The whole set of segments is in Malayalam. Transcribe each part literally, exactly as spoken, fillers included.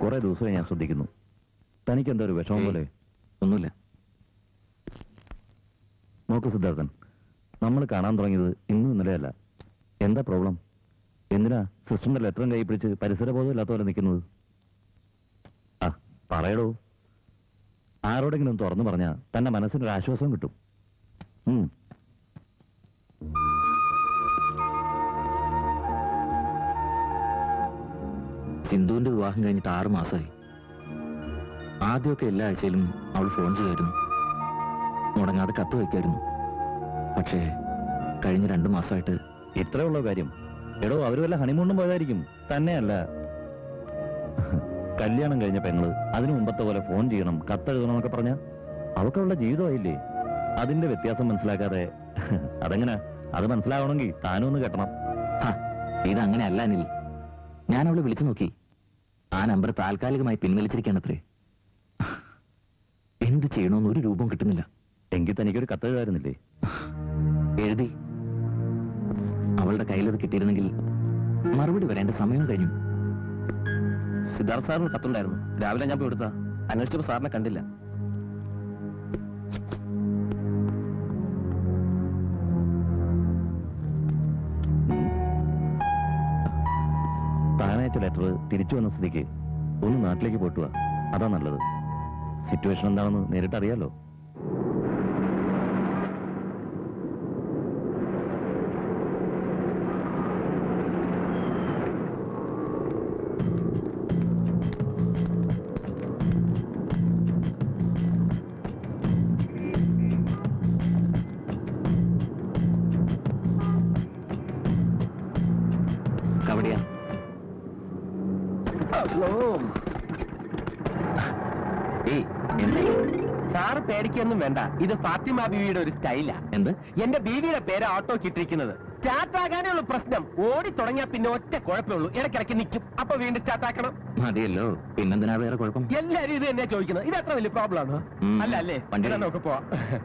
കുറെ ദിവസമായി ഞാൻ ശ്രദ്ധിക്കുന്നു. തനിക്ക് എന്താ ഒരു വിഷമം പോലെ? ഒന്നുമില്ല. നോക്ക് സിദ്ധാർത്ഥൻ, നമ്മൾ കാണാൻ തുടങ്ങിയത് ഇന്നും ഇന്നലെയല്ല. എന്താ പ്രോബ്ലം? എന്തിനാ സിസ്റ്ററിന്റെ ലെറ്ററും കൈ പിടിച്ച് പരിസരബോധം ഇല്ലാത്ത പോലെ നിൽക്കുന്നത്? ആ പറയടോ. ആരോടെങ്കിലും തുറന്നു പറഞ്ഞാൽ തന്റെ മനസ്സിനൊരു ആശ്വാസം കിട്ടും. സിന്ധുവിന്റെ വിവാഹം കഴിഞ്ഞിട്ട് ആറു മാസമായി. ആദ്യമൊക്കെ എല്ലാ ആഴ്ചയിലും അവൾ ഫോൺ ചെയ്യുമായിരുന്നു, മുടങ്ങാതെ കത്ത് വയ്ക്കായിരുന്നു. പക്ഷേ കഴിഞ്ഞ രണ്ടു മാസമായിട്ട് ഇത്രയുള്ള കാര്യം. എടോ, അവര് വല്ല ഹണിമൂണും പോയതായിരിക്കും. തന്നെയല്ല, കല്യാണം കഴിഞ്ഞ പെങ്ങള് അതിനു മുമ്പത്തെ പോലെ ഫോൺ ചെയ്യണം, കത്തെഴുതണം എന്നൊക്കെ പറഞ്ഞ അവർക്ക് അവളുടെ ജീവിതമായില്ലേ? അതിന്റെ വ്യത്യാസം മനസ്സിലാക്കാതെ അതെങ്ങനെ? അത് മനസ്സിലാവണമെങ്കിൽ താനും ഒന്ന് കെട്ടണം. ഇതങ്ങനെ അല്ല അനിൽ. ഞാൻ അവളെ വിളിച്ചു നോക്കി. ആ നമ്പർ താൽക്കാലികമായി പിൻവലിച്ചിരിക്കുകയാണത്രേ. എന്ത് ചെയ്യണമെന്ന് ഒരു രൂപം കിട്ടുന്നില്ല. എങ്കിൽ തനിക്കൊരു കത്തെഴുതായിരുന്നില്ലേ? എഴുതി. അവളുടെ കയ്യിലത് കിട്ടിയിരുന്നെങ്കിൽ മറുപടി വരേണ്ട സമയം കഴിഞ്ഞു. സിദ്ധാർത്ഥ സാറിന് കത്തുണ്ടായിരുന്നു. രാവിലെ ഞാൻ പോയി എടുത്താ. അന്വേഷിച്ചപ്പോൾ സാറിനെ കണ്ടില്ല. താനയച്ച ലെറ്റർ തിരിച്ചു വന്ന സ്ഥിതിക്ക് ഒന്ന് നാട്ടിലേക്ക് പോയിട്ടുക. അതാ നല്ലത്. സിറ്റുവേഷൻ എന്താണെന്ന് നേരിട്ട് അറിയാലോ. സാറ് പേടിക്കൊന്നും വേണ്ട. ഇത് ഫാത്തിമ ബീവിയുടെ ഒരു സ്റ്റൈലാ. എന്ത്? എന്റെ ബീവിയുടെ പേര് ഓട്ടോ കിട്ടിയിരിക്കുന്നത്. സ്റ്റാർട്ടാകാനേ ഉള്ളൂ പ്രശ്നം. ഓടി തുടങ്ങിയാ പിന്നെ ഒറ്റ കുഴപ്പമുള്ളൂ, ഇടയ്ക്കിടയ്ക്ക് നിൽക്കും. അപ്പൊ വീണ്ടും സ്റ്റാർട്ടാക്കണം. മതിയല്ലോ, പിന്നെന്തിനാ വേറെ കുഴപ്പം? എല്ലാരും ഇത് തന്നെയാ ചോദിക്കുന്നത്. ഇത് എത്ര വലിയ പ്രോബ്ലം ആണ്? അല്ല അല്ലേ? നോക്ക് പോവാ.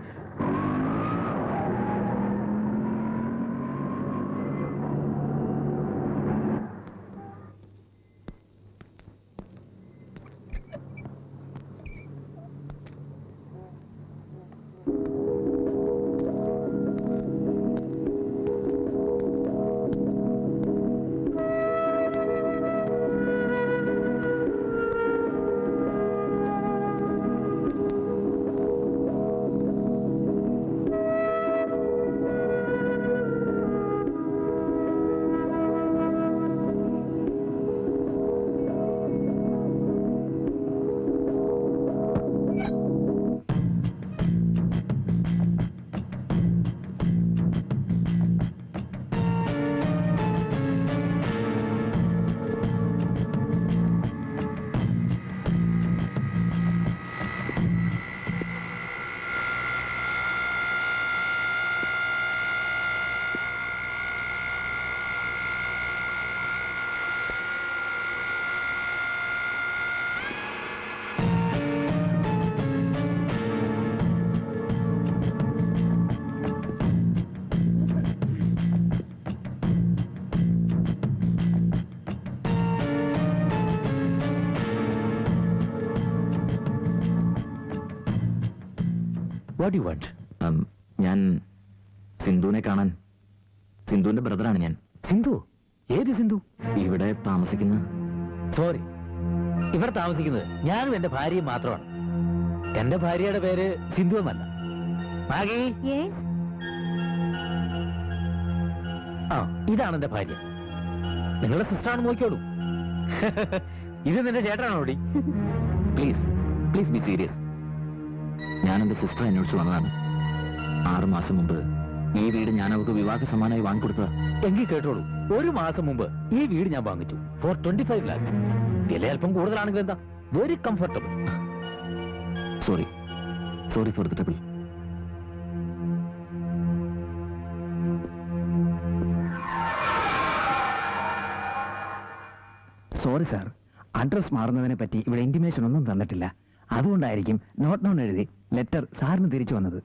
What do you want? ഞാൻ സിന്ധുവിനെ കാണാൻ. സിന്ധുവിന്റെ ബ്രദറാണ് ഞാൻ. സിന്ധു? ഏത് സിന്ധു? ഇവിടെ താമസിക്കുന്ന. സോറി, ഇവിടെ താമസിക്കുന്നത് ഞാനും എന്റെ ഭാര്യയും മാത്രമാണ്. എന്റെ ഭാര്യയുടെ പേര് സിന്ധു എന്നല്ല. മാഗി. ആ, ഇതാണ് എന്റെ ഭാര്യ. നിങ്ങളുടെ സിസ്റ്ററാണ്, നോക്കിയോളൂ. ഇത് നിന്റെ ചേട്ടനാണോടി? Please please be serious. ഞാൻ എന്റെ സിസ്റ്റർ അന്വേഷിച്ചു വന്നതാണ്. ആറു മാസം മുമ്പ് ഈ വീട് ഞാൻ അവർക്ക് വിവാഹ സമ്മാനമായി വാങ്ങിക്കൊടുത്തതാ. എങ്കിൽ കേട്ടോളൂ, ഒരു മാസം മുമ്പ് ഈ വീട് ഞാൻ വാങ്ങിച്ചു ഫോർ ട്വന്റി ഫൈവ് ലാക്സ്. വില അല്പം കൂടുതലാണെങ്കിൽ എന്താ, very comfortable. Sorry sorry for the trouble. Sorry sir, address മാറുന്നതിനെ പറ്റി ഇവിടെ ഇന്റിമേഷൻ ഒന്നും തന്നിട്ടില്ല. അതുകൊണ്ടായിരിക്കും നോട്ട് നോൺ എഴുതി ലെറ്റർ സാറിന് തിരിച്ചു വന്നത്.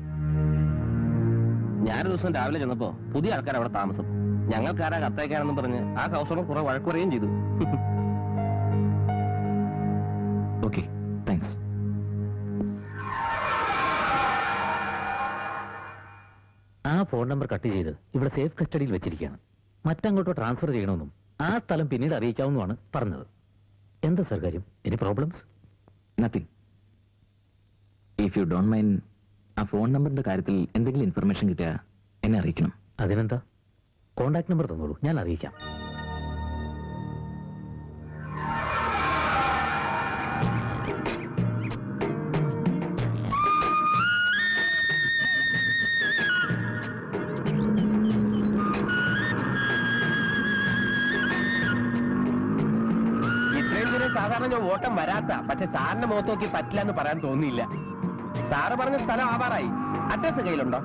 ഞാനൊരു ദിവസം രാവിലെ ചെന്നപ്പോ പുതിയ ആൾക്കാർ അവിടെ താമസം. ഞങ്ങൾക്കാരാ കത്തയക്കാനെന്നും പറഞ്ഞ് ആ ഹൗസ് ഓണർ കുറെ വഴക്കുറയും ചെയ്തു. Okay, thanks. ആ ഫോൺ നമ്പർ കട്ട് ചെയ്ത് ഇവിടെ സേഫ് കസ്റ്റഡിയിൽ വെച്ചിരിക്കുകയാണ്. മറ്റങ്ങോട്ടോ ട്രാൻസ്ഫർ ചെയ്യണമെന്നും ആ സ്ഥലം പിന്നീട് അറിയിക്കാവുന്നതാണ് പറഞ്ഞത്. എന്താ സർ കാര്യം? Any problems? Nothing. If you don't mind, ആ ഫോൺ നമ്പറിന്റെ കാര്യത്തിൽ എന്തെങ്കിലും ഇൻഫർമേഷൻ കിട്ടിയാൽ എന്നെ അറിയിക്കണം. അതിനെന്താ, കോണ്ടാക്ട് നമ്പർ തന്നോളൂ, ഞാൻ അറിയിക്കാം. സാധാരണ ഞാൻ ഓട്ടം വരാത്ത, പക്ഷെ സാറിന്റെ മുഖത്ത് നോക്കി പറ്റില്ല എന്ന് പറയാൻ തോന്നിയില്ല. സാറ് പറഞ്ഞ സ്ഥലം ആവാറായി. അഡ്രസ് കയ്യിലുണ്ടോ?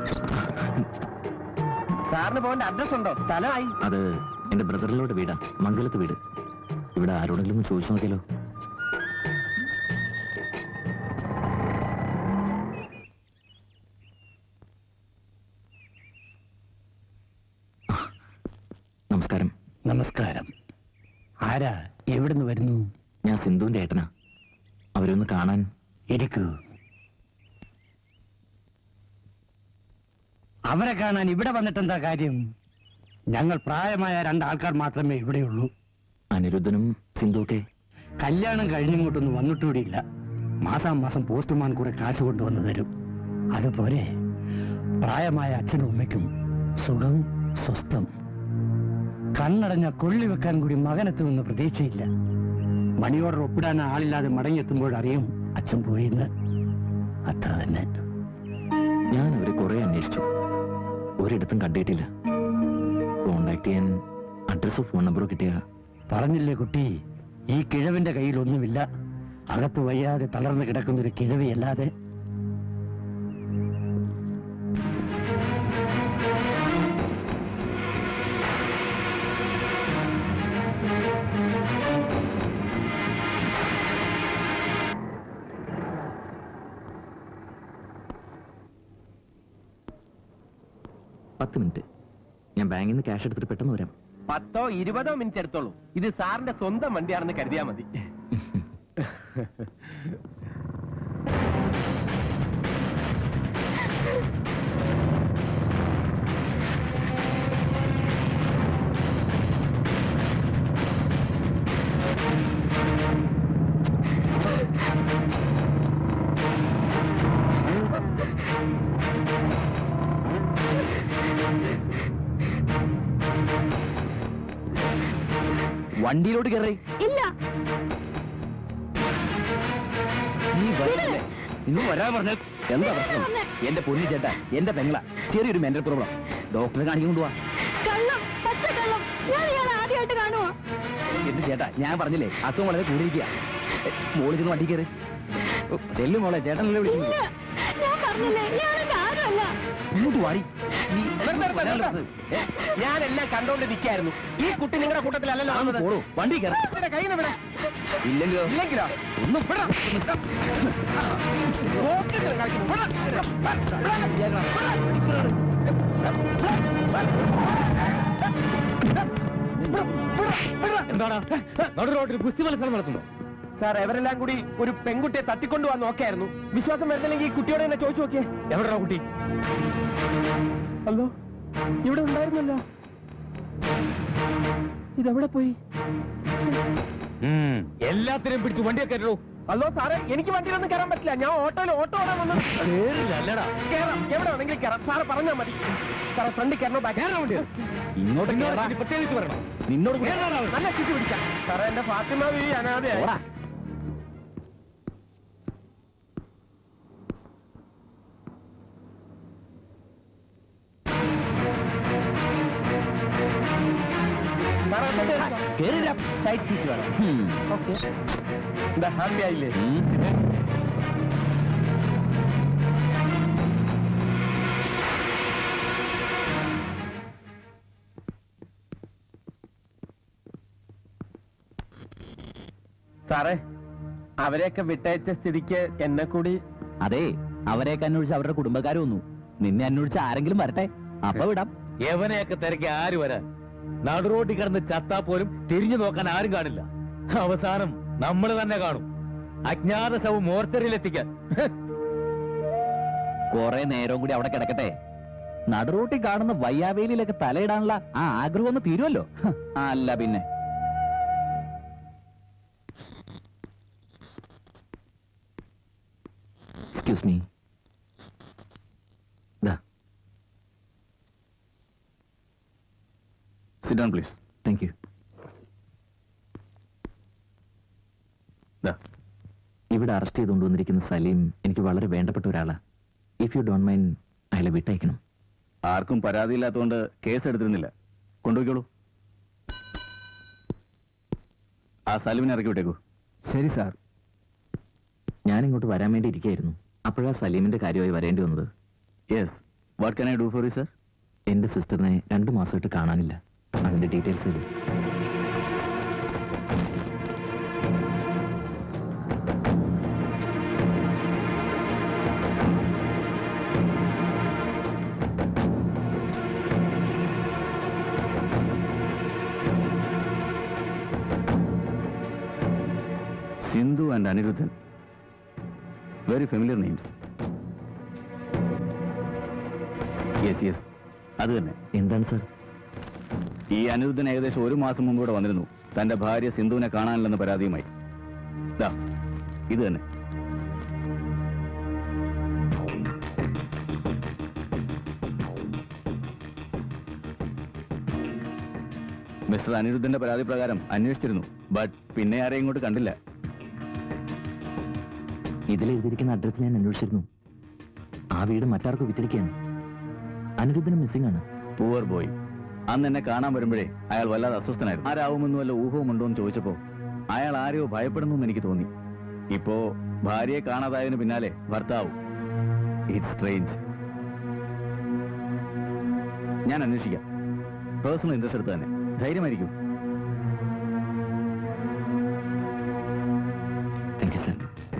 സാറിന് പോകേണ്ട അഡ്രസ് ഉണ്ടോ? സ്ഥലമായി. അത് എന്റെ ബ്രദറിലോട്ട് വീടാ, മംഗലത്ത് വീട്. ഇവിടെ ആരോടെങ്കിലും ഒന്ന് ചോദിച്ചു നോക്കിയാലോ? നമസ്കാരം. നമസ്കാരം. ആരാ? എവിടുന്ന് വരുന്നു? ഞാൻ സിന്ധുവിന്റെ ഏട്ടനാ. അവരൊന്ന് കാണാൻ. ഇരിക്കൂ. അവരെ കാണാൻ ഇവിടെ വന്നിട്ടെന്താ കാര്യം? ഞങ്ങൾ പ്രായമായ രണ്ടാൾക്കാർ മാത്രമേ ഇവിടെയുള്ളൂ. അനിരുദ്ധനും സിന്ധുവൊക്കെ കല്യാണം കഴിഞ്ഞിങ്ങോട്ടൊന്നും വന്നിട്ടുകൂടിയില്ല. മാസാം മാസം പോസ്റ്റ്മാൻ കുറെ കാശ് കൊണ്ടുവന്ന് തരും. അതുപോലെ പ്രായമായ അച്ഛനും അമ്മയ്ക്കും സുഖം, സ്വസ്ഥം. കണ്ണടഞ്ഞ കൊള്ളി വെക്കാൻ കൂടി മകനെത്തുമെന്ന് പ്രതീക്ഷയില്ല. മണി ഓർഡർ ഒപ്പിടാൻ ആളില്ലാതെ മടങ്ങിയെത്തുമ്പോഴറിയും അച്ഛൻ പോയിന്ന്. അത്ര തന്നെ. ഞാൻ അവരെ കുറെ അന്വേഷിച്ചു, ഒരിടത്തും കണ്ടിട്ടില്ല. കോണ്ടാക്ട് ചെയ്യാൻ അഡ്രസ്സോ ഫോൺ നമ്പറോ കിട്ടിയ. പറഞ്ഞില്ലേ കുട്ടി, ഈ കിഴവിന്റെ കയ്യിൽ ഒന്നുമില്ല. അകത്ത് വയ്യാതെ തളർന്നു കിടക്കുന്നൊരു കിഴവിയല്ലാതെ. പത്ത് മിനിറ്റ്. ഞാൻ ബാങ്കിൽ നിന്ന് ക്യാഷ് എടുത്തിട്ട് പെട്ടെന്ന് വരാം. പത്തോ ഇരുപതോ മിനിറ്റ് എടുത്തോളൂ. ഇത് സാറിന്റെ സ്വന്തം വണ്ടിയാണെന്ന് കരുതിയാ മതി. വണ്ടിയിലോട്ട് കയറി. ഇല്ല, നീ വരില്ലേ? ഇന്ന് വരാൻ പറഞ്ഞ എന്താ പ്രശ്നം? എന്റെ പൊന്നു ചേട്ടാ, എന്റെ പെങ്ങള ചെറിയൊരു മെന്റൽ പ്രോബ്ലം. ഡോക്ടറെ കാണിക്കാൻ കൊണ്ടുപോവാ. കള്ളം, പച്ചക്കള്ളം. ഞാൻ ഇയാളെ ആദ്യമായിട്ട് കാണുവാ. എന്റെ ചേട്ടാ, ഞാൻ പറഞ്ഞില്ലേ അസുഖം വളരെ കൂടിയിരിക്കുക. മോളിൽ നിന്ന് വണ്ടി കയറി ചെല്ലു മോളെ. ചേട്ടനല്ലേ വിളിക്കുന്നത്? ഇല്ല, ഞാൻ പറഞ്ഞില്ലേ ഇയാളെന്റെ ആരുമല്ല. ഇങ്ങോട്ട് വാടി. നീ ഞാനെല്ലാം കണ്ടോണ്ട് നിൽക്കായിരുന്നു. ഈ കുട്ടി നിങ്ങളുടെ കൂട്ടത്തിലല്ലല്ലോ വന്നത്. പോളൂ, വണ്ടി കയറി. കൈ ഇവിടെ ഇല്ലെങ്കിലോ? ഇല്ലെങ്കിലോ ഒന്നും എന്താണ് നടു റോഡിൽ ഗുസ്തി മത്സരം നടത്തുന്നു? സാർ, എവരെല്ലാം കൂടി ഒരു പെൺകുട്ടിയെ തട്ടിക്കൊണ്ടുപോകാൻ നോക്കായിരുന്നു. വിശ്വാസം വരുന്നില്ലെങ്കിൽ ഈ കുട്ടിയോട് തന്നെ ചോദിച്ചു നോക്കിയേ. എവിടെയാ കുട്ടി? അല്ലോ, ഇവിടെ ഉണ്ടായിരുന്നല്ലോ. ഇതെവിടെ പോയി? എല്ലാത്തിനെയും പിടിച്ച് വണ്ടിയൊക്കെ കയറ്റോ. അല്ലോ സാറേ, എനിക്ക് വണ്ടിയിലൊന്നും കയറാൻ പറ്റില്ല. ഞാൻ ഓട്ടോയിൽ ഓട്ടോ ഓടാൻ വന്നു. അല്ലടാ, കയറാം, എവിടെ വേണമെങ്കിലും കയറാം. സാറ് പറഞ്ഞാൽ മതി. സാറേ, ഫ്രണ്ടിൽ കയറണോ ബാക്ക് കയറാൻ വേണ്ടി? ഇങ്ങോട്ട് പ്രത്യേകിച്ച് പറയണം. നിന്നോട് നല്ല ചുറ്റി പിടിക്കാം. സാറേ, എന്റെ ഫാത്തിമ ബീവി അനാഥയായി. സൈഡ് സീറ്റ് വേണം. ഓക്കെ, എന്താ ഹാപ്പി ആയില്ലേ? സാറേ, അവരെയൊക്കെ വിട്ടയച്ച സ്ഥിതിക്ക് എന്നെ കൂടി. അതെ, അവരെയൊക്കെ അന്വേഷിച്ച് അവരുടെ കുടുംബക്കാരും വന്നു. നിന്നെ അന്വേഷിച്ച് ആരെങ്കിലും വരട്ടെ, അപ്പൊ വിടാം. എവനെയൊക്കെ തിരക്കി ആര് വരാൻ? നടുറോട്ടി കിടന്ന് ചത്താ പോലും തിരിഞ്ഞു നോക്കാൻ ആരും കാണില്ല. അവസാനം നമ്മൾ തന്നെ കാണും. അജ്ഞാത ശവം മോർച്ചറിയിലെത്തിക്കാൻ. കുറെ നേരം കൂടി അവിടെ കിടക്കട്ടെ. നടുറൂട്ടിൽ കാണുന്ന വയ്യാവേലിയിലൊക്കെ തലയിടാനുള്ള ആ ആഗ്രഹം ഒന്ന് തീരുമല്ലോ. അല്ല പിന്നെ. Excuse me. Sit down please. Thank you. ഇവിടെ അറസ്റ്റ് ചെയ്തുകൊണ്ടുവന്നിരിക്കുന്ന സലീം എനിക്ക് വളരെ വേണ്ടപ്പെട്ട ഒരാളാ. ഇഫ് യു ഡോണ്ട് മൈൻഡ് അയാളെ വിട്ടയക്കണം. ആർക്കും പരാതിയില്ലാത്തതുകൊണ്ട് കേസ് എടുത്തിരുന്നില്ല. കൊണ്ടുപോയിക്കോളൂ. ആ സലീമിനെ ഇറക്കി വിട്ടേക്കൂ. ശരി സാർ. ഞാനിങ്ങോട്ട് വരാൻ വേണ്ടി ഇരിക്കുകയായിരുന്നു. അപ്പോഴാ സലീമിന്റെ കാര്യമായി വരേണ്ടി വന്നത്. Yes, what can I do for you sir? എന്റെ സിസ്റ്ററിനെ രണ്ടു മാസമായിട്ട് കാണാനില്ല. അതിന്റെ ഡീറ്റെയിൽസ് ഇത്. Sindhu and Anirudhan, very familiar names. Yes yes, അത് തന്നെ. എന്താണ് സാർ? ഈ അനിരുദ്ധൻ ഏകദേശം ഒരു മാസം മുമ്പ് ഇവിടെ വന്നിരുന്നു, തന്റെ ഭാര്യ സിന്ധുവിനെ കാണാനില്ലെന്ന് പരാതിയുമായി. ദാ ഇത് തന്നെ. മിസ്റ്റർ അനിരുദ്ധന്റെ പരാതി പ്രകാരം അന്വേഷിച്ചിരുന്നു, ബട്ട് പിന്നെ ആരെയും ഇങ്ങോട്ട് കണ്ടില്ല. ഇതിലെഴുതിയിരിക്കുന്ന അഡ്രസ് ഞാൻ അന്വേഷിച്ചിരുന്നു. ആ വീട് മറ്റാർക്കും വിറ്റിരിക്കുകയാണ്. അനിരുദ്ധനും മിസ്സിംഗ് ആണ്. Poor boy. അന്ന് എന്നെ കാണാൻ വരുമ്പോഴേ അയാൾ വല്ലാതെ അസ്വസ്ഥനായിരുന്നു. ആരാവുമെന്ന് വല്ല ഊഹവും ഉണ്ടോ എന്ന് ചോദിച്ചപ്പോ അയാൾ ആരെയോ ഭയപ്പെടുന്നു എന്ന് എനിക്ക് തോന്നി. ഇപ്പോ ഭാര്യയെ കാണാതായതിനു പിന്നാലെ ഭർത്താവും. It's strange. ഞാൻ അന്വേഷിക്കാം. പേഴ്സണൽ ഇൻട്രസ്റ്റ് എടുത്ത് തന്നെ. ധൈര്യമായിരിക്കും. Thank you sir.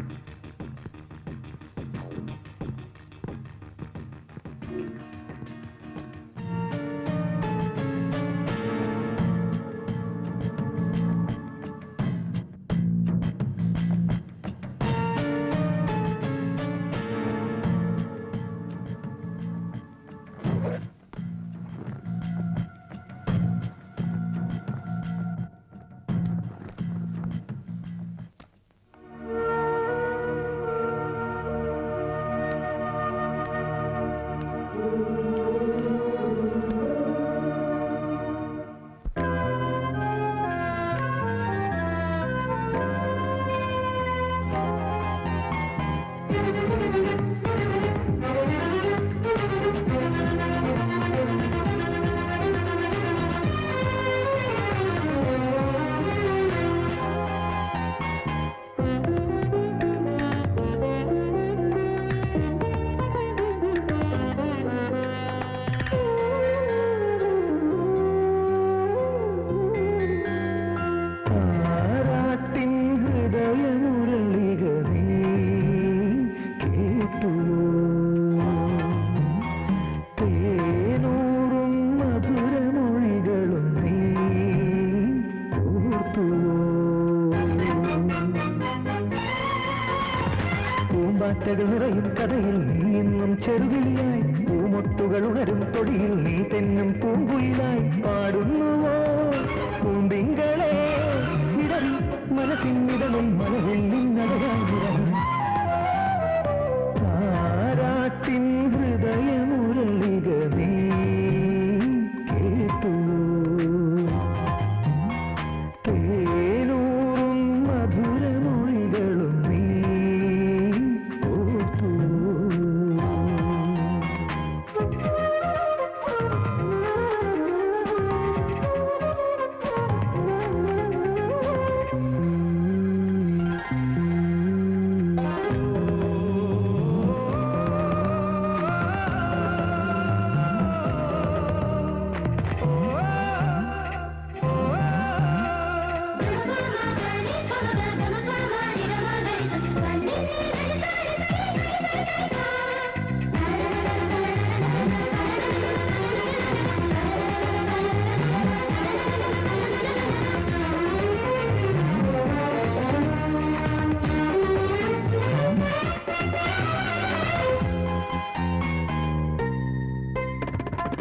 നിറയും കഥയിൽ നീ ഇന്നും ചെറുകിളിയായി, പൂമൊട്ടുകൾ ഉണരും തൊടിയിൽ നീ തെന്നും പൂങ്കുയിലായി പാടുന്നുവോ പൂമ്പിങ്കളെ ഇടറി മനസ്സിനിടനും മനവെള്ളിന്നടയായി താരാട്ടിൻ ഹൃദയമുരളിക നീ കേട്ടു തേനൂറും മധുരമൊഴികളും നീ ഓർത്തു.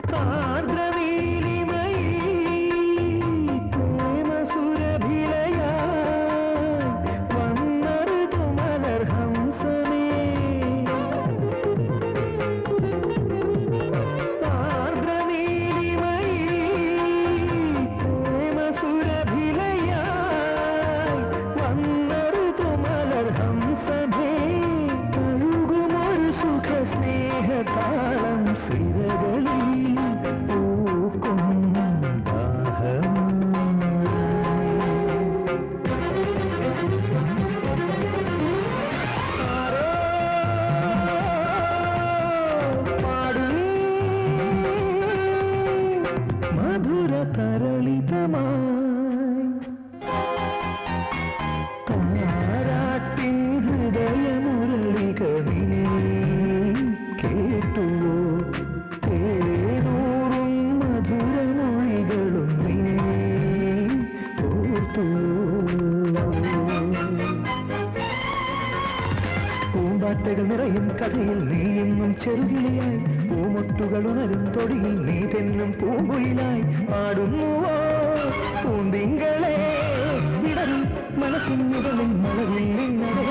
പൂമ്പാറ്റകൾ നിറയും കഥയിൽ നീ എന്നും ചെറുകിളിയായി പൂമൊട്ടുകളുണരും തൊടിയിൽ നീ തെന്നും പൂങ്കുയിലായി പാടുന്നുവോ പൂന്തിങ്കളെ ഇടറും മനസ്സിൻ മുതലും മലവിൽ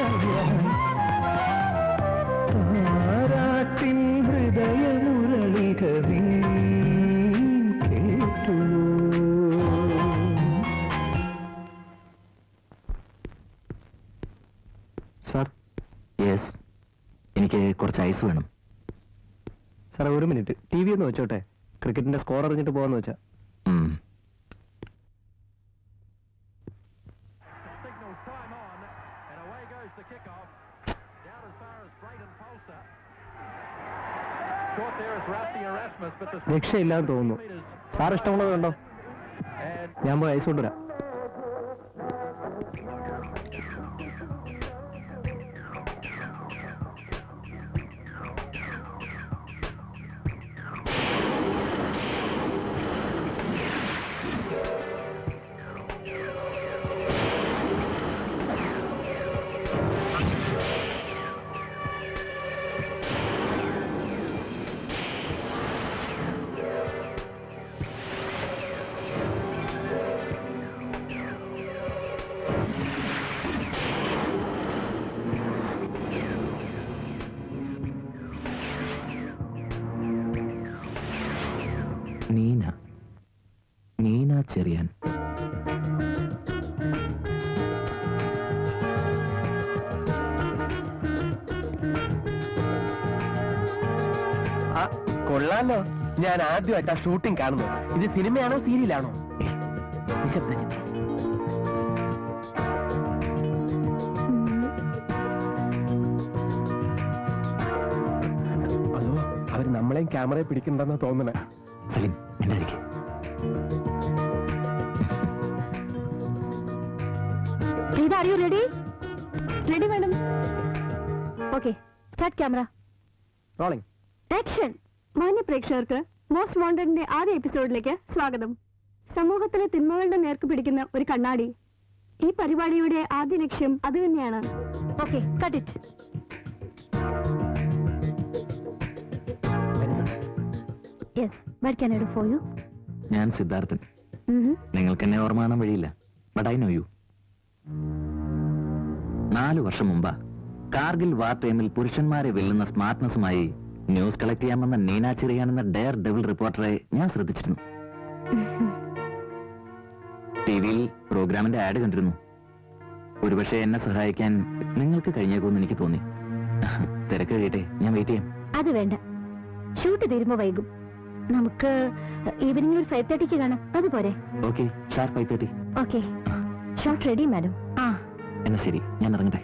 താരാട്ടിൻ ഹൃദയമുരളിക നീ കേട്ടു. സാർ യെസ്, എനിക്ക് കുറച്ച് ഐസ് വേണം. സാറേ ഒരു മിനിറ്റ്, ടി വി ഒന്ന് വെച്ചോട്ടെ, ക്രിക്കറ്റിന്റെ സ്കോർ അറിഞ്ഞിട്ട് പോകാന്ന് വെച്ചാ. രക്ഷയില്ലാന്ന് തോന്നുന്നു. സാർ ഇഷ്ടമുള്ളത് കണ്ടോ, ഞാൻ പോയി ഐസ് കൊണ്ടുവരാം. നീന നീന ചെറിയാൻ. കൊള്ളാലോ, ഞാൻ ആദ്യമായിട്ടാ ഷൂട്ടിംഗ് കാണുന്നത്. ഇത് സിനിമയാണോ സീരിയലാണോ? നിശബ്ദചിത്രം. അതോ അവർ നമ്മളെയും ക്യാമറയെ പിടിക്കണ്ടെന്നാ തോന്നണേ. സലീം എന്തായിരിക്കും? Are you ready? Ready, madam? Okay, start camera. Rolling. Action. മാന്യ പ്രേക്ഷകർക്ക് മോസ്റ്റ് വാണ്ടഡിന്റെ ആദ്യ എപ്പിസോഡിലേക്ക് സ്വാഗതം. സമൂഹത്തിലെ തിന്മകളുടെ നേർക്ക് പിടിക്കുന്ന ഒരു കണ്ണാടി. ഈ പരിപാടിയുടെ ആദ്യ ലക്ഷ്യം അത് തന്നെയാണ്. Okay, cut it. Yes, what can I do for you? ഞാൻ സിദ്ധാർത്ഥൻ. നിങ്ങൾക്ക് എന്നെ ഓർമ്മ കാണാൻ വഴിയില്ല, ബട്ട് ഐ നോ യു. നാലു വർഷം മുമ്പ് കാർഗിൽ വാർ ടൈമിൽ പുരുഷന്മാരെ വെല്ലുന്ന സ്മാർട്ട്നെസ്സുമായി ന്യൂസ് കളക്ട് ചെയ്യാമെന്ന നീന ചെറിയാൻ എന്ന ഡെയർ ഡെവിൾ റിപ്പോർട്ടറെ ഞാൻ ശ്രദ്ധിച്ചിരുന്നു. ടി വിയിൽ പ്രോഗ്രാമിന്റെ ആഡ് കണ്ടിരുന്നു. ഒരുപക്ഷെ എന്നെ സഹായിക്കാൻ നിങ്ങൾക്ക് കഴിഞ്ഞേക്കുമെന്ന് എനിക്ക് തോന്നി. തിരക്ക് കഴിയട്ടെ, ഞാൻ വെയിറ്റ് ചെയ്യാം. അത് വേണ്ട, ഷൂട്ട് തീരുമ്പോ വൈകും. നമുക്ക് ഈവനിംഗ് ഒരു ഫൈവ് തേർട്ടിക്ക് കാണാം, അതുപോലെ? Okay, sharp five thirty. Okay, shot ready madam. ആ എന്നാ ശരി, ഞാൻ ഇറങ്ങട്ടെ.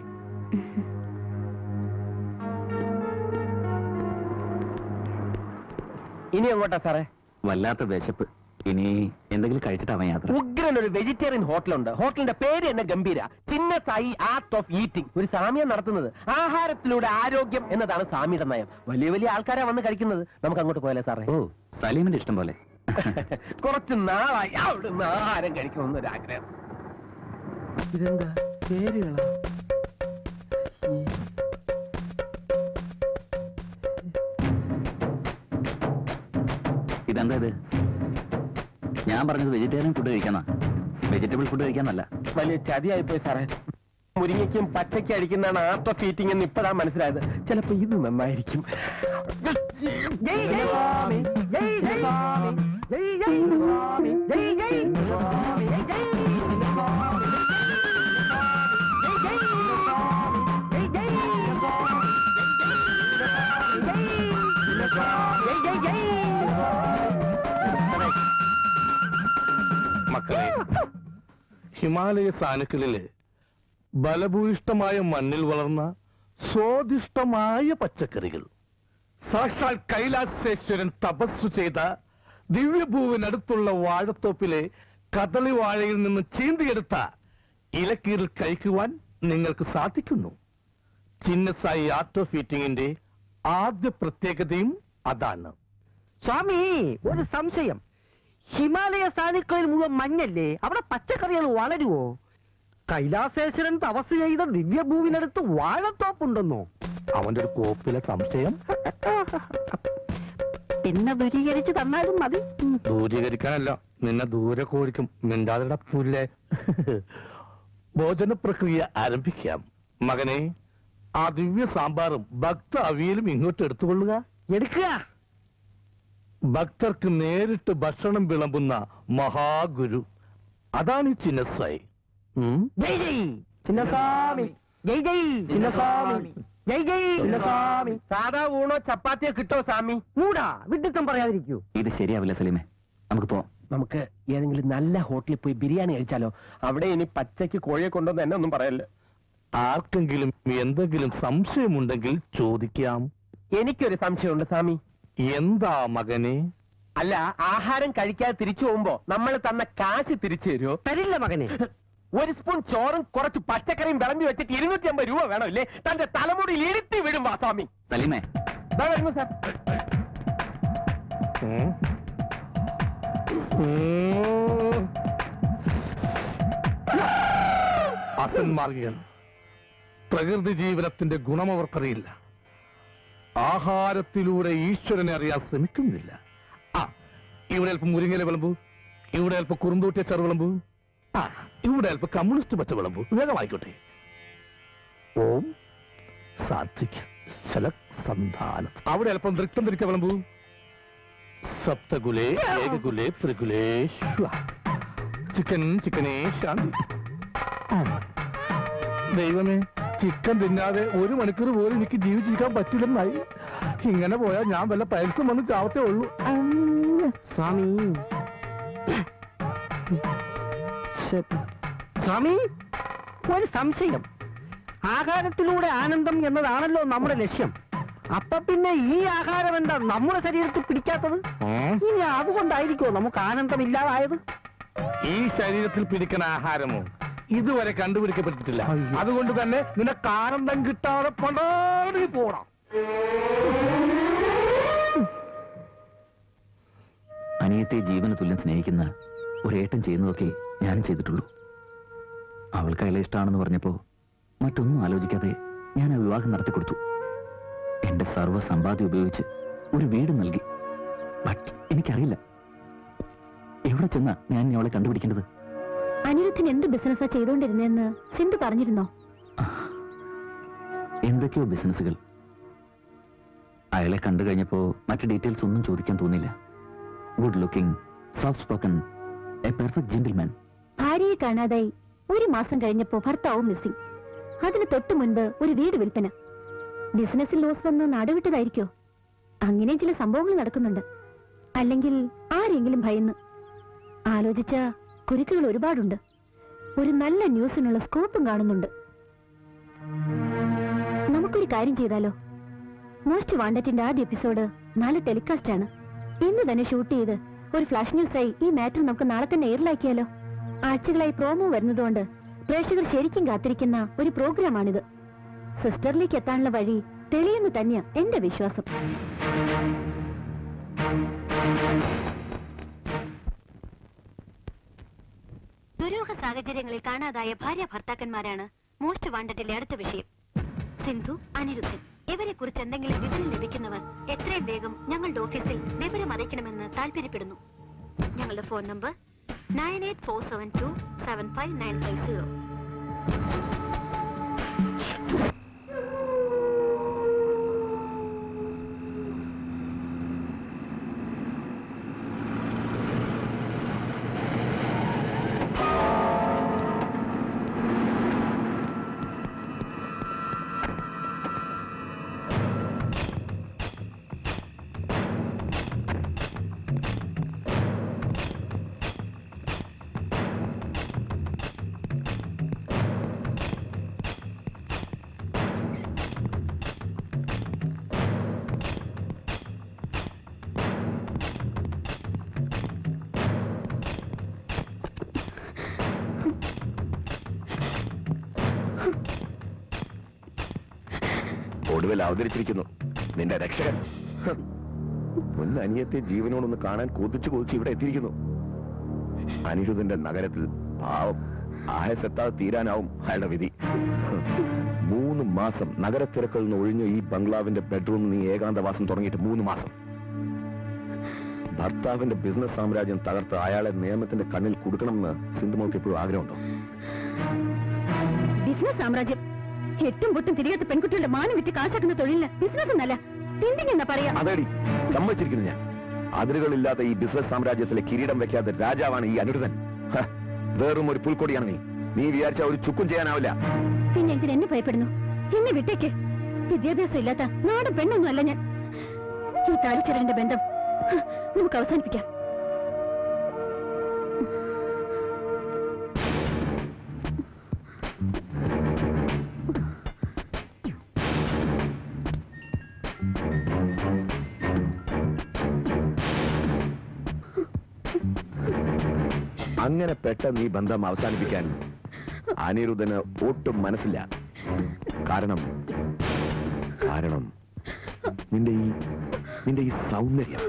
ഇനി എങ്ങോട്ടാ സാറേ? വല്ലാത്ത വിശപ്പ്. ഇനി എന്തെങ്കിലും കഴിച്ചിട്ടാവാൻ യാത്ര. ഉഗ്രൻ ഒരു വെജിറ്റേറിയൻ ഹോട്ടലുണ്ട്. ഹോട്ടലിന്റെ പേര് തന്നെ ഗംഭീര, Chinna Sai art of eating. ഒരു സാമ്യം നടത്തുന്നത് ആഹാരത്തിലൂടെ ആരോഗ്യം എന്നതാണ് സാമ്യയുടെ നയം. വലിയ വലിയ ആൾക്കാരാ വന്ന് കഴിക്കുന്നത്. നമുക്ക് അങ്ങോട്ട് പോയാലേ സാറേ? ഓ, സലീമിന്റെ ഇഷ്ടം പോലെ. കുറച്ച് നാളായി അവിടുന്ന് ആഹാരം കഴിക്കണമെന്നൊരാഗ്രഹം. ഇതെന്താ പേരുകളാ? ഇതെന്താ ഇത്? ഞാൻ പറഞ്ഞത് വെജിറ്റേറിയൻ ഫുഡ് കഴിക്കാന്നാ, വെജിറ്റബിൾ ഫുഡ് കഴിക്കാന്നല്ല. വലിയ ചതിയായിപ്പോയി സാറേ. മുരിങ്ങയ്ക്കും പച്ചയ്ക്ക് അടിക്കുന്നതാണ് ആർട്ട് ഓഫ് ഈറ്റിംഗ് എന്ന് ഇപ്പോഴാ മനസ്സിലായത്. ചിലപ്പോ ഇത് നന്നായിരിക്കും. മക്കളെ, ഹിമാലയ സാനുക്കളില് ബലഭൂയിഷ്ടമായ മണ്ണിൽ വളർന്ന സ്വാദിഷ്ടമായ പച്ചക്കറികൾ, സാക്ഷാൽ കൈലാസേശ്വരൻ തപസ്സു ചെയ്ത ദിവ്യഭൂവിനടുത്തുള്ള വാഴത്തോപ്പിലെ കദളി വാഴയിൽ നിന്ന് ചീന്തിയെടുത്ത ഇലക്കീറിൽ കഴിക്കുവാൻ നിങ്ങൾക്ക് സാധിക്കുന്നു. ചിന്നസായി ആർട്ട് ഓഫ് ഈറ്റിംഗിന്റെ ആദ്യ പ്രത്യേകതയും അതാണ്. സ്വാമി, ഒരു സംശയം. ഹിമാലയ സാനുക്കളിൽ മുഴുവൻ മഞ്ഞല്ലേ, അവിടെ പച്ചക്കറികൾ വളരുവോ? കൈലാസേശ്വരൻ തപസ് ചെയ്ത ദിവ്യഭൂവിനടുത്ത് വാഴത്തോപ്പുണ്ടെന്നോ? അവന്റെ ഒരു കോപ്പിലെ സംശയം. പിന്നെ ദൂരീകരിച്ച് തന്നാലും മതി. ദൂരീകരിക്കാനല്ല, നിന്നെ ദൂരെ കോരിക്കും. മിണ്ടാതിട പുല്ലേ. ഭോജന പ്രക്രിയ ആരംഭിക്കാം. മകനെ, ആ ദിവ്യ സാമ്പാറും ഭക്ത അവിയലും ഇങ്ങോട്ട് എടുത്തുകൊള്ളുക. എടുക്കുക. ഭക്തർക്ക് നേരിട്ട് ഭക്ഷണം വിളമ്പുന്ന മഹാഗുരു, അതാണ് ഈ ചിന്നസ്വായി. ജയ് ജയ് ചിന്നസ്വാമി, ജയ് ജയ് ചിന്നസ്വാമി, ജയ് ജയ് ചിന്നസ്വാമി. സാധാ ഊണോ ചപ്പാത്തിയോ കിട്ടോ സ്വാമി? മൂടാ, വിഡിത്തം പറയാതിരിക്കൂ. ഇത് ശരിയാവില്ല സലീമേ, നമുക്ക് പോവാം. നമുക്ക് ഏതെങ്കിലും നല്ല ഹോട്ടലിൽ പോയി ബിരിയാണി കഴിച്ചാലോ? അവിടെ ഇനി പച്ചയ്ക്ക് കോഴിയെ കൊണ്ടുവന്ന് എന്നെ ഒന്നും പറയല്ലേ. ആർക്കെങ്കിലും എന്തെങ്കിലും സംശയമുണ്ടെങ്കിൽ ചോദിക്കാം. എനിക്കൊരു സംശയമുണ്ട് സ്വാമി. എന്താ മകനെ? അല്ല, ആഹാരം കഴിക്കാതെ തിരിച്ചു പോകുമ്പോ നമ്മൾ തന്ന കാശ് തിരിച്ചു തരുമോ? തരില്ല മകനെ. ഒരു സ്പൂൺ ചോറും കുറച്ച് പച്ചക്കറിയും വിളമ്പി വെച്ചിട്ട് ഇരുന്നൂറ്റി അമ്പത് രൂപ വേണമില്ലേ? തന്റെ തലമുടിയിൽ ഇരുത്തി വിടും വാ സ്വാമി. സലീമേ, വരുന്നു സാർ. ഉം. ഉം. അസന്മാർഗികൾ. പ്രകൃതി ജീവനത്തിന്റെ ഗുണം അവർക്കറിയില്ല. ആഹാരത്തിലൂടെ ഈശ്വരനെ അറിയാൻ ശ്രമിക്കുന്നില്ല. ആ, ഇവിടെ അല്പം മുരിങ്ങയില വിളമ്പു, ഇവിടെ അല്പം കുറുന്തൂട്ടിയ ചെറു വിളമ്പു, ആ, ഇവിടെ അല്പം കമ്മ്യൂണിസ്റ്റ് പച്ച വിളമ്പു. വേഗമായിക്കോട്ടെ. ഓം സാത്വിക ശലസന്ധാനം. അവിടെ അല്പം നൃത്തം തിരിച്ച വിളമ്പു. സപ്തകുലേ ഏകകുലേ ത്രികുലേ ശ്വ. ചിക്കൻ ചിക്കനേ ശാന്തി. ദൈവമേ, ചിക്കൻ തിന്നാതെ ഒരു മണിക്കൂർ പോലും എനിക്ക് ജീവിച്ചിരിക്കാൻ പറ്റില്ലെന്നായി. ഇങ്ങനെ പോയാൽ ഞാൻ വല്ല പൈൽസും വന്ന് ചാവത്തേ ഉള്ളൂ. സ്വാമി, സ്വാമി, ഒരു സംശയം. ആഹാരത്തിലൂടെ ആനന്ദം എന്നതാണല്ലോ നമ്മുടെ ലക്ഷ്യം. അപ്പൊ പിന്നെ ഈ ആഹാരം എന്താ നമ്മുടെ ശരീരത്തിൽ പിടിക്കാത്തത്? ഇനി അതുകൊണ്ടായിരിക്കോ നമുക്ക് ആനന്ദമില്ലാതായത്? ഈ ശരീരത്തിൽ പിടിക്കുന്ന ആഹാരമോ ഇതുവരെ കണ്ടുപിടിക്കപ്പെട്ടിട്ടില്ല. അതുകൊണ്ട് തന്നെ നിനക്ക് ആനന്ദം കിട്ടാതെ പണ്ടാടി പോണം. അനിയത്തെ ജീവന തുല്യം സ്നേഹിക്കുന്ന ഒരേട്ടൻ ചെയ്യുന്നതൊക്കെ ഞാനും ചെയ്തിട്ടുള്ളൂ. അവൾക്ക് അയാളെ ഇഷ്ടമാണെന്ന് പറഞ്ഞപ്പോ മറ്റൊന്നും ആലോചിക്കാതെ ഞാൻ ആ വിവാഹം നടത്തിക്കൊടുത്തു. എന്റെ സർവ്വ സമ്പാദ്യം ഉപയോഗിച്ച് ഒരു വീട് നൽകി. ബട്ട് എനിക്കറിയില്ല എവിടെ ചെന്നാ ഞാൻ അവളെ കണ്ടുപിടിക്കേണ്ടത്. അനിരുദ്ധൻ എന്ത് ബിസിനസ്സാ ചെയ്തുകൊണ്ടിരുന്നെന്ന് സിന്ധു പറഞ്ഞിരുന്നോ? എന്തൊക്കെയോ ബിസിനസ്സുകൾ. അയാളെ കണ്ടു കഴിഞ്ഞപ്പോ മറ്റു ഡീറ്റെയിൽസ് ഒന്നും ചോദിക്കാൻ തോന്നില്ല. Good looking, soft spoken, a perfect gentleman. ഭാര്യയെ കാണാതായി ഒരു മാസം കഴിഞ്ഞപ്പോ ഭർത്താവും മിസ്സിംഗ്. അതിന് തൊട്ടു മുൻപ് ഒരു വീട് വിൽപ്പന. ബിസിനസ്സിൽ ലോസ് വന്ന് നാടുവിട്ടതായിരിക്കോ? അങ്ങനെ ചില സംഭവങ്ങൾ നടക്കുന്നുണ്ട്. അല്ലെങ്കിൽ ആരെങ്കിലും ഭയന്ന്. ആലോചിച്ച കുരുക്കുകൾ ഒരുപാടുണ്ട്. ഒരു നല്ല ന്യൂസിനുള്ള സ്കോപ്പും കാണുന്നുണ്ട്. നമുക്കൊരു കാര്യം ചെയ്താലോ? മോസ്റ്റ് വാണ്ടറ്റിന്റെ ആദ്യ എപ്പിസോഡ് നാളെ ടെലികാസ്റ്റ് ആണ്. ഇന്ന് തന്നെ ഷൂട്ട് ചെയ്ത് ഒരു ഫ്ലാഷ് ന്യൂസായി ഈ മാറ്റർ നമുക്ക് നാളെ തന്നെ എയറിലാക്കിയാലോ? ആഴ്ചകളായി പ്രോമോ വരുന്നതുകൊണ്ട് പ്രേക്ഷകർ ശരിക്കും കാത്തിരിക്കുന്ന ഒരു പ്രോഗ്രാമാണിത്. സിസ്റ്ററിലേക്ക് എത്താനുള്ള വഴി തെളിയെന്ന് തന്നെയാ എന്റെ വിശ്വാസം. ദുരൂഹ സാഹചര്യങ്ങളിൽ കാണാതായ ഭാര്യ ഭർത്താക്കന്മാരാണ് മോസ്റ്റ് വാണ്ടറ്റിലെ അടുത്ത വിഷയം. സിന്ധു, അനിരുദ്ധൻ. ഇവരെ കുറിച്ച് എന്തെങ്കിലും വിവരം ലഭിക്കുന്നവർ എത്രയും വേഗം ഞങ്ങളുടെ ഓഫീസിൽ വിവരം അറിയിക്കണമെന്ന് താല്പര്യപ്പെടുന്നു. ഞങ്ങളുടെ phone number nine eight four seven two seven five nine five zero. ഒടുവിൽ അവതരിച്ചിരിക്കുന്നു നിന്റെ രക്ഷകൻ. മുൻ അനിയത്തെ ജീവനോടൊന്ന് കാണാൻ കൊതിച്ചു കൊതിച്ച് ഇവിടെ എത്തിയിരിക്കുന്നു. അനിരുദ്ധന്റെ നഗരത്തിൽ പാവം ആയസെത്താതെ തീരാനാവും അയാളുടെ വിധി. മൂന്ന് മാസം നഗരത്തിരക്കിൽ നിന്ന് ഒഴിഞ്ഞ ഈ ബംഗ്ലാവിന്റെ ബെഡ്റൂമിൽ നീ ഏകാന്തവാസം തുടങ്ങിയിട്ട് മൂന്ന് മാസം. ഭർത്താവിന്റെ ബിസിനസ് സാമ്രാജ്യം തകർത്ത് അയാളെ നിയമത്തിന്റെ കണ്ണിൽ കൊടുക്കണമെന്ന് സിന്ധുമോൾക്ക് എപ്പോഴും ആഗ്രഹമുണ്ടോ? ബിസിനസ് സാമ്രാജ്യം എട്ടും പൊട്ടും തിരിയാത്ത പെൺകുട്ടികളുടെ മാനം വിറ്റ് കാശാക്കുന്ന തൊഴിലിന് ബിസിനസ് എന്നല്ല തിണ്ടിങ് എന്നാ പറയാ. അതേടി സമ്മതിച്ചിരിക്കുന്നു ഞാൻ. അതിരുകളില്ലാത്ത ഈ ബിസിനസ് സാമ്രാജ്യത്തിലെ കിരീടം വെക്കാത്ത രാജാവാണ് ഈ അനിരുദ്ധൻ. വേറും ഒരു പുൽക്കൊടിയാണ് നീ. നീ വിചാരിച്ച ഒരു ചുക്കും ചെയ്യാനാവില്ല. പിന്നെ എന്തിന് എന്നെ ഭയപ്പെടുന്നു? എന്നെ വിട്ടേക്ക്. വിദ്യാഭ്യാസം ഇല്ലാത്ത നാടും പെണ്ണൊന്നും അല്ല ഞാൻ. ഈ താലിച്ചരലിന്റെ ബന്ധം നമുക്ക് അവസാനിപ്പിക്കാം. അങ്ങനെ പെട്ടെന്ന് ഈ ബന്ധം അവസാനിപ്പിക്കാൻ അനിരുദ്ധന് ഒട്ടും മനസ്സില്ല. കാരണം കാരണം നിന്റെ ഈ നിന്റെ ഈ സൗന്ദര്യം,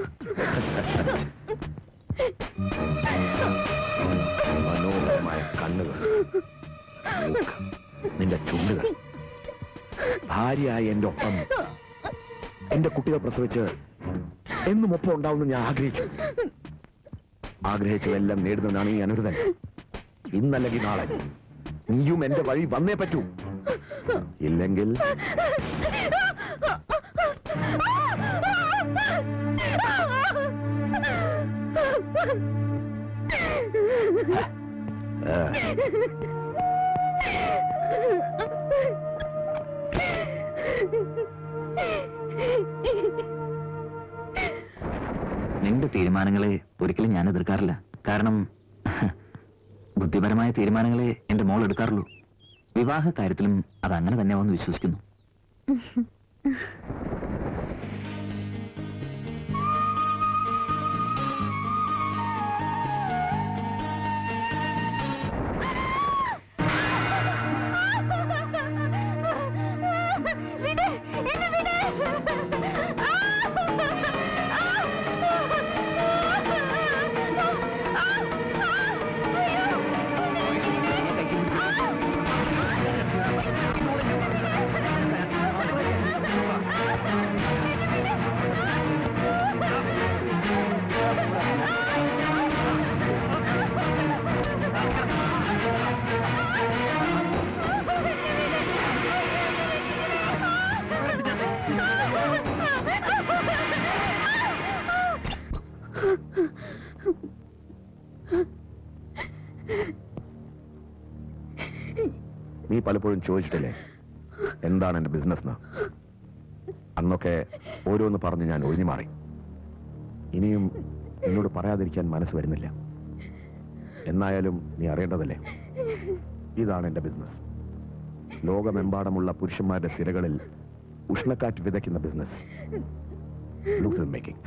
മനോഹരമായ കണ്ണുകൾ, മൂക്ക്, നിന്റെ ചുണ്ടുകൾ, ഭാര്യയായ എന്റെ ഒപ്പം എന്റെ കുട്ടികൾ പ്രസവിച്ച് എന്നും ഒപ്പം ഉണ്ടാവുമെന്ന് ഞാൻ ആഗ്രഹിച്ചു. ആഗ്രഹിച്ചതെല്ലാം നേടുന്നതാണ് ഈ അനിരുദ്ധൻ. ഇന്നല്ലെങ്കിൽ നാളെ നീയും എന്റെ വഴി വന്നേ പറ്റൂ. ഇല്ലെങ്കിൽ നിന്റെ തീരുമാനങ്ങളെ ഒരിക്കലും ഞാൻ എതിർക്കാറില്ല. കാരണം ബുദ്ധിപരമായ തീരുമാനങ്ങളെ എന്റെ മോൾ എടുക്കാറുള്ളൂ. വിവാഹ കാര്യത്തിലും അത് അങ്ങനെ തന്നെയാവെന്ന് വിശ്വസിക്കുന്നു. നീ പലപ്പോഴും ചോദിച്ചിട്ടില്ലേ എന്താണ് എന്റെ ബിസിനസ്? അന്നൊക്കെ ഓരോന്ന് പറഞ്ഞ് ഞാൻ ഒഴിഞ്ഞു മാറി. ഇനിയും എന്നോട് പറയാതിരിക്കാൻ മനസ്സ് വരുന്നില്ല. എന്നായാലും നീ അറിയേണ്ടതല്ലേ, ഇതാണ് എന്റെ ബിസിനസ്. ലോകമെമ്പാടുമുള്ള പുരുഷന്മാരുടെ സിരകളിൽ ഉഷ്ണക്കാറ്റ് വിതയ്ക്കുന്ന ബിസിനസ്, ബ്ലൂ ഫിൽം മേക്കിംഗ്.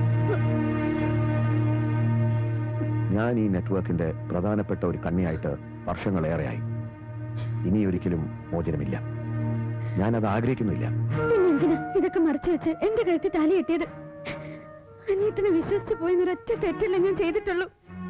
ഞാൻ ഈ നെറ്റ്വർക്കിന്റെ പ്രധാനപ്പെട്ട ഒരു കണ്ണിയായിട്ട് വർഷങ്ങളേറെയായി. ഇനിയൊരിക്കലും മോചനമില്ല. ഞാനത് ആഗ്രഹിക്കുന്നില്ല. ഇതൊക്കെ മറച്ചു വെച്ച് എന്റെ കഴുത്തിൽ താലി കെട്ടിയത് അനിയത്തിനെ വിശ്വസിച്ചു പോയെന്നൊരൊറ്റ തെറ്റല്ല ഞാൻ ചെയ്തിട്ടുള്ളൂ.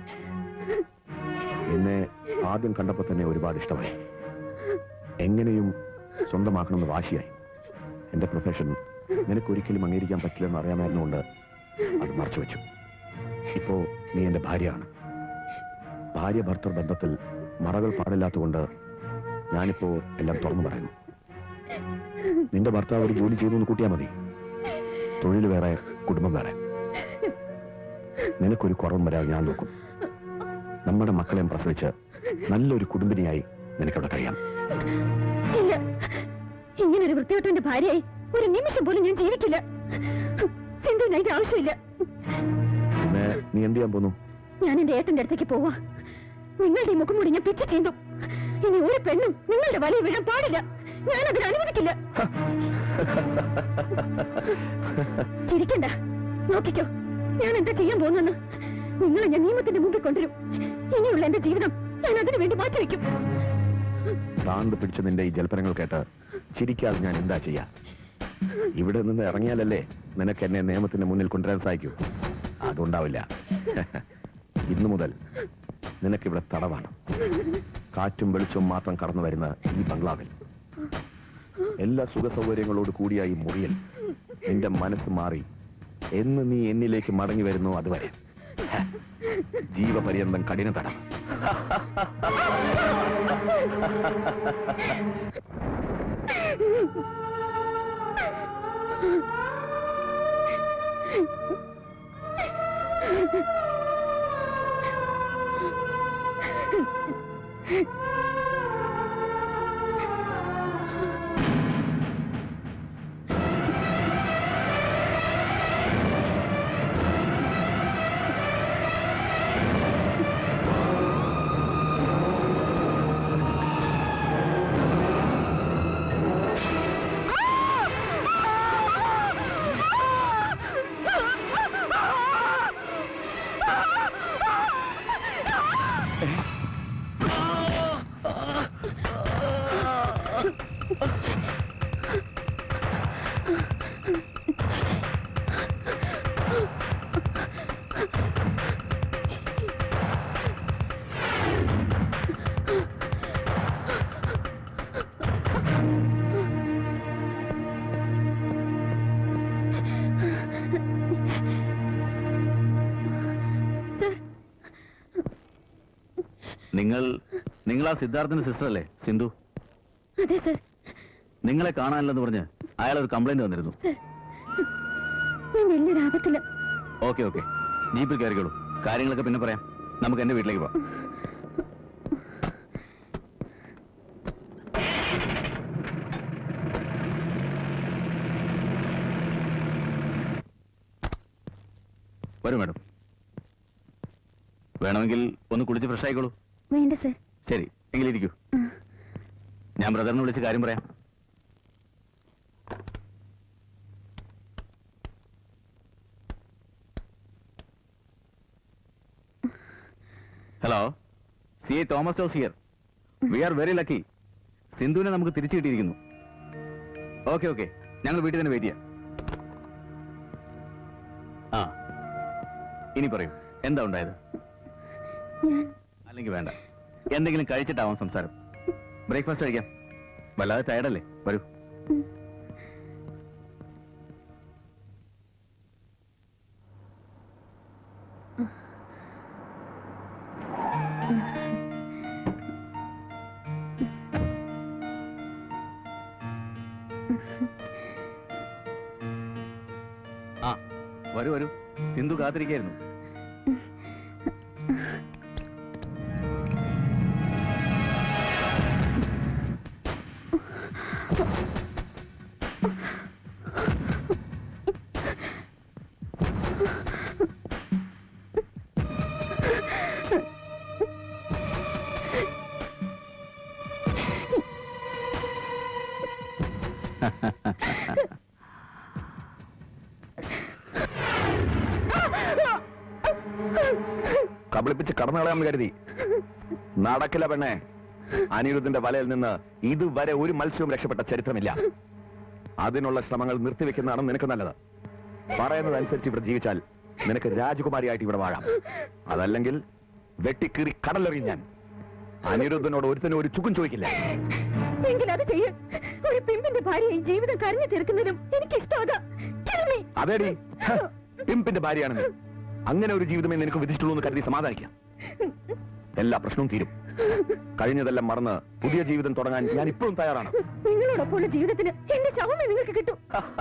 എന്നെ ആദ്യം കണ്ടപ്പോ തന്നെ ഒരുപാട് ഇഷ്ടമായി. എങ്ങനെയും സ്വന്തമാക്കണമെന്ന് വാശിയായി. എന്റെ പ്രൊഫഷൻ നിനക്കൊരിക്കലും അംഗീകരിക്കാൻ പറ്റില്ലെന്ന് അറിയാമായിരുന്നുകൊണ്ട് അത് മറച്ചു വെച്ചു. ഇപ്പോ നീ എന്റെ ഭാര്യയാണ്. ഭാര്യ ഭർത്തൃ ബന്ധത്തിൽ മറകൾ പാടില്ലാത്തതുകൊണ്ട് ഞാനിപ്പോ എല്ലാം തുറന്നു പറയുന്നു. നിന്റെ ഭർത്താവ് ഒരു ജോലി ചെയ്തു എന്ന് കൂട്ടിയാൽ മതി. തൊഴിൽ വേറെ, കുടുംബം വേറെ. നിനക്കൊരു കുറവും വരാതെ ഞാൻ നോക്കും. നമ്മുടെ മക്കളെയും പ്രസവിച്ച് നല്ലൊരു കുടുംബിനിയായി നിനക്കവിടെ കഴിയാം. ഇല്ല, ഇങ്ങനൊരു വൃത്തികെട്ടവന്റെ ഭാര്യയായി ഒരു നിമിഷം പോലും ഞാൻ ജീവിക്കില്ല. സിന്ധുവിന് അതിന്റെ ആവശ്യമില്ല. പിന്നെ നീ എന്ത് ചെയ്യാൻ പോന്നു? ഞാൻ എന്റെ ഏട്ടന്റെ അടുത്തേക്ക് പോവാ. നിങ്ങളുടെ ഈ മുഖം മൂടി ഞാൻ പിച്ചു ചെയ്തു. ഇനി ഒരു പെണ്ണും നിങ്ങളുടെ വലയിൽ വീഴാൻ പാടില്ല. ഞാൻ അതിന് അനുവദിക്കില്ല. ചിരിക്കണ്ട, നോക്കിക്കോ ഞാൻ എന്താ ചെയ്യാൻ പോകുന്നെന്ന്. നിങ്ങളെ ഞാൻ നിയമത്തിന്റെ മുമ്പിൽ കൊണ്ടുവരും. ഇനിയുള്ള എന്റെ ജീവിതം ഞാൻ അതിനു വേണ്ടി മാറ്റിവെക്കും. താന്ത് പിടിച്ച നിന്റെ ഈ ജൽപ്പനങ്ങൾ കേട്ട് ചിരിക്കാതെ ഞാൻ എന്താ ചെയ്യാ? ഇവിടെ നിന്ന് ഇറങ്ങിയാലല്ലേ നിനക്ക് എന്നെ നിയമത്തിന്റെ മുന്നിൽ കൊണ്ടുവരാൻ സാധിക്കൂ. അതുണ്ടാവില്ല. ഇന്നു മുതൽ നിനക്കിവിടെ തടവാണ്. കാറ്റും വെളിച്ചവും മാത്രം കടന്നു വരുന്ന ഈ ബംഗ്ലാവിൽ എല്ലാ സുഖ സൗകര്യങ്ങളോട് കൂടിയ ഈ മുറിയിൽ നിന്റെ മനസ്സ് മാറി എന്ന് നീ എന്നിലേക്ക് മടങ്ങി വരുന്നു അതുവരെ ജീവപര്യന്തം കഠിന തടം. നിങ്ങൾ നിങ്ങൾ ആ സിദ്ധാർത്ഥന്റെ സിസ്റ്റർ അല്ലേ സിന്ധു? അതെ സർ. നിങ്ങളെ കാണാനില്ലെന്ന് പറഞ്ഞ് അയാൾ ഒരു കംപ്ലൈന്റ് വന്നിരുന്നു. ഞാൻ വലിയൊരു ആപത്തില്ല. ഓക്കെ ഓക്കെ, ജീപ്പിൽ കയറിക്കോളൂ. കാര്യങ്ങളൊക്കെ പിന്നെ പറയാം. നമുക്ക് എന്റെ വീട്ടിലേക്ക് പോവാം. വരൂ മാഡം. വേണമെങ്കിൽ ഒന്ന് കുളിച്ച് ഫ്രഷ് ആയിക്കോളൂ. വേണ്ട സർ. ശരി, എങ്കിലിരിക്കൂ. ഞാൻ ബ്രദറിനെ വിളിച്ച് കാര്യം പറയാം. Hello, C A Thomas Jose here. We are very lucky. സിന്ധുവിനെ നമുക്ക് തിരിച്ചു കിട്ടിയിരിക്കുന്നു. ഓക്കെ ഓക്കെ, ഞങ്ങൾ വീട്ടിൽ തന്നെ വെയിറ്റ് ചെയ്യാം. ആ, ഇനി പറയൂ, എന്താ ഉണ്ടായത്? അല്ലെങ്കിൽ വേണ്ട, എന്തെങ്കിലും കഴിച്ചിട്ടാവാം സംസാരം. ബ്രേക്ക്ഫാസ്റ്റ് കഴിക്കാം. വല്ലാതെ ടയർഡല്ലേ? വരൂ. ആ വരൂ വരൂ, സിന്ധു കാത്തിരിക്കായിരുന്നു. കബളിപ്പിച്ച് കടന്നു കളയാമെന്ന് കരുതി. നടക്കില്ല പെണ്ണെ. അനിരുദ്ധന്റെ വലയിൽ നിന്ന് ഇതുവരെ ഒരു മത്സ്യവും രക്ഷപ്പെട്ട ചരിത്രമില്ല. അതിനുള്ള ശ്രമങ്ങൾ നിർത്തിവെക്കുന്നതാണ് നിനക്ക് നല്ലത്. പറയുന്നതനുസരിച്ച് ഇവിടെ ജീവിച്ചാൽ നിനക്ക് രാജകുമാരിയായിട്ട് ഇവിടെ വാഴാം. അതല്ലെങ്കിൽ വെട്ടിക്കീറി കടലെറിയും ഞാൻ. അനിരുദ്ധനോട് ഒരുത്തനും ഒരു ചുക്കും ചോദിക്കില്ല. എങ്കിൽ അത് ചെയ്യ. ഒരു പിമ്പിന്റെ ഭാര്യയെ ജീവിതം കരഞ്ഞു തീർക്കുന്നതും എനിക്ക് ഇഷ്ടമാകാ. അതേടി പിമ്പിന്റെ ഭാര്യയാണ്. അങ്ങനെ ഒരു ജീവിതമേ നിനക്ക് വിധിച്ചിട്ടുള്ളൂ എന്ന് കരുതി സമാധാനിക്കാം. എല്ലാ പ്രശ്നവും തീരും. കഴിഞ്ഞതെല്ലാം മറന്ന് പുതിയ ജീവിതം തുടങ്ങാൻ ഞാൻ ഇപ്പോഴും തയ്യാറാണ്. നിങ്ങളോടൊപ്പമുള്ള ജീവിതത്തിന് എന്റെ ശവമേ നിങ്ങൾക്ക് കിട്ടും.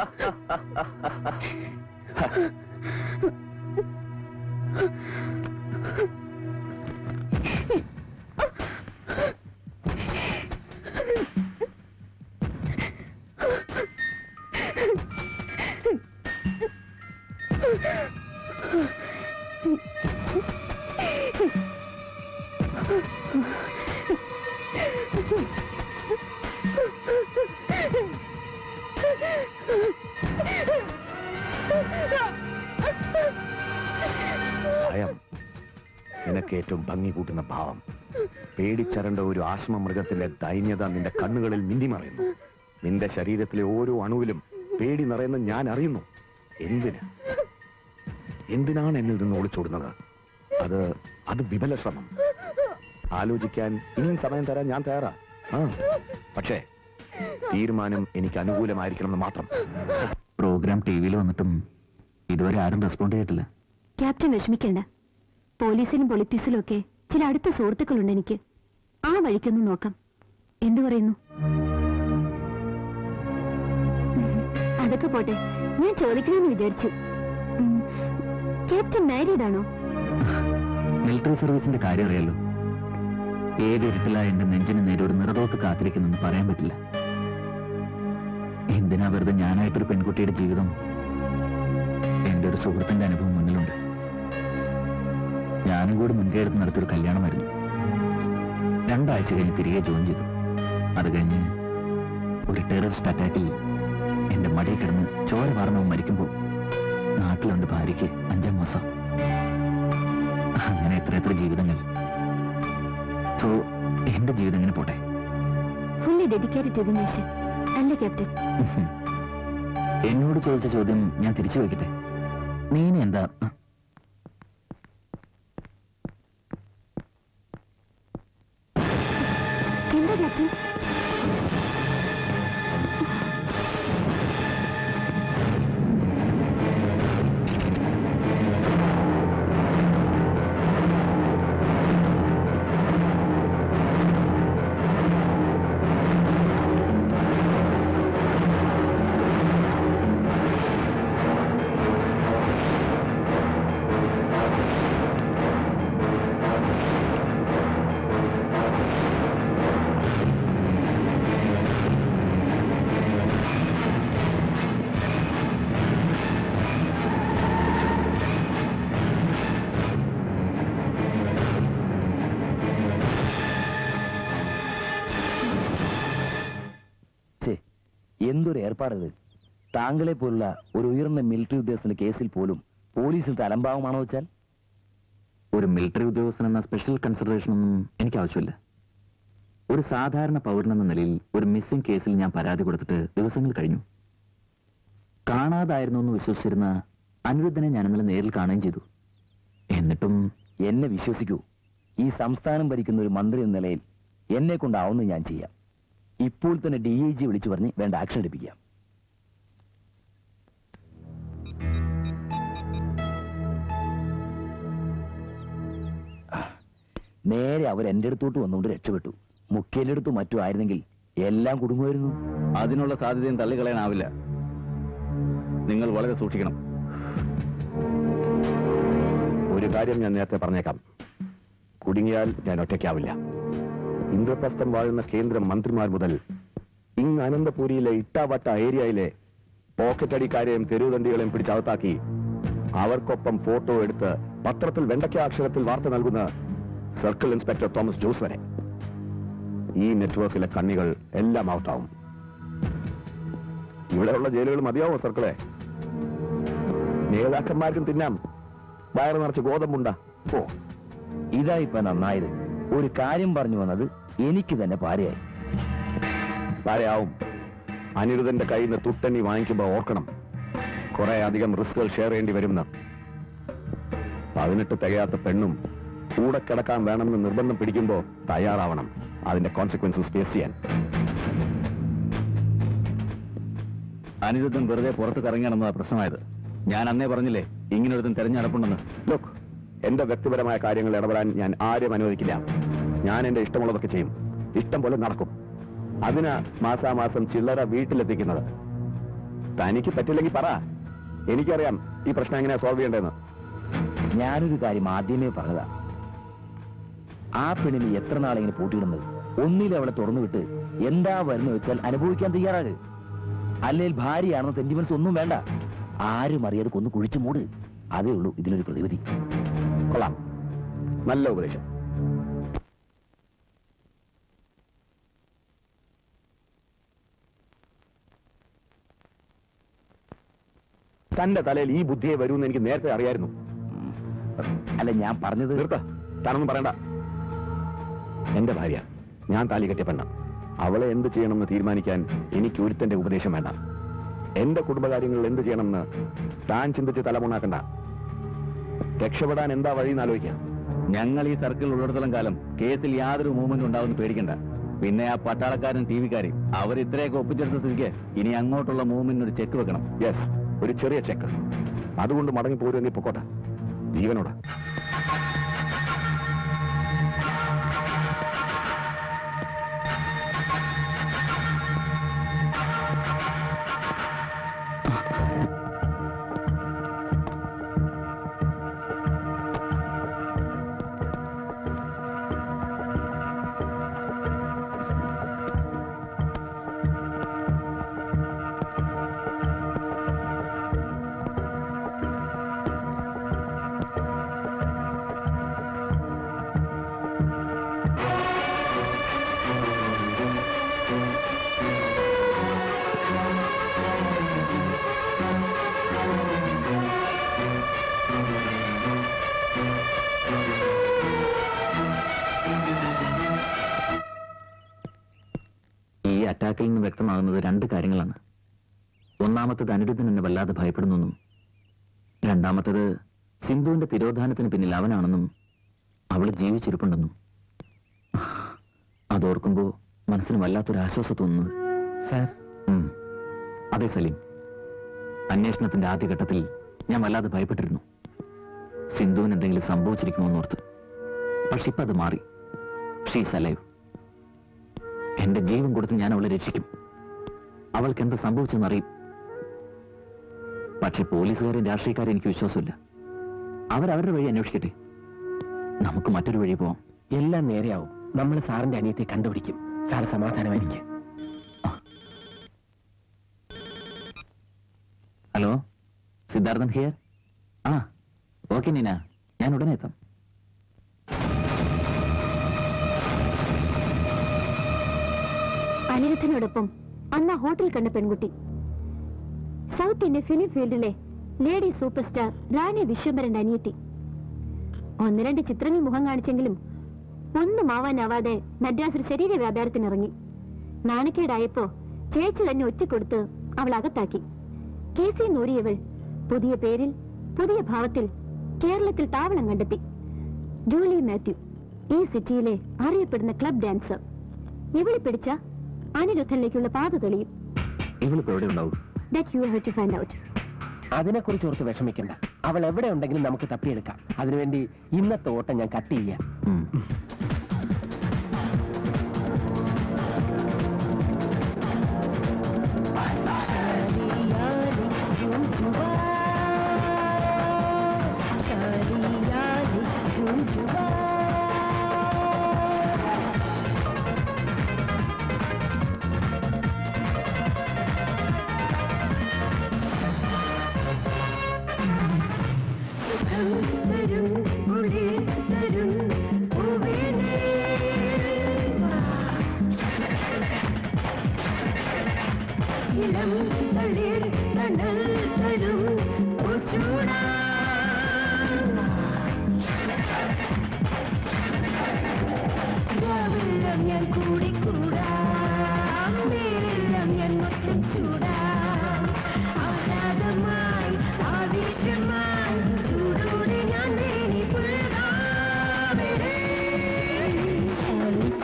ഭയം നിനക്ക് ഏറ്റവും ഭംഗി കൂട്ടുന്ന ഭാവം. പേടിച്ചരണ്ട ഒരു ആശ്മ മൃഗത്തിലെ ദൈന്യത നിന്റെ കണ്ണുകളിൽ മിന്നിമറയുന്നു. നിന്റെ ശരീരത്തിലെ ഓരോ അണുവിലും പേടി നിറയുന്ന ഞാൻ അറിയുന്നു. എന്തിന് എന്തിനാണ് എന്നിൽ നിന്ന് ഒളിച്ചോടുന്നത്? അത് അത് വിഫല ശ്രമം. ആലോചിക്കാൻ ഇനിയും സമയം തരാൻ ഞാൻ തയ്യാറാ. ആ പക്ഷേ തീരുമാനം എനിക്ക് അനുകൂലമായിരിക്കണമെന്ന് മാത്രം. പ്രോഗ്രാം ടി വിയിൽ വന്നിട്ടും ഇതുവരെ ആരും റെസ്പോണ്ട് ചെയ്തിട്ടില്ല. ക്യാപ്റ്റൻ വിഷമിക്കേണ്ട. പോലീസിലും പൊളിറ്റിക്സിലും ഒക്കെ ചില അടുത്ത സുഹൃത്തുക്കളുണ്ട് എനിക്ക്. ആ വഴിക്കൊന്ന് നോക്കാം. എന്തു പറയുന്നു? അതൊക്കെ പോട്ടെ, ഞാൻ ചോദിക്കണമെന്ന് വിചാരിച്ചു. ക്യാപ്റ്റൻ മാരീഡ് ആണോ? മിലിറ്ററി സർവീസിന്റെ കാര്യം അറിയാലോ. ഏതൊരിട്ടില്ല എന്റെ നെഞ്ചിന് നേരെ ഒരു നിറതോക്ക് കാത്തിരിക്കുന്നെന്ന് പറയാൻ പറ്റില്ല. എന്തിനാ വെറുതെ ഞാനായിട്ടൊരു പെൺകുട്ടിയുടെ ജീവിതം? എന്റെ ഒരു സുഹൃത്തിന്റെ അനുഭവം മുന്നിലുണ്ട്. ഞാനും കൂടി മുൻകൈ എടുത്ത് നടത്തിയൊരു കല്യാണമായിരുന്നു. രണ്ടാഴ്ച കഴിഞ്ഞ് തിരികെ ജോയിൻ ചെയ്തു. അത് കഴിഞ്ഞ് ഒരു ടെററിസ്റ്റ് അറ്റാക്കിൽ എന്റെ മടിയിൽ കിടന്ന് ചോര വാർന്നവൻ മരിക്കുമ്പോൾ നാട്ടിലുണ്ട് ഭാര്യയ്ക്ക് അഞ്ചാം മാസം. അങ്ങനെ എത്ര എത്ര ജീവിതങ്ങൾ. സോ എന്റെ ജീവിതം ഇങ്ങനെ പോട്ടെ. Fully dedicated to the nation അല്ലേ ക്യാപ്റ്റൻ? എന്നോട് ചോദിച്ച ചോദ്യം ഞാൻ തിരിച്ചു ചോദിക്കട്ടെ. നീ എന്താ എന്താ ക്യാപ്റ്റൻ? എന്തൊരു ഏർപ്പാടത്! താങ്കളെ പോലുള്ള ഒരു ഉയർന്ന മിലിറ്ററി ഉദ്യോഗസ്ഥന്റെ കേസിൽ പോലും പോലീസിൽ തലംഭാവമാണോ വെച്ചാൽ? ഒരു മിലിറ്ററി ഉദ്യോഗസ്ഥൻ എന്ന സ്പെഷ്യൽ കൺസിഡറേഷൻ ഒന്നും എനിക്ക് ആവശ്യമില്ല. ഒരു സാധാരണ പൗരനെന്ന നിലയിൽ ഒരു മിസ്സിംഗ് കേസിൽ ഞാൻ പരാതി കൊടുത്തിട്ട് ദിവസങ്ങൾ കഴിഞ്ഞു. കാണാതായിരുന്നു എന്ന് വിശ്വസിച്ചിരുന്ന അനിരുദ്ധനെ ഞാൻ ഇന്നലെ നേരിൽ കാണുകയും ചെയ്തു. എന്നിട്ടും എന്നെ വിശ്വസിക്കൂ, ഈ സംസ്ഥാനം ഭരിക്കുന്ന ഒരു മന്ത്രി എന്ന നിലയിൽ എന്നെ കൊണ്ടാവുന്ന ഞാൻ ചെയ്യാം. ഇപ്പോൾ തന്നെ ഡി ഐ ജി വിളിച്ചു പറഞ്ഞ് വേണ്ട ആക്ഷൻ എടുപ്പിക്കാം. നേരെ അവർ എന്റെ അടുത്തോട്ട് വന്നുകൊണ്ട് രക്ഷപ്പെട്ടു. മുഖ്യന്റെ അടുത്തും മറ്റും ആയിരുന്നെങ്കിൽ എല്ലാം കുടുങ്ങുമായിരുന്നു. അതിനുള്ള സാധ്യതയും തള്ളിക്കളയാനാവില്ല. നിങ്ങൾ വളരെ സൂക്ഷിക്കണം. ഒരു കാര്യം ഞാൻ നേരത്തെ പറഞ്ഞേക്കാം. കുടുങ്ങിയാൽ ഞാൻ ഒറ്റയ്ക്കാവില്ല. ഇന്ദ്രപ്രസ്ഥം വാഴുന്ന കേന്ദ്ര മന്ത്രിമാർ മുതൽ ഇങ് അനന്തപുരിയിലെ ഇട്ടാവട്ട ഏരിയയിലെ പോക്കറ്റടിക്കാരെയും തെരുവുതണ്ടികളെയും പിടിച്ചകത്താക്കി അവർക്കൊപ്പം ഫോട്ടോ എടുത്ത് പത്രത്തിൽ വെണ്ടയ്ക്കാക്ഷരത്തിൽ വാർത്ത നൽകുന്ന സർക്കിൾ ഇൻസ്പെക്ടർ തോമസ് ജോസ് വരെ ഈ നെറ്റ്വർക്കിലെ കണ്ണികൾ എല്ലാം ഔട്ടാവും. ഇവിടെയുള്ള ജയിലുകൾ മതിയാവോ സർക്കിളെ? നേതാക്കന്മാർക്കും തിന്നാം വയറ് നിറച്ച് ഗോതമ്പുണ്ട. ഓ, ഇതാ ഇപ്പൊ നന്നായത്. ഒരു കാര്യം പറഞ്ഞു വന്നത് എനിക്ക് തന്നെ പാരയായി. പാരയാവും. അനിരുദ്ധന്റെ കയ്യിൽ നിന്ന് തുട്ടണ്ണി വാങ്ങിക്കുമ്പോ ഓർക്കണം, കുറെ അധികം റിസ്കുകൾ ഷെയർ ചെയ്യേണ്ടി വരുമെന്ന്. പതിനെട്ട് തികയാത്ത പെണ്ണും കൂടെ കിടക്കാൻ വേണമെന്ന് നിർബന്ധം പിടിക്കുമ്പോ തയ്യാറാവണം അതിന്റെ കോൺസിക്വൻസസ് ഫേസ് ചെയ്യാൻ. അനിരുദ്ധൻ വെറുതെ പുറത്ത് കറങ്ങിയാണെന്നതാ പ്രശ്നമായത്. ഞാൻ അന്നേ പറഞ്ഞില്ലേ ഇങ്ങനൊരുത്തൻ തെരഞ്ഞെടുപ്പുണ്ടെന്ന്. ലുക്ക്, എന്റെ വ്യക്തിപരമായ കാര്യങ്ങൾ ഇടപെടാൻ ഞാൻ ആരും അനുവദിക്കില്ല. ഞാൻ എന്റെ ഇഷ്ടമുള്ളതൊക്കെ ചെയ്യും, ഇഷ്ടം പോലെ നടക്കും. അതിനാ മാസാമാസം ചില്ലറ വീട്ടിലെത്തിക്കുന്നത്. തനിക്ക് പറ്റില്ലെങ്കിൽ പറ, എനിക്കറിയാം ഈ പ്രശ്നം എങ്ങനെയാ സോൾവ് ചെയ്യേണ്ടതെന്ന്. ഞാനൊരു കാര്യം ആദ്യമേ പറഞ്ഞതാ, ആ പെണ്ണിന് എത്ര നാളെങ്ങനെ പൂട്ടിയിടുന്നത്? ഒന്നിലും അവളെ തുറന്നു വിട്ട് എന്താ വരുന്ന വെച്ചാൽ അനുഭവിക്കാൻ തയ്യാറാക്. അല്ലെങ്കിൽ ഭാര്യയാണെന്ന് സെന്റിമെന്റ്സ് ഒന്നും വേണ്ട, ആരും അറിയാതെ കൊന്നു കുഴിച്ചു മൂട്. അതേ ഉള്ളൂ ഇതിലൊരു പ്രതിവിധി. കൊള്ളാം, നല്ല ഉപദേശം. തന്റെ തലയിൽ ഈ ബുദ്ധിയെ വരുമെന്ന് എനിക്ക് നേരത്തെ അറിയായിരുന്നു. അല്ല ഞാൻ പറഞ്ഞത്. നിർത്ത, താനൊന്നും പറയണ്ട. എന്റെ ഭാര്യ, ഞാൻ താലി കെട്ടിയ പെണ്ണ. അവളെ എന്ത് ചെയ്യണമെന്ന് തീരുമാനിക്കാൻ എനിക്ക് ഒരുത്തന്റെ ഉപദേശം വേണ്ട. എന്റെ കുടുംബകാര്യങ്ങളിൽ എന്ത് ചെയ്യണമെന്ന് താൻ ചിന്തിച്ച് തലമുണ്ടാക്കണ്ട. രക്ഷപ്പെടാൻ എന്താ വഴിയെന്ന് ആലോചിക്കാം. ഞങ്ങൾ ഈ സർക്കിൾ ഉള്ളിടത്തോളം കാലം കേസിൽ യാതൊരു മൂവ്മെന്റ് ഉണ്ടാവുമെന്ന് പേടിക്കണ്ട. പിന്നെ ആ പട്ടാളക്കാരൻ ടി വിക്കാരും അവർ ഇത്രയൊക്കെ ഒപ്പിച്ചെടുത്ത സ്ഥിതിക്ക് ഇനി അങ്ങോട്ടുള്ള മൂവ്മെന്റിന് ഒരു ചെക്ക് വെക്കണം. യെസ്, ഒരു ചെറിയ ചെക്ക്. അതുകൊണ്ട് മടങ്ങി പോരുമെങ്കിൽ പൊക്കോട്ടെ, ജീവനോട്. അറ്റാക്കിൽ നിന്ന് വ്യക്തമാകുന്നത് രണ്ട് കാര്യങ്ങളാണ്. ഒന്നാമത്തത് അനിരുദ്ധൻ എന്നെ വല്ലാതെ ഭയപ്പെടുന്നെന്നും രണ്ടാമത്തത് സിന്ധുവിന്റെ തിരോധാനത്തിന് പിന്നിൽ അവനാണെന്നും അവൾ ജീവിച്ചിരിപ്പുണ്ടെന്നും. അതോർക്കുമ്പോ മനസ്സിന് വല്ലാത്തൊരു ആശ്വാസം തോന്നുന്നത്. സാർ? അതെ സലീം, അന്വേഷണത്തിന്റെ ആദ്യഘട്ടത്തിൽ ഞാൻ വല്ലാതെ ഭയപ്പെട്ടിരുന്നു. സിന്ധുവിന് എന്തെങ്കിലും സംഭവിച്ചിരിക്കുമോന്നോർത്ത്. പക്ഷെ ഇപ്പൊ അത് മാറി. She's alive. എന്റെ ജീവൻ കൊടുത്ത് ഞാൻ അവളെ രക്ഷിക്കും. അവൾക്ക് എന്ത് സംഭവിച്ചെന്നറിയും. പക്ഷെ പോലീസുകാരും രാഷ്ട്രീയക്കാരും എനിക്ക് വിശ്വാസമില്ല. അവരവരുടെ വഴി അന്വേഷിക്കട്ടെ, നമുക്ക് മറ്റൊരു വഴി പോവാം. എല്ലാം നേരെയാവും. നമ്മൾ സാറിന്റെ അനിയത്തെ കണ്ടുപിടിക്കും. സാറ് സമാധാനമായിരിക്കും. Hello, Sidharthan here. ആ ഓക്കെ നീന, ഞാൻ ഉടനെ എത്താം. അനിരുദ്ധനോടൊപ്പം അന്ന് ഹോട്ടൽ കണ്ട പെൺകുട്ടി സൗത്ത് ഇന്ത്യൻ ഫിലിം ഫീൽഡിലെ ലേഡി സൂപ്പർ സ്റ്റാർ റാണി വിശ്വംഭരന്റെ അനിയത്തി. ഒന്ന് രണ്ട് ചിത്രങ്ങൾ മുഖം കാണിച്ചെങ്കിലും ഒന്നും ആവാനാവാതെ മദ്രാസിൽ ശരീര വ്യാപാരത്തിനിറങ്ങി. നാണക്കേടായപ്പോ ചേച്ചി തന്നെ ഒറ്റക്കൊടുത്ത് അവൾ അകത്താക്കി. കേസിൽ നൂറിയവൾ പുതിയ പേരിൽ പുതിയ ഭാവത്തിൽ കേരളത്തിൽ താവളം കണ്ടെത്തി. ജൂലി മാത്യു, ഈ സിറ്റിയിലെ അറിയപ്പെടുന്ന ക്ലബ് ഡാൻസർ. ഇവളെ പിടിച്ച അനിരുദ്ധനിലേക്കുള്ള പാത തെളിയും. അതിനെക്കുറിച്ച് ഓർത്ത് വിഷമിക്കണ്ട. അവൾ എവിടെ ഉണ്ടെങ്കിലും നമുക്ക് തപ്പിയെടുക്കാം. അതിനുവേണ്ടി ഇന്നത്തെ ഓട്ടം ഞാൻ കട്ട് ചെയ്യാം.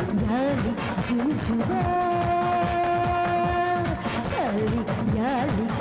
Charlie, Charlie,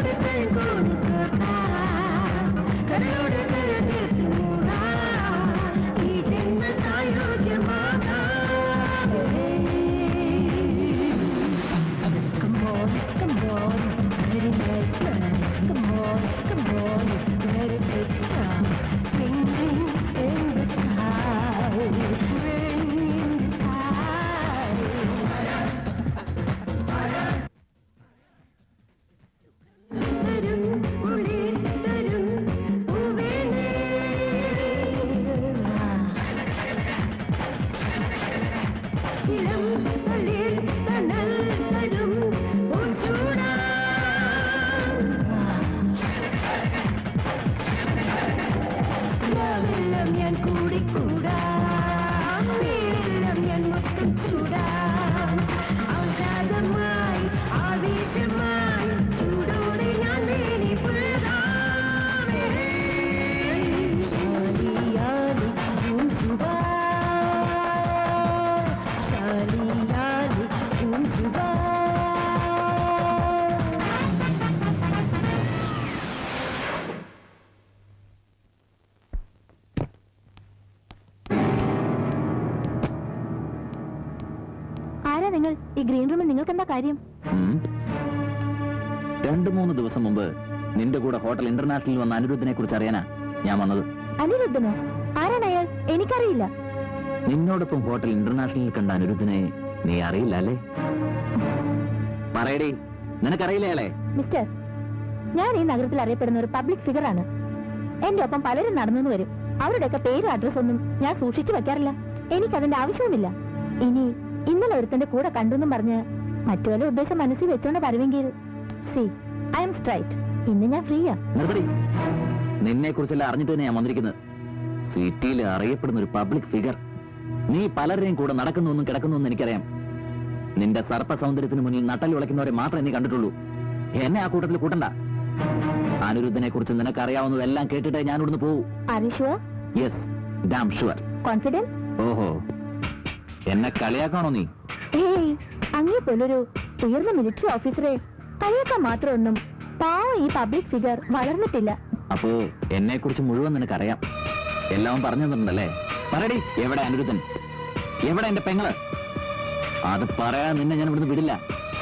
ഈ ഗ്രീൻ റൂമിൽ നിങ്ങൾക്ക് എന്താ കാര്യം? രണ്ടു മൂന്ന് ദിവസം മുമ്പ് നിന്റെ കൂടെ ഹോട്ടൽ ഇന്റർനാഷണലിൽ വന്ന അനിരുദ്ധനെ കുറിച്ച് അറിയാനാ ഞാൻ വന്നത്. അനിരുദ്ധനോ? ആരാണ് അയാൾ? എനിക്കറിയില്ല. നിന്നോടൊപ്പം ഹോട്ടൽ ഇന്റർനാഷണലിൽ കണ്ട അനിരുദ്ധനെ നീ അറിയില്ല അല്ലേ? പറയടി, നിനക്കറിയില്ല അയാളെ? മിസ്റ്റർ, ഞാൻ ഈ നഗരത്തിൽ അറിയപ്പെടുന്ന ഒരു പബ്ലിക് ഫിഗർ ആണ്. എന്റെ ഒപ്പം പലരും നടന്നു വരും. അവരുടെയൊക്കെ പേരും അഡ്രസ്സൊന്നും ഞാൻ സൂക്ഷിച്ചു വെക്കാറില്ല. എനിക്കതിന്റെ ആവശ്യവുമില്ല. ഇനി ഇന്നലെ ഒരുത്തന്റെ കൂടെ കണ്ടെന്നും പറഞ്ഞ് മറ്റു വല്ല ഉദ്ദേശം മനസ്സിൽ വെച്ചോണ്ട് വരുമെങ്കിൽ സി ഐ എം സ്ട്രൈറ്റ്. ഇന്ന് ഞാൻ ഫ്രീയാ. നിന്നെ കുറിച്ചെല്ലാം അറിഞ്ഞിട്ട് തന്നെ ഞാൻ വന്നിരിക്കുന്നത്. സിറ്റിയിൽ അറിയപ്പെടുന്ന ഒരു പബ്ലിക് ഫിഗർ. നീ പലരുടെയും കൂടെ നടക്കുന്നുവെന്നും കിടക്കുന്നുവെന്നും എനിക്കറിയാം. നിന്റെ സർപ്പ സൗന്ദര്യത്തിന് മുന്നിൽ നട്ടൽ വിളയ്ക്കുന്നവരെ മാത്രമേ നീ കണ്ടിട്ടുള്ളൂ. എന്നെ ആ കൂട്ടത്തിൽ കൂട്ടണ്ട. അനിരുദ്ധനെ കുറിച്ച് നിനക്കറിയാവുന്നതെല്ലാം കേട്ടിട്ട് ഞാൻ ഇവിടുന്ന് പോവും. Yes, damn sure. കോൺഫിഡൻസ്? ഓഹോ, എന്നെ കളിയാക്കാണോ നീ? ഏയ്, അങ്ങേ പോലൊരു ഉയർന്ന മിലിറ്ററി ഓഫീസറെ കളിയാക്കാൻ മാത്രമൊന്നും പാവം ഈ പബ്ലിക് ഫിഗർ വളർന്നിട്ടില്ല. അപ്പോ എന്നെ കുറിച്ച് മുഴുവൻ നിനക്കറിയാം. എല്ലാം പറഞ്ഞു തന്നിട്ടുണ്ടല്ലേ? പറയടി, എവിടെ അനിരുദ്ധൻ? എവിടെ എന്റെ പെങ്ങള്? അത് പറയാൻ നിന്നെ ഞാൻ ഇവിടുന്ന് വിടില്ല.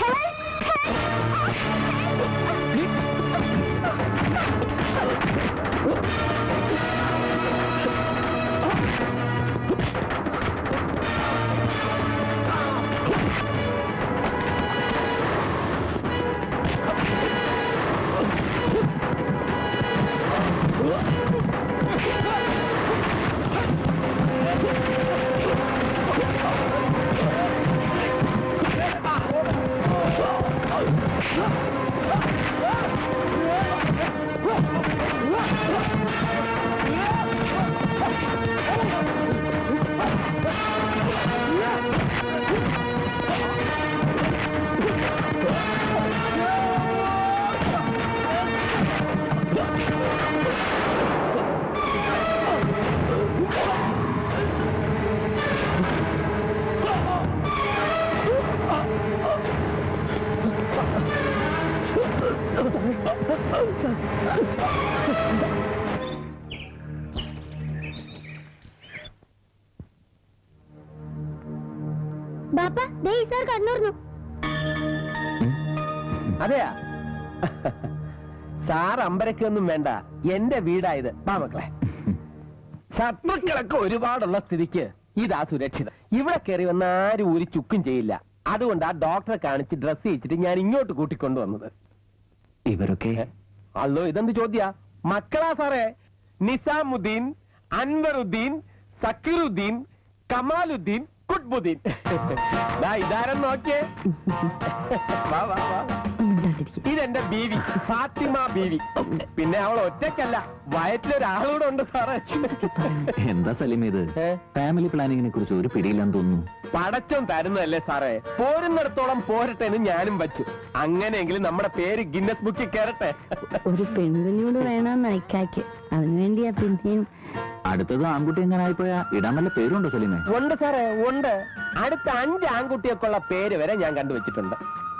അതെയാ, സാർ അമ്പരക്കൊന്നും വേണ്ട, എന്റെ വീടായത്. വാ മക്കളെ, ശത്രുക്കളൊക്കെ ഒരുപാടുള്ള സ്ഥിതിക്ക് ഇതാ സുരക്ഷിതം. ഇവിടെ കയറി വന്ന ആരും ഒരു ചുക്കും ചെയ്യില്ല. അതുകൊണ്ട് ആ ഡോക്ടറെ കാണിച്ച് ഡ്രസ് ചെയ്യിച്ചിട്ട് ഞാൻ ഇങ്ങോട്ട് കൂട്ടിക്കൊണ്ടുവന്നത്. ഇവരൊക്കെ അല്ലോ, ഇതെന്ത് ചോദ്യാ? മക്കളാ സാറേ. നിസാമുദ്ദീൻ, അൻവറുദ്ദീൻ, സക്കീറുദ്ദീൻ, കമാലുദ്ദീൻ, കുട്ബുദ്ദീൻ. ഇതാരെന്ന് നോക്കിയേ. വാ വാ വാ. ഇതെന്റെ ബീവി ഫാത്തിമ ബീവി. പിന്നെ അവൾ ഒറ്റയ്ക്കല്ല, വയറ്റിലൊരാളൂടെ ഉണ്ട് സാറേ. എന്താ സലീം ഇത്? ഫാമിലി പ്ലാനിങ്ങിനെ കുറിച്ച് ഒരു പിടിയില്ലാന്ന് തോന്നുന്നു. പടച്ചം തരുന്നതല്ലേ സാറേ, പോരുന്നിടത്തോളം പോരട്ടെ എന്ന് ഞാനും വച്ചു. അങ്ങനെയെങ്കിലും നമ്മുടെ പേര് ഗിന്നസ് ബുക്കിൽ കയറട്ടെ. ഒരു പെൺകുഞ്ഞോട് വേണമെന്ന് അയക്കാക്ക്, അതിനുവേണ്ടിയാ. പിന്നെയും അടുത്തത് ആൺകുട്ടി എങ്ങനെ ആയിപ്പോയാ ഇടാൻ വല്ല പേരുണ്ടോ സലീമേ? ഉണ്ട് സാറേ, ഉണ്ട്. അടുത്ത അഞ്ച് ആൺകുട്ടിയൊക്കെയുള്ള പേര് വരെ ഞാൻ കണ്ടുവച്ചിട്ടുണ്ട്.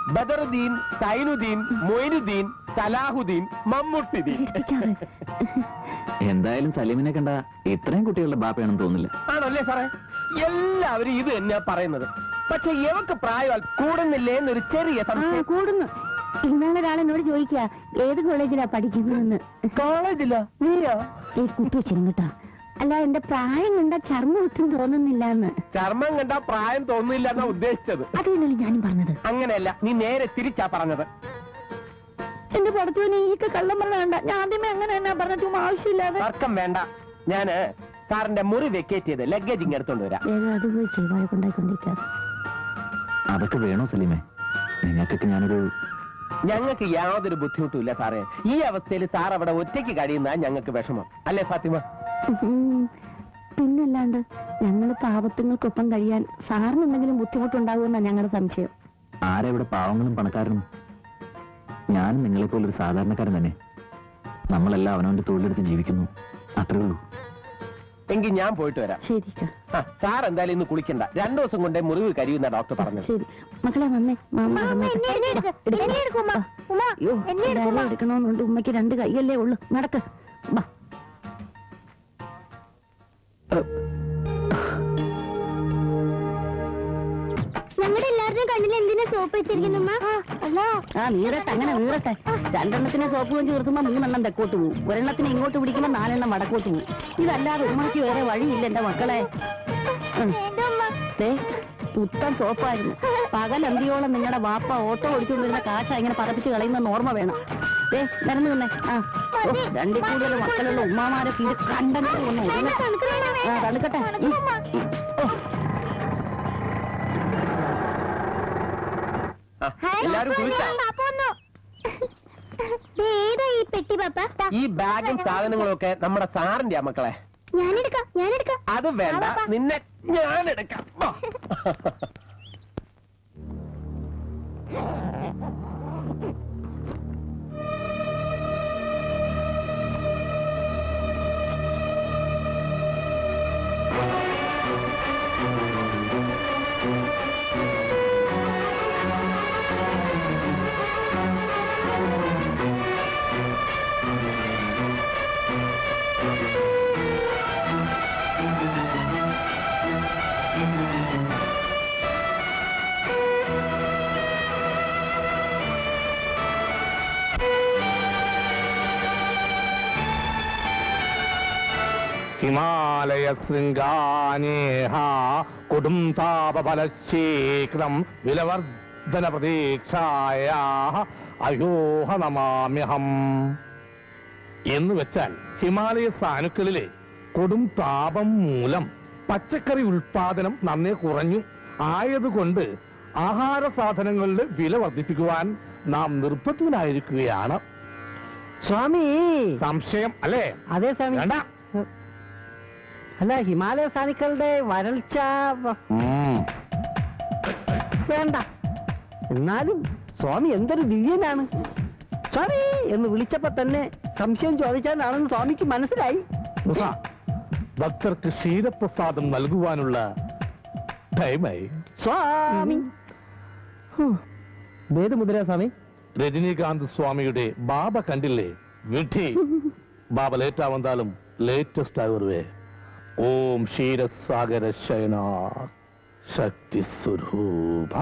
ബദറുദ്ദീൻ, സൈനുദ്ദീൻ, മൊയിനുദ്ദീൻ, സലാഹുദ്ദീൻ, മമ്മൂട്ടിദ്ദീൻ. എന്തായാലും സലീമിനെ കണ്ട ഇത്രയും കുട്ടികളുടെ ബാപ്പയാണെന്ന് തോന്നില്ല. ആണല്ലേ സാറേ? എല്ലാവരും ഇത് തന്നെയാ പറയുന്നത്. പക്ഷെ എവക്ക് പ്രായം കൂടുന്നില്ലേ എന്നൊരു ചെറിയ സംശയം. കൂടുന്നു. ഇന്നാളെ ഒരാളെന്നോട് ചോദിക്കുക ഏത് കോളേജിലാ പഠിക്കുന്നതെന്ന്. കോളേജില്ല, നീയാ? ഈ കുട്ടി വെച്ചിരും കേട്ടോ. അല്ല, എന്റെ പ്രായം കണ്ട ചർമ്മം ഒട്ടും തോന്നുന്നില്ല എന്ന്. ചർമ്മം കണ്ട പ്രായം തോന്നുന്നില്ല എന്നാ ഉദ്ദേശിച്ചത്. അത് തന്നെയല്ലേ ഞാനും പറഞ്ഞത്. അങ്ങനെയല്ല, നീ നേരെ തിരിച്ചാ പറഞ്ഞത്. എന്റെ പുറത്തു നീക്ക് കള്ളം പറഞ്ഞ ഞാൻ ആദ്യമേ അങ്ങനെ എന്നാ പറഞ്ഞ ചുമ്മാ ആവശ്യമില്ലാതെ. തർക്കം വേണ്ട. ഞാന് സാറിന്റെ മുറി വെക്കേറ്റ് ചെയ്ത് ലഗേജ് ഇങ്ങ് എടുത്തോണ്ട് വരാം. അത് പോയി ചെയ്വാഴ കൊണ്ടായിക്കൊണ്ടിരിക്കാതെ. അതൊക്കെ വേണോ സലീമേ? നിങ്ങൾക്കൊക്കെ ഞാനൊരു ഞങ്ങൾക്ക് യാതൊരു ബുദ്ധിമുട്ടുമില്ല സാറേ. ഈ അവസ്ഥയിൽ സാർ അവിടെ ഒറ്റയ്ക്ക് കഴിയുന്ന ഞങ്ങൾക്ക് വിഷമം അല്ലേ ഫാത്തിമ? പിന്നല്ലാണ്ട് ഞങ്ങള് പാവത്തുങ്ങൾക്കൊപ്പം കഴിയാൻ സാറിന് എന്തെങ്കിലും ബുദ്ധിമുട്ടുണ്ടാകുമെന്നാ ഞങ്ങളുടെ സംശയം. ആരെവിടെ പാവങ്ങളും പണക്കാരനും? ഞാനും നിങ്ങളെപ്പോലൊരു സാധാരണക്കാരൻ തന്നെ. നമ്മളെല്ലാം അവനവന്റെ തൊഴിലെടുത്ത് ജീവിക്കുന്നു, അത്രേ ഉള്ളൂ. എങ്കിൽ ഞാൻ പോയിട്ട് വരാം. ശരി സാർ എന്തായാലും ഇന്ന് കുളിക്കണ്ട. രണ്ടു ദിവസം കൊണ്ടേ മുറിവ് കരിയുന്ന ഡോക്ടർ പറഞ്ഞു. ശരി മക്കളെ വന്നേ. എടുക്കണമെന്നുണ്ട്. ഉമ്മയ്ക്ക് രണ്ട് കൈയല്ലേ ഉള്ളു. നടക്ക്. ഞങ്ങളുടെ എല്ലാവരുടെയും കണ്ണിൽ എന്തിനാ സോപ്പ് വെച്ചിരിക്കുന്നു? ആ നീറട്ടെ, അങ്ങനെ നീറട്ടെ. രണ്ടെണ്ണത്തിനെ സോപ്പ് വെച്ച് നിർത്തുമ്പോ മൂന്നെണ്ണം തെക്കോട്ട് പോകും, ഒരെണ്ണത്തിന് ഇങ്ങോട്ട് പിടിക്കുമ്പോ നാലെണ്ണം വടക്കോട്ട് പോകും. ഇതല്ലാതെ ഉമ്മയ്ക്ക് വേറെ വഴിയില്ല എന്റെ മക്കളെ. പുത്തൻ സോപ്പായിരുന്നു. പകലന്തിയോളം നിങ്ങളുടെ വാപ്പ ഓട്ടോ ഓടിച്ചുകൊണ്ടിരുന്ന കാശ ഇങ്ങനെ പറപ്പിച്ച് കളയുന്ന ഓർമ്മ വേണം. ഏ നിരന്നു നിന്നേ. ആ രണ്ടിൽ കൂടുതൽ മക്കളുള്ള ഉമ്മാമാരൊക്കെ ഇത് കണ്ടെങ്കിൽ ഒന്ന് ആ തണുക്കട്ടെ. എല്ലാരും ഈ ബാഗും സാധനങ്ങളും ഒക്കെ നമ്മുടെ സാറിന്റെ മക്കളെ. ഞാനെടുക്കാം ഞാനെടുക്കാം. അത് വേണ്ട, നിന്നെ ഞാനെടുക്കാം. ഹിമാലയ ശൃംഗാനേഹ കൊടും താപഫലശീഘ്രം വിലവർദ്ധന പ്രതീക്ഷായ അയോഹ നമാമ്യഹം. എന്ന് വെച്ചാൽ ഹിമാലയ സാനുക്കളിലെ കൊടും താപം മൂലം പച്ചക്കറി ഉൽപാദനം നന്നേ കുറഞ്ഞു. ആയതുകൊണ്ട് ആഹാര സാധനങ്ങളുടെ വില വർദ്ധിപ്പിക്കുവാൻ നാം നിർബന്ധിതനായിരിക്കുകയാണ്. സ്വാമി സംശയം അല്ലേ? അതെ സ്വാമി. വേണ്ട. അല്ല, ഹിമാലയ സാനുക്കളുടെ വരൾച്ച വേണ്ട. എന്നാലും സ്വാമി എന്തൊരു ദിവ്യനാണ്. സ്വാമി എന്ന് വിളിച്ചപ്പോ തന്നെ സംശയം ചോദിച്ചാലാണെന്ന് സ്വാമിക്ക് മനസ്സിലായി. ഭക്തർക്ക് ക്ഷീരപ്രസാദം നൽകുവാനുള്ള ടൈമായി. സ്വാമി വേദമുദ്ര സ്വാമി. രജനീകാന്ത് സ്വാമിയുടെ ബാബ കണ്ടില്ലേ? വിധി ബാബ ലേറ്റ് ആവന്താലും ലേറ്റസ്റ്റ് ആകുവേ. ഓം ക്ഷീരസാഗര ശയന ശക്തി സ്വരൂപ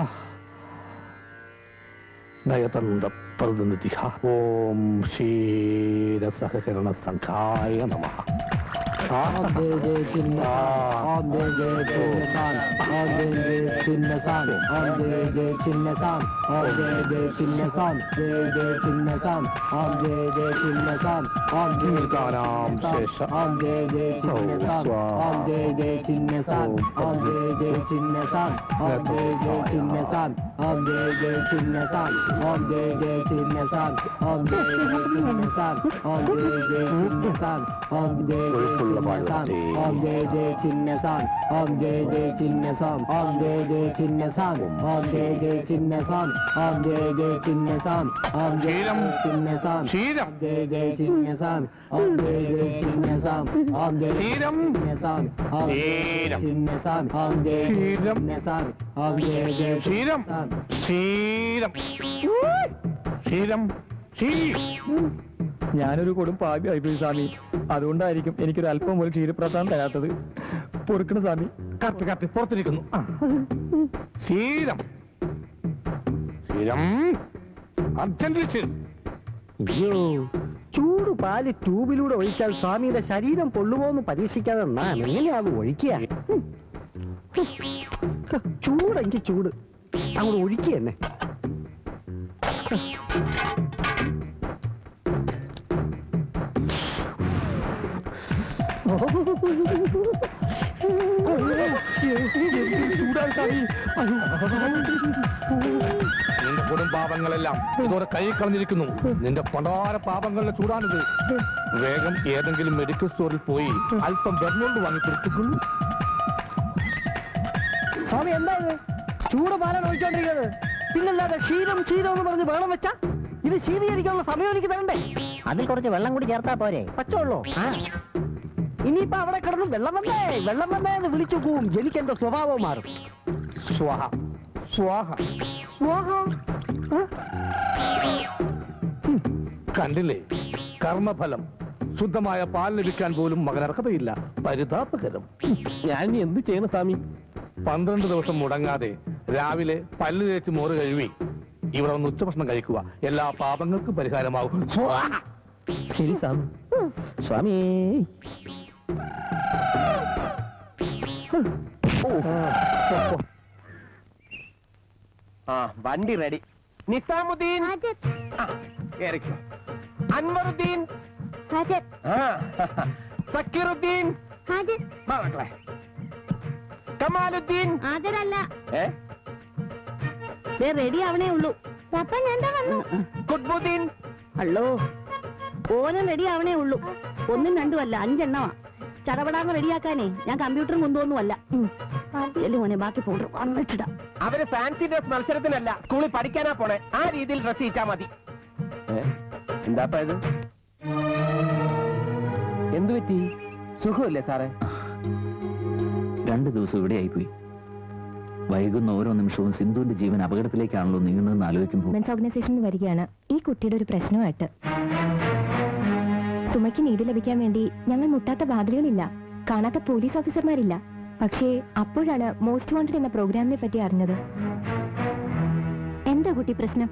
നയതന്ത പ്രതിനിധി. ഓം ക്ഷീരസഹകരണ സംഘായ നമഃ. ഓം ജയ ജയ ചിന്നസാൻ ഓം ജയ ജയ ചിന്നസാൻ ഓം ജയ ജയ ചിന്നസാൻ ഓം ജയ ജയ ചിന്നസാൻ ഓം ജയ ജയ ചിന്നസാൻ ഓം ജയ ചിന്നസാൻ ക്ഷീരം ജയ ജയ ചിന്നസാൻ ഓം ജയ ജയ ചിന്നസാൻ ഓം ജയ ക്ഷീരം ചിന്നസാൻ ഓം ജയ ചിന്നസാൻ ഓം ജയ ചിന്നസാൻ ഓം ജയ ജയ ക്ഷീരം ക്ഷീരം ക്ഷീരം ക്ഷീരം. ഞാനൊരു കൊടും പാപിയായിപ്പോയി സ്വാമി. അതുകൊണ്ടായിരിക്കും എനിക്കൊരു അല്പം പോലും ക്ഷീരപ്രസാദം തരാത്തത്. പൊറുക്കണം സ്വാമി. കറക്റ്റ് കറക്റ്റ് പുറത്തിരിക്കുന്നു. ക്ഷീരം ക്ഷീരം അർജന്റ് ക്ഷീരം. അയ്യോ, ചൂട് പാല് ട്യൂബിലൂടെ ഒഴിച്ചാൽ സ്വാമിയുടെ ശരീരം പൊള്ളുമോന്ന് പരീക്ഷിക്കാതെ നാം എങ്ങനെയാത് ഒഴിക്കുക? ചൂടെങ്കിൽ ചൂട് അങ്ങോട്ട് ഒഴിക്കുക തന്നെ. നിന്റെ കൊടും പാപങ്ങളെല്ലാം ഇതോടെ കൈ കളഞ്ഞിരിക്കുന്നു. നിന്റെ പണ്ടാര പാപങ്ങളുടെ ചൂടാണിത്. വേഗം ഏതെങ്കിലും മെഡിക്കൽ സ്റ്റോറിൽ പോയി അല്പം ബെർണോൾഡ് വാങ്ങി കൊടുത്തുകൊള്ളു. സ്വാമി എന്താ ഇത്? ചൂട് പാലാണ് ഒഴിച്ചോണ്ടിരിക്കുന്നത്. പിന്നല്ലാതെ ക്ഷീരം ക്ഷീരം എന്ന് പറഞ്ഞ് വെള്ളം വെച്ചാ ഇത് ശീതീകരിക്കാനുള്ള സമയം എനിക്ക് തരണ്ടേ? അതിൽ കുറച്ച് വെള്ളം കൂടി ചേർത്താ പോരെ? പച്ചവെള്ളോ? ഇനിയിപ്പോ അവിടെ കിടന്ന് വെള്ളം വന്നേ വെള്ളം വന്നേ എന്ന് വിളിച്ചു പോവും. എനിക്ക് എന്റെ സ്വഭാവം മാറും. സ്വാഹ സ്വാഹ സ്വാഹ. കണ്ടില്ലേ കർമ്മഫലം. ശുദ്ധമായ പാൽ ലഭിക്കാൻ പോലും മകനർഹതയില്ല. പരിതാപകരം. ഞാൻ ഇനി എന്ത് ചെയ്യണം സ്വാമി? പന്ത്രണ്ട് ദിവസം മുടങ്ങാതെ രാവിലെ പല്ല് തേച്ച് മോറ് കഴുകി ഇവിടെ ഒന്ന് ഉച്ചഭക്ഷണം കഴിക്കുക. എല്ലാ പാപങ്ങൾക്കും പരിഹാരമാകും. ശരി സ്വാമി. സ്വാമി ആ വണ്ടി റെഡി. നിസാമുദ്ദീൻ കേറിക്കോ. അൻവറുദ്ദീൻ, സക്കീറുദ്ദീൻ, വാ മക്കളെ. കമാലുദ്ദീൻ ഹാജരല്ല, റെഡി ആവണേ ഉള്ളൂ. കുത്ബുദ്ദീൻ. ഹലോ, ഓനും റെഡി ആവണേ ഉള്ളൂ. ഒന്നും രണ്ടും അല്ല, അഞ്ചെണ്ണമാ. ചടപടാന്ന് റെഡിയാക്കാനേ ഞാൻ കമ്പ്യൂട്ടറും കൊണ്ടുവന്നുമല്ല. മോനെ ബാക്കി പൗഡർ വന്നിട്ടിടാം. അവര് ഫാൻസി ഡ്രസ് മത്സരത്തിനല്ല, സ്കൂളിൽ പഠിക്കാനാ പോണേ. ആ രീതിയിൽ ഡ്രസ് ചെയ്യിച്ചാ മതി. എന്താപ്പാ ഇത്? എന്തു പറ്റി? സുഖമല്ലേ സാറേ? രണ്ടു ദിവസം ഇവിടെ ആയിപ്പോയി. വൈകുന്ന ഓരോ നിമിഷവും സിന്ധുവിന്റെ ജീവൻ അപകടത്തിലേക്കാണല്ലോ നീങ്ങുന്നതെന്ന് ആലോചിക്കുമ്പോൾ വിമൻസ് ഓർഗനൈസേഷനിൽ വരികയാണ് ഈ കുട്ടിയുടെ ഒരു പ്രശ്നമായിട്ട്. സുമയ്ക്ക് നീതി ലഭിക്കാൻ വേണ്ടി ഞങ്ങൾ മുട്ടാത്ത വാതിലുകളില്ല, കാണാത്ത പോലീസ് ഓഫീസർമാരില്ല. പക്ഷേ അപ്പോഴാണ് മോസ്റ്റ് വാണ്ടഡ് എന്ന പ്രോഗ്രാമിനെ പറ്റി അറിഞ്ഞത്. എന്താ കുട്ടി പ്രശ്നം?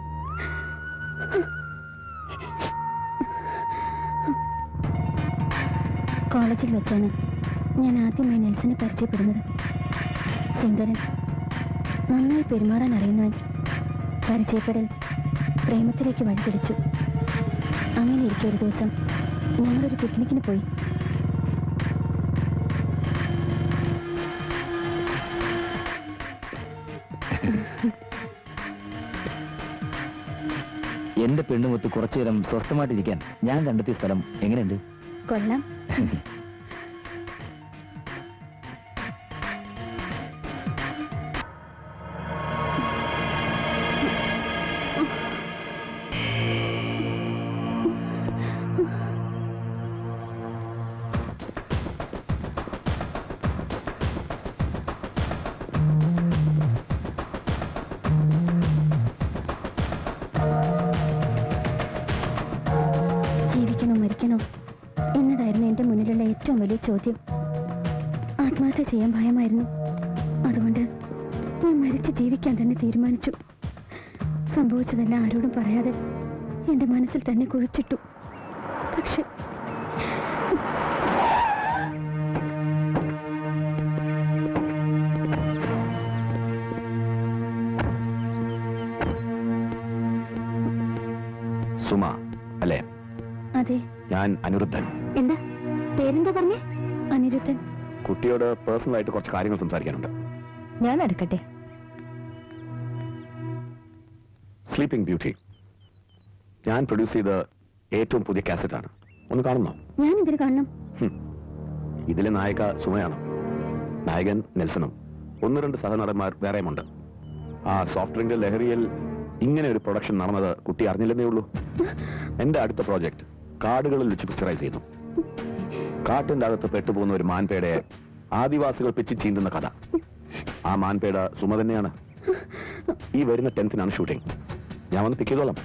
കോളേജിൽ വെച്ചാണ് ഞാൻ ആദ്യമായി നെൽസനെ പരിചയപ്പെടുന്നത്. സുന്ദരൻ, നന്നായി പെരുമാറാൻ അറിയുന്നവൻ. പരിചയപ്പെടൽ പ്രേമത്തിലേക്ക് വഴിപിടിച്ചു. അങ്ങനെ ഇരിക്കും ഒരു ദിവസം ഞങ്ങളൊരു പിക്നിക്കിന് പോയി. എന്റെ പെണ്ണുമൊത്ത് കുറച്ചു നേരം സ്വസ്ഥമായിട്ടിരിക്കാൻ ഞാൻ കണ്ടെത്തിയ സ്ഥലം എങ്ങനെയുണ്ട്? കൊള്ളാം. ജീവിക്കണോ മരിക്കണോ എന്നതായിരുന്നു എന്റെ മുന്നിലുള്ള ഏറ്റവും വലിയ ചോദ്യം. ആത്മഹത്യ ചെയ്യാൻ ഭയമായിരുന്നു. അതുകൊണ്ട് ഞാൻ മരിച്ച് ജീവിക്കാൻ തന്നെ തീരുമാനിച്ചു. സംഭവിച്ചതെല്ലാം ആരോടും പറയാതെ എന്റെ മനസ്സിൽ തന്നെ കുഴിച്ചിട്ടു. പക്ഷെ സുമ അല്ലേ? അതെ. ഞാൻ അനിരുദ്ധൻ. എന്താ പേരെന്താ പറഞ്ഞേ? അനിരുദ്ധൻ. കുട്ടിയോട് പേഴ്സണൽ ആയിട്ട് കുറച്ച് കാര്യങ്ങൾ സംസാരിക്കാനുണ്ട്. ഞാൻ എടുക്കട്ടെ. സ്ലീപ്പിംഗ് ബ്യൂട്ടി ഞാൻ പ്രൊഡ്യൂസ് ചെയ്ത ഏറ്റവും പുതിയ കാസറ്റാണ്. ഒന്ന് കാണുന്നോ? ഞാൻ ഇതിൽ കാണണം. ഇതിലെ നായിക സുമയാണ്, നായകൻ നെൽസണും, ഒന്ന് രണ്ട് സഹനടന്മാർ വേറെയുമുണ്ട്. ആ സോഫ്റ്റ് ഡ്രിങ്ക് ലഹരിയിൽ ഇങ്ങനെ ഒരു പ്രൊഡക്ഷൻ നടന്നത് കുട്ടി അറിഞ്ഞില്ലെന്നേ ഉള്ളൂ. എന്റെ അടുത്ത പ്രോജക്ട് കാടുകളിൽ വെച്ച് പിക്ചറൈസ് ചെയ്യുന്നു. കാട്ടിന്റെ അകത്ത് പെട്ടുപോകുന്ന ഒരു മാൻപേടയെ ആദിവാസികൾ പിച്ചി ചീന്തുന്ന കഥ. ആ മാൻപേട സുമ തന്നെയാണ്. ഈ വരുന്ന ടെൻത്തിനാണ് ഷൂട്ടിംഗ്. ഞാൻ വന്ന് പിക്ക് ചെയ്തോളാം.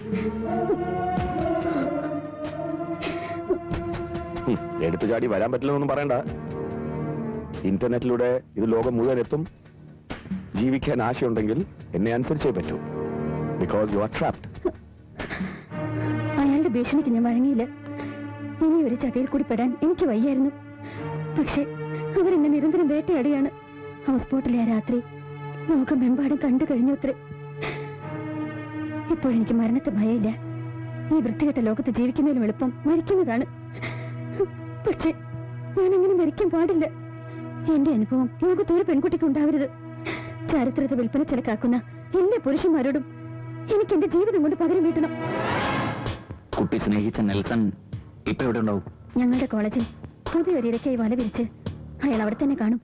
എടുത്തു ചാടി വരാൻ പറ്റില്ലെന്നൊന്നും പറയണ്ട. ഇന്റർനെറ്റിലൂടെ ഇത് ലോകം മുഴുവൻ എത്തും. ജീവിക്കാൻ ആശയുണ്ടെങ്കിൽ എന്നെ അനുസരിച്ചേ പറ്റൂ. Because you are trapped. അയാളുടെ ഭീഷണിക്ക് ഞാൻ വഴങ്ങിയില്ല. ഇനി ഒരു ചതിയിൽ കൂടി പെടാൻ എനിക്ക് വയ്യായിരുന്നു. പക്ഷെ അവരെന്നെ നിരന്തരം വേട്ടയാടുകയാണ്. ഹൗസ് ബോട്ടിലെ ആ രാത്രി ലോകമെമ്പാടും കണ്ടു കഴിഞ്ഞു അത്രേ. ഇപ്പോഴെനിക്ക് മരണത്തെ ഭയമില്ല. ഈ വൃത്തികെട്ട ലോകത്ത് ജീവിക്കുന്നതിലും എളുപ്പം മരിക്കുന്നതാണ്. പക്ഷെ ഞാനെങ്ങനെ മരിക്കാൻ പാടില്ല. എന്റെ അനുഭവം ലോകത്തൊരു പെൺകുട്ടിക്ക് ഉണ്ടാവരുത്. ചരിത്രത്തെ വിൽപ്പന ചിലക്കാക്കുന്ന എല്ലാ പുരുഷന്മാരോടും എനിക്ക് എന്റെ ജീവിതം കൊണ്ട് പകരം വീട്ടണം. കുട്ടി സ്നേഹിച്ച നെൽസൺ ഇപ്പൊ എവിടെ ഉണ്ടാവും? ഞങ്ങളുടെ കോളേജിൽ പുതിയൊരു ഇരക്കായി വല വിരിച്ച് അയാൾ അവിടെ തന്നെ കാണും.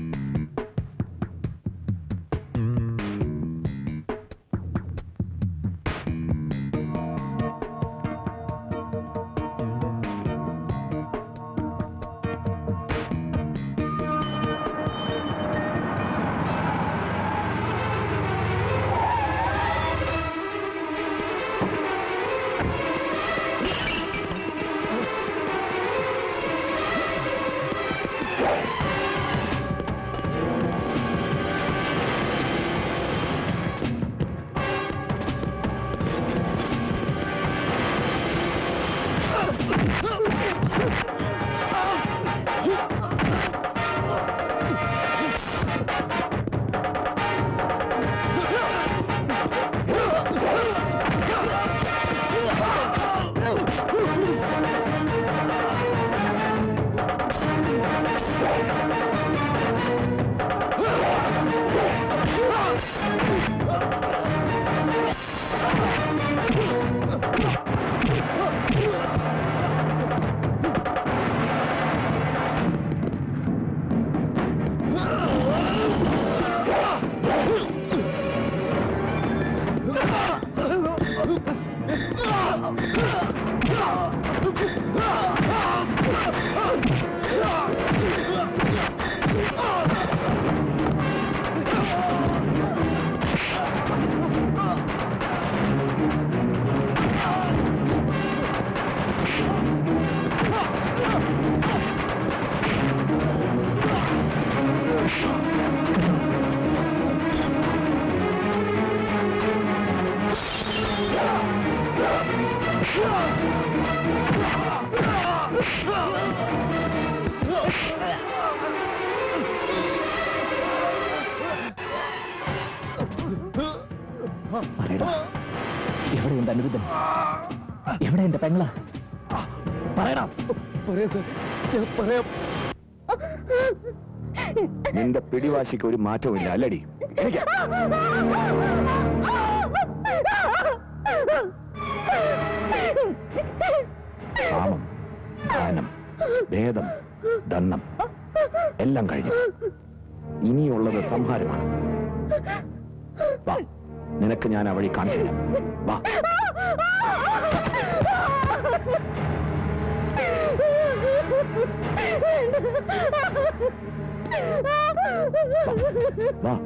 എവിടെയുണ്ട് അനുരുദ്ധൻ? എവിടെ എന്റെ പെങ്ങള? പറയണം. നിന്റെ പിടിവാശിക്ക് ഒരു മാറ്റവുമില്ല അല്ലടി? കാമം, ദാനം, ഭേദം, ദണ്ണം എല്ലാം കഴിഞ്ഞു. ഇനിയുള്ളത് സംഹാരമാണ്. വാ, നിനക്ക് ഞാൻ ആ വഴി കാണിച്ചു തരാം. വാ. വാ.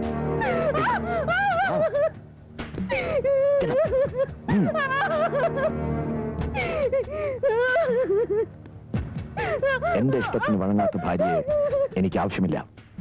എന്റെ ഇഷ്ടത്തിന് വഴങ്ങാത്ത ഭാര്യയെ എനിക്ക് ആവശ്യമില്ല.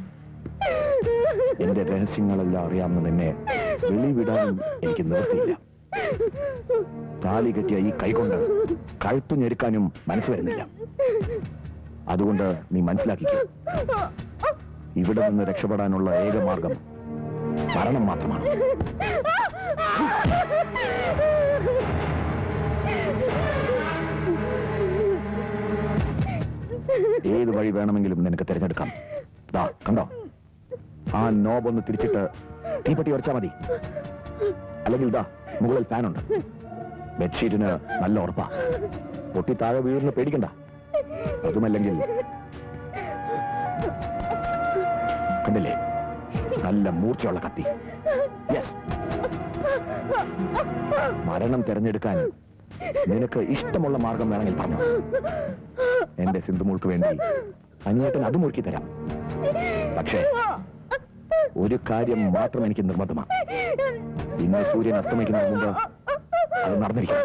എന്റെ രഹസ്യങ്ങളെല്ലാം അറിയാവുന്ന നിന്നെ വെളിവിടാനും എനിക്ക് നിവൃത്തിയില്ല. താലി കെട്ടിയ ഈ കൈകൊണ്ട് കഴുത്തു ഞെരുക്കാനും മനസ്സ് വരുന്നില്ല. അതുകൊണ്ട് നീ മനസ്സിലാക്കിക്കോ, ഇവിടെ നിന്ന് രക്ഷപ്പെടാനുള്ള ഏക മാർഗം മരണം മാത്രമാണ്. ഏത് വഴി വേണമെങ്കിലും നിനക്ക് തിരഞ്ഞെടുക്കാം. ദാ കണ്ടോ, ആ നോബ് ഒന്ന് തിരിച്ചിട്ട് തീപ്പെട്ടി ഉറച്ചാ മതി. അല്ലെങ്കിൽ ഇതാ മുകളിൽ ഫാനുണ്ട്. ബെഡ്ഷീറ്റിന് നല്ല ഉറപ്പാ. പൊട്ടി താഴെ വീഴുന്ന പേടിക്കണ്ട. അതുമല്ലെങ്കിൽ കണ്ടില്ലേ, നല്ല മൂർച്ചയുള്ള കത്തി. യെസ്, മരണം തിരഞ്ഞെടുക്കാൻ നിനക്ക് ഇഷ്ടമുള്ള മാർഗം വേണമെങ്കിൽ പറഞ്ഞു. എന്റെ സിന്ധുമോൾക്ക് വേണ്ടി അനിയേട്ടൻ അത് മുറുക്കി തരാം. പക്ഷേ ഒരു കാര്യം മാത്രം എനിക്ക് നിർബന്ധമാണ്. ഇന്ന് സൂര്യൻ അസ്തമിക്കുന്നതിന് മുമ്പ് അത് നടന്നിരിക്കണം.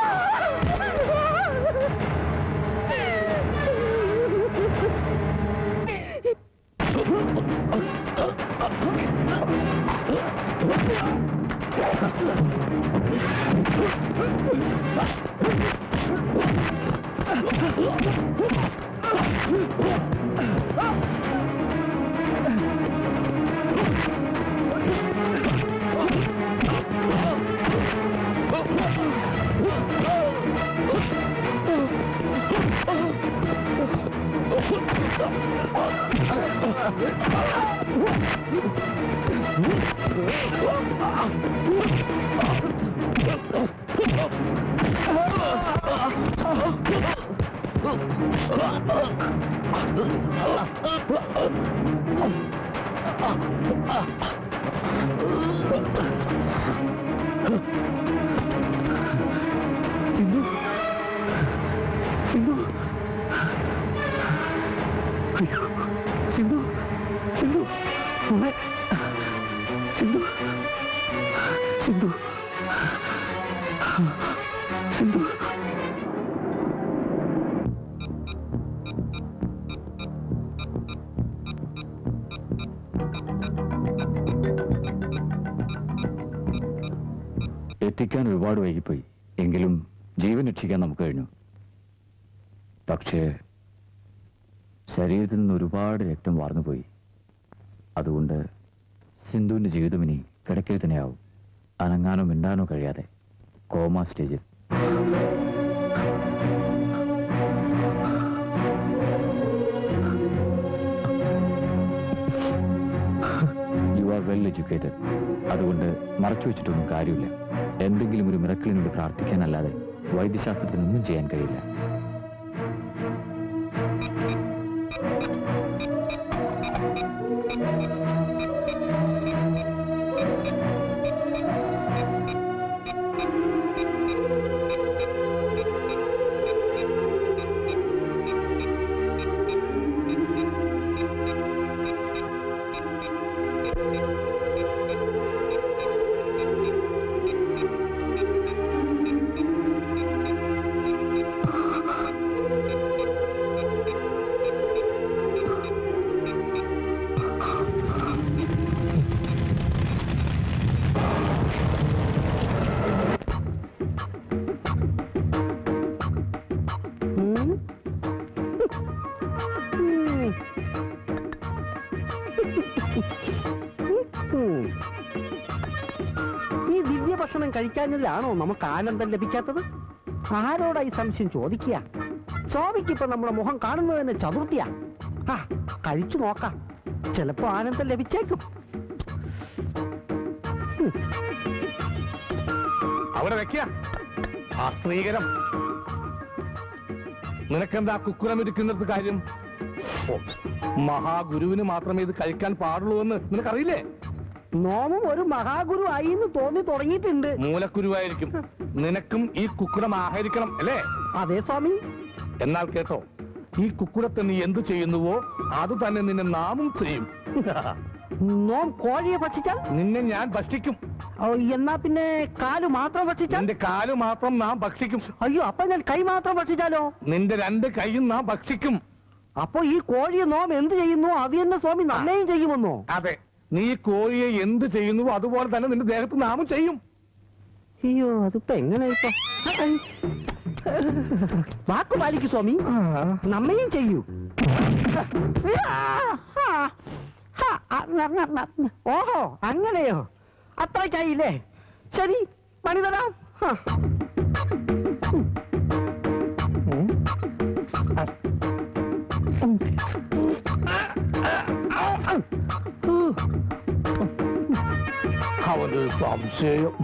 സിന്ധു, സിന്ധു, അയ്യോ, സിന്ധു, സിന്ധു, മോളെ, സിന്ധു, സിന്ധു, സിന്ധു. എത്തിക്കാൻ ഒരുപാട് വൈകിപ്പോയി. എങ്കിലും ജീവൻ രക്ഷിക്കാൻ നമുക്ക് കഴിഞ്ഞു. പക്ഷേ ശരീരത്തിൽ നിന്ന് ഒരുപാട് രക്തം വാർന്നുപോയി. അതുകൊണ്ട് സിന്ധുവിന്റെ ജീവിതം ഇനി കിടക്കേ തന്നെയാവും. അനങ്ങാനോ മിണ്ടാനോ കഴിയാതെ കോമ സ്റ്റേജിൽ. You are well educated. അതുകൊണ്ട് മറച്ചു വെച്ചിട്ടൊന്നും കാര്യമില്ല. എന്തെങ്കിലും ഒരു മിറക്കിളിന് വേണ്ടി പ്രാർത്ഥിക്കാനല്ലാതെ വൈദ്യശാസ്ത്രത്തിനൊന്നും ചെയ്യാൻ കഴിയില്ല. ഈ ദിവ്യഭക്ഷണം കഴിക്കാനില്ലാണോ നമുക്ക് ആനന്ദം ലഭിക്കാത്തത്? ആരോടായി സംശയം ചോദിക്കുക? സ്വാമിക്കിപ്പോ നമ്മുടെ മുഖം കാണുന്നത് തന്നെ ചതുർത്ഥിയാ. ആ, കഴിച്ചു നോക്കാം, ചിലപ്പോ ആനന്ദം ലഭിച്ചേക്കും. അവിടെ വെക്ക ആ സ്ത്രീകരം. നിനക്കെന്താ കുക്കുരം ഇരിക്കുന്നത് കാര്യം? ഓ, മഹാഗുരുവിന് മാത്രമേ ഇത് കഴിക്കാൻ പാടുള്ളൂ എന്ന് നിനക്കറിയില്ലേ? നോമും ഒരു മഹാഗുരു ആയി എന്ന് തോന്നി തുടങ്ങിയിട്ടുണ്ട്. മൂലക്കുരുവായിരിക്കും. നിനക്കും ഈ കുക്കുരം ആഹരിക്കണം അല്ലേ? അതെ സ്വാമി. എന്നാൽ കേട്ടോ, ഈ കുക്കുരത്തെ നീ എന്തു ചെയ്യുന്നുവോ അത് തന്നെ നിന്നെ നാമും ചെയ്യും. നോം കോഴിയെ ഭക്ഷിച്ചാൽ നിന്നെ ഞാൻ ഭക്ഷിക്കും. എന്നാ പിന്നെ കാല് മാത്രം ഭക്ഷിച്ചാൽ? നിന്റെ കാല് മാത്രം നാം ഭക്ഷിക്കും. അയ്യോ, അപ്പൊ ഞാൻ കൈ മാത്രം ഭക്ഷിച്ചാലോ? നിന്റെ രണ്ട് കൈയും നാം ഭക്ഷിക്കും. അപ്പൊ ഈ കോഴിയെ നോം എന്ത് ചെയ്യുന്നു അത് തന്നെ സ്വാമി നമ്മയും ചെയ്യുമെന്നോ? അതെ, നീ കോഴിയെ എന്ത് ചെയ്യുന്നു അതുപോലെ തന്നെ നിന്റെ ദേഹത്ത് നാമും ചെയ്യും. അയ്യോ, അതിപ്പോ എങ്ങനെ ഇപ്പൊ? വാക്ക് പാലിക്കു സ്വാമി, നമ്മയും ചെയ്യൂ. ഓഹോ, അങ്ങനെയോ? അത്രയ്ക്കായില്ലേ? ശരി, പണി തരാം. അവന് സംശയം.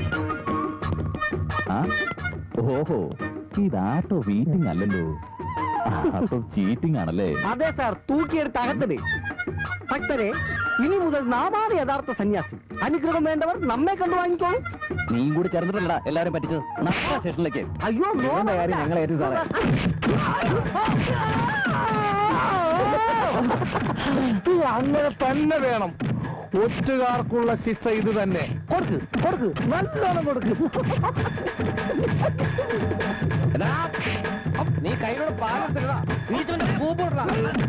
ഓഹോ, ഇതാട്ടോ വീട്ടിങ് അല്ലല്ലോ. അപ്പൊ ചീറ്റിംഗ് ആണല്ലേ? അതെ സാർ, തൂക്കിയെടുത്ത് അകത്തത്. ഭക്തരെ, ഇനി മുതൽ നാമാണ് യഥാർത്ഥ സന്യാസി. അനുഗ്രഹം വേണ്ടവർ നമ്മെ കണ്ടു വാങ്ങിക്കോളൂ. നീയും കൂടി ചേർന്നിട്ടല്ലടാ എല്ലാരും പറ്റിച്ചത്. നമ്മുടെ സ്റ്റേഷനിലേക്ക്. അയ്യോ, ഇവന്റെ കാര്യം ഞങ്ങൾ ഏറ്റു സാറേ. അങ്ങനെ തന്നെ വേണം. ഒറ്റുകാർക്കുള്ള ശിക്ഷ ഇത് തന്നെ. കൊടുക്ക് കൊടുക്ക്, നല്ലോണം കൊടുക്ക്. നീ കൈയോട് പാലത്തിലടാ, നീച്ചവന്റെ പൂപ്പോടാ.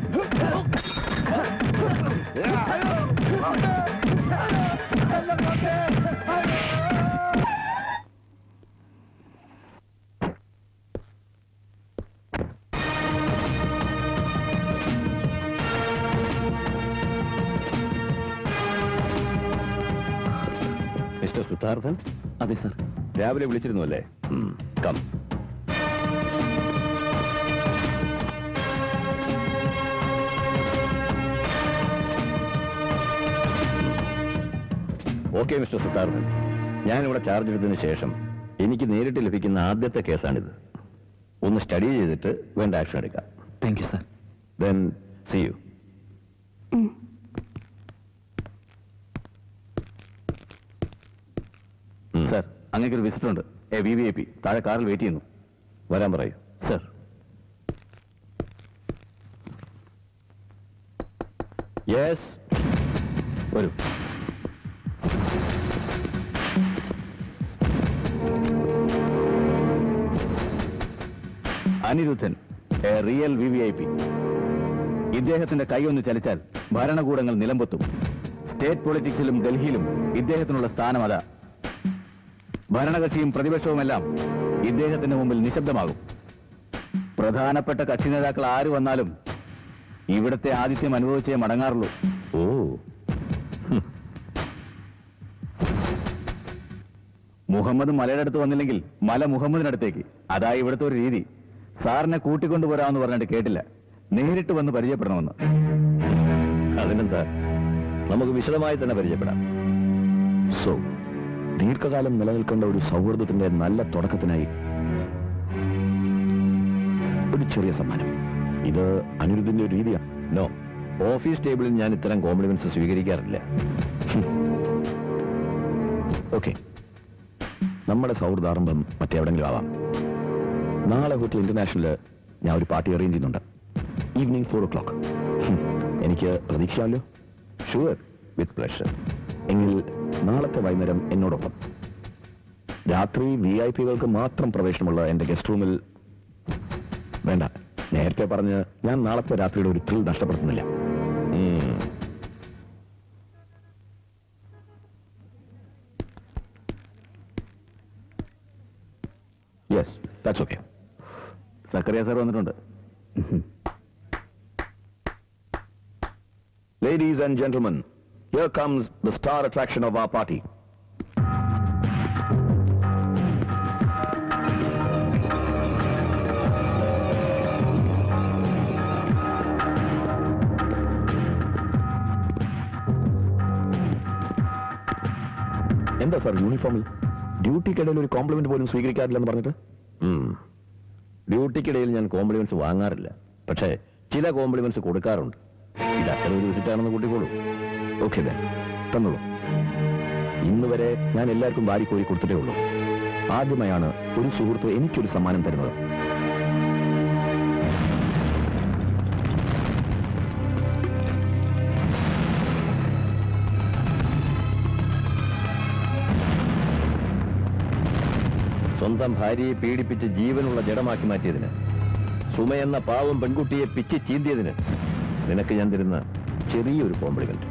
മിസ്റ്റർ സിദ്ധാർത്ഥൻ? അതെ സാർ. രാവിലെ വിളിച്ചിരുന്നു അല്ലേ? കം. ഓക്കെ മിസ്റ്റർ സിദ്ധാർത്ഥൻ, ഞാനിവിടെ ചാർജ് എടുത്തതിന് ശേഷം എനിക്ക് നേരിട്ട് ലഭിക്കുന്ന ആദ്യത്തെ കേസാണിത്. ഒന്ന് സ്റ്റഡി ചെയ്തിട്ട് വേണ്ട ആക്ഷൻ എടുക്കാം. Thank you sir. Then see you. Sir, അങ്ങേക്കൊരു വിസിറ്റ് ഉണ്ട്. A V V I P താഴെ കാറിൽ വെയിറ്റ് ചെയ്യുന്നു. വരാൻ പറയൂ. സാർ. യെസ്, വരൂ. Anirudhan, a real V V I P. ഇദ്ദേഹത്തിന്റെ കൈയൊന്ന് ചലിച്ചാൽ ഭരണകൂടങ്ങൾ നിലംപൊത്തും. സ്റ്റേറ്റ് പൊളിറ്റിക്സിലും ഡൽഹിയിലും ഇദ്ദേഹത്തിനുള്ള സ്ഥാനം അതാ. ഭരണകക്ഷിയും പ്രതിപക്ഷവുമെല്ലാം ഇദ്ദേഹത്തിന്റെ മുമ്പിൽ നിശബ്ദമാകും. പ്രധാനപ്പെട്ട കക്ഷി നേതാക്കൾ ആര് വന്നാലും ഇവിടുത്തെ ആതിഥ്യം അനുഭവിച്ചേ മടങ്ങാറുള്ളൂ. ഓ, മുഹമ്മദ് മലയുടെ അടുത്ത് വന്നില്ലെങ്കിൽ മല മുഹമ്മദിനടുത്തേക്ക്. അതാ ഇവിടുത്തെ ഒരു രീതി. സാറിനെ കൂട്ടിക്കൊണ്ടുപോരാമെന്ന് പറഞ്ഞിട്ട് കേട്ടില്ല. നേരിട്ട് വന്ന് പരിചയപ്പെടണമെന്ന്. അതിനെന്താ, നമുക്ക് വിശദമായി തന്നെ പരിചയപ്പെടാം. സോ, ദീർഘകാലം നിലനിൽക്കേണ്ട ഒരു സൗഹൃദത്തിന്റെ നല്ല തുടക്കത്തിനായി ഒരു ചെറിയ സമ്മാനം. ഇത് അനിരുദ്ധിന്റെ ഒരു രീതിയാണ്. നോ, ഓഫീസ് ടേബിളിൽ ഞാൻ ഇത്തരം കോംപ്ലിമെന്റ്സ് സ്വീകരിക്കാറില്ല. ഓക്കെ, നമ്മുടെ സൗഹൃദാരംഭം മറ്റെവിടെങ്കിലും ആവാം. നാളെ ഹോട്ടൽ ഇന്റർനാഷണല് ഞാൻ ഒരു പാർട്ടി അറേഞ്ച് ചെയ്യുന്നുണ്ട്. Evening four o'clock. എനിക്ക് പ്രതീക്ഷയാണല്ലോ? Sure, with pleasure. എങ്കിൽ നാളത്തെ വൈകുന്നേരം എന്നോടൊപ്പം. രാത്രി വി ഐ പികൾക്ക് മാത്രം പ്രവേശനമുള്ള എന്റെ ഗസ്റ്റ് റൂമിൽ. വേണ്ട, നേരത്തെ പറഞ്ഞ് ഞാൻ നാളത്തെ രാത്രിയുടെ ഒരു ത്രിൽ നഷ്ടപ്പെടുത്തുന്നില്ല. Yes, that's okay. Zacharia sir വന്നിട്ടുണ്ട്. Ladies and gentlemen, here comes the star attraction of our party. എന്താ സാർ യൂണിഫോമിൽ? ഡ്യൂട്ടിക്കിടയിൽ ഒരു കോംപ്ലിമെന്റ് പോലും സ്വീകരിക്കാറില്ലെന്ന് പറഞ്ഞിട്ട്? ഡ്യൂട്ടിക്കിടയിൽ ഞാൻ കോംപ്ലിമെന്റ്സ് വാങ്ങാറില്ല. പക്ഷേ ചില കോംപ്ലിമെന്റ്സ് കൊടുക്കാറുണ്ട്. ഇത് അത്ര ഒരു വിസിറ്റാണെന്ന് കൂട്ടിക്കോളൂ. ഓക്കെ, തന്നോളൂ. ഇന്ന് വരെ ഞാൻ എല്ലാവർക്കും വാരിക്കോരി കൊടുത്തിട്ടേ ഉള്ളൂ. ആദ്യമായാണ് ഒരു സുഹൃത്ത് എനിക്കൊരു സമ്മാനം തരുന്നത്. സ്വന്തം ഭാര്യയെ പീഡിപ്പിച്ച് ജീവനുള്ള ജഡമാക്കി മാറ്റിയതിന്, സുമയെന്ന പാവം പെൺകുട്ടിയെ പിച്ച് ചീന്തിയതിന് നിനക്ക് ഞാൻ തരുന്ന ചെറിയൊരു compliment.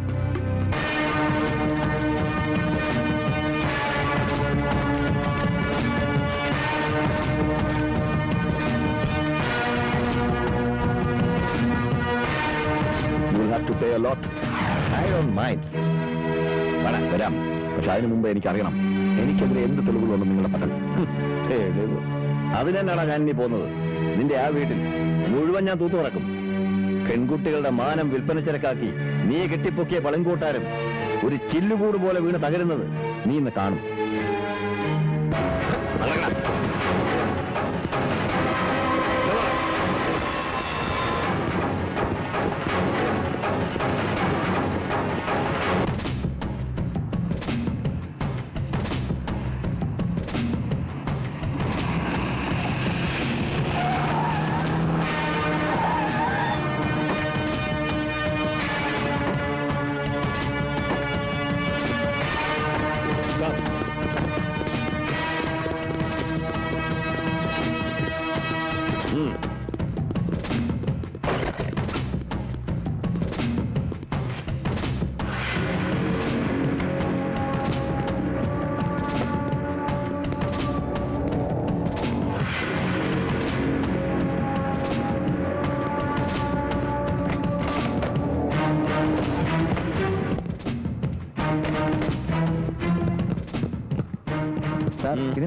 You'll have to pay a lot. I don't mind. വരാം. പക്ഷെ അതിനു മുമ്പ് എനിക്കറിയണം എനിക്കെതിരെ എന്ത് തെളിവുകൾ വന്നു നിങ്ങളുടെ പകൽ. അതിനെന്നാണ് ഞാൻ ഇനി പോകുന്നത്. നിന്റെ ആ വീട്ടിൽ മുഴുവൻ ഞാൻ തൂത്തു പറക്കും. പെൺകുട്ടികളുടെ മാനം വിൽപ്പന ചരക്കാക്കി നീ കെട്ടിപ്പൊക്കിയ പളങ്കൂട്ടാരും ഒരു ചില്ലുകൂട് പോലെ വീണ് തകരുന്നത് നീ ഇന്ന് കാണും.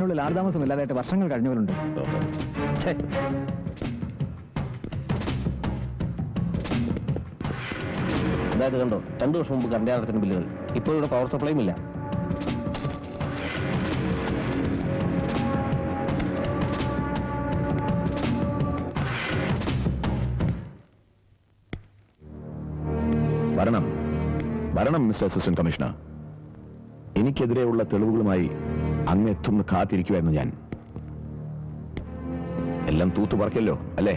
ഇതിനുള്ളിൽ ആൾതാമസം ഇല്ലാതായിട്ട് വർഷങ്ങൾ കഴിഞ്ഞവരുണ്ട്. അതായത് കണ്ടോ, രണ്ടു വർഷം മുമ്പ് കണ്ടയാളത്തിന് ബില്ലുകൾ. ഇപ്പോൾ ഇവിടെ പവർ സപ്ലൈയും ഇല്ല. വരണം വരണം മിസ്റ്റർ അസിസ്റ്റന്റ് കമ്മീഷണർ. എനിക്കെതിരെയുള്ള തെളിവുകളുമായി അങ്ങെത്തുന്ന കാത്തിരിക്കുമായിരുന്നു ഞാൻ. എല്ലാം തൂത്തു പറക്കല്ലോ അല്ലേ?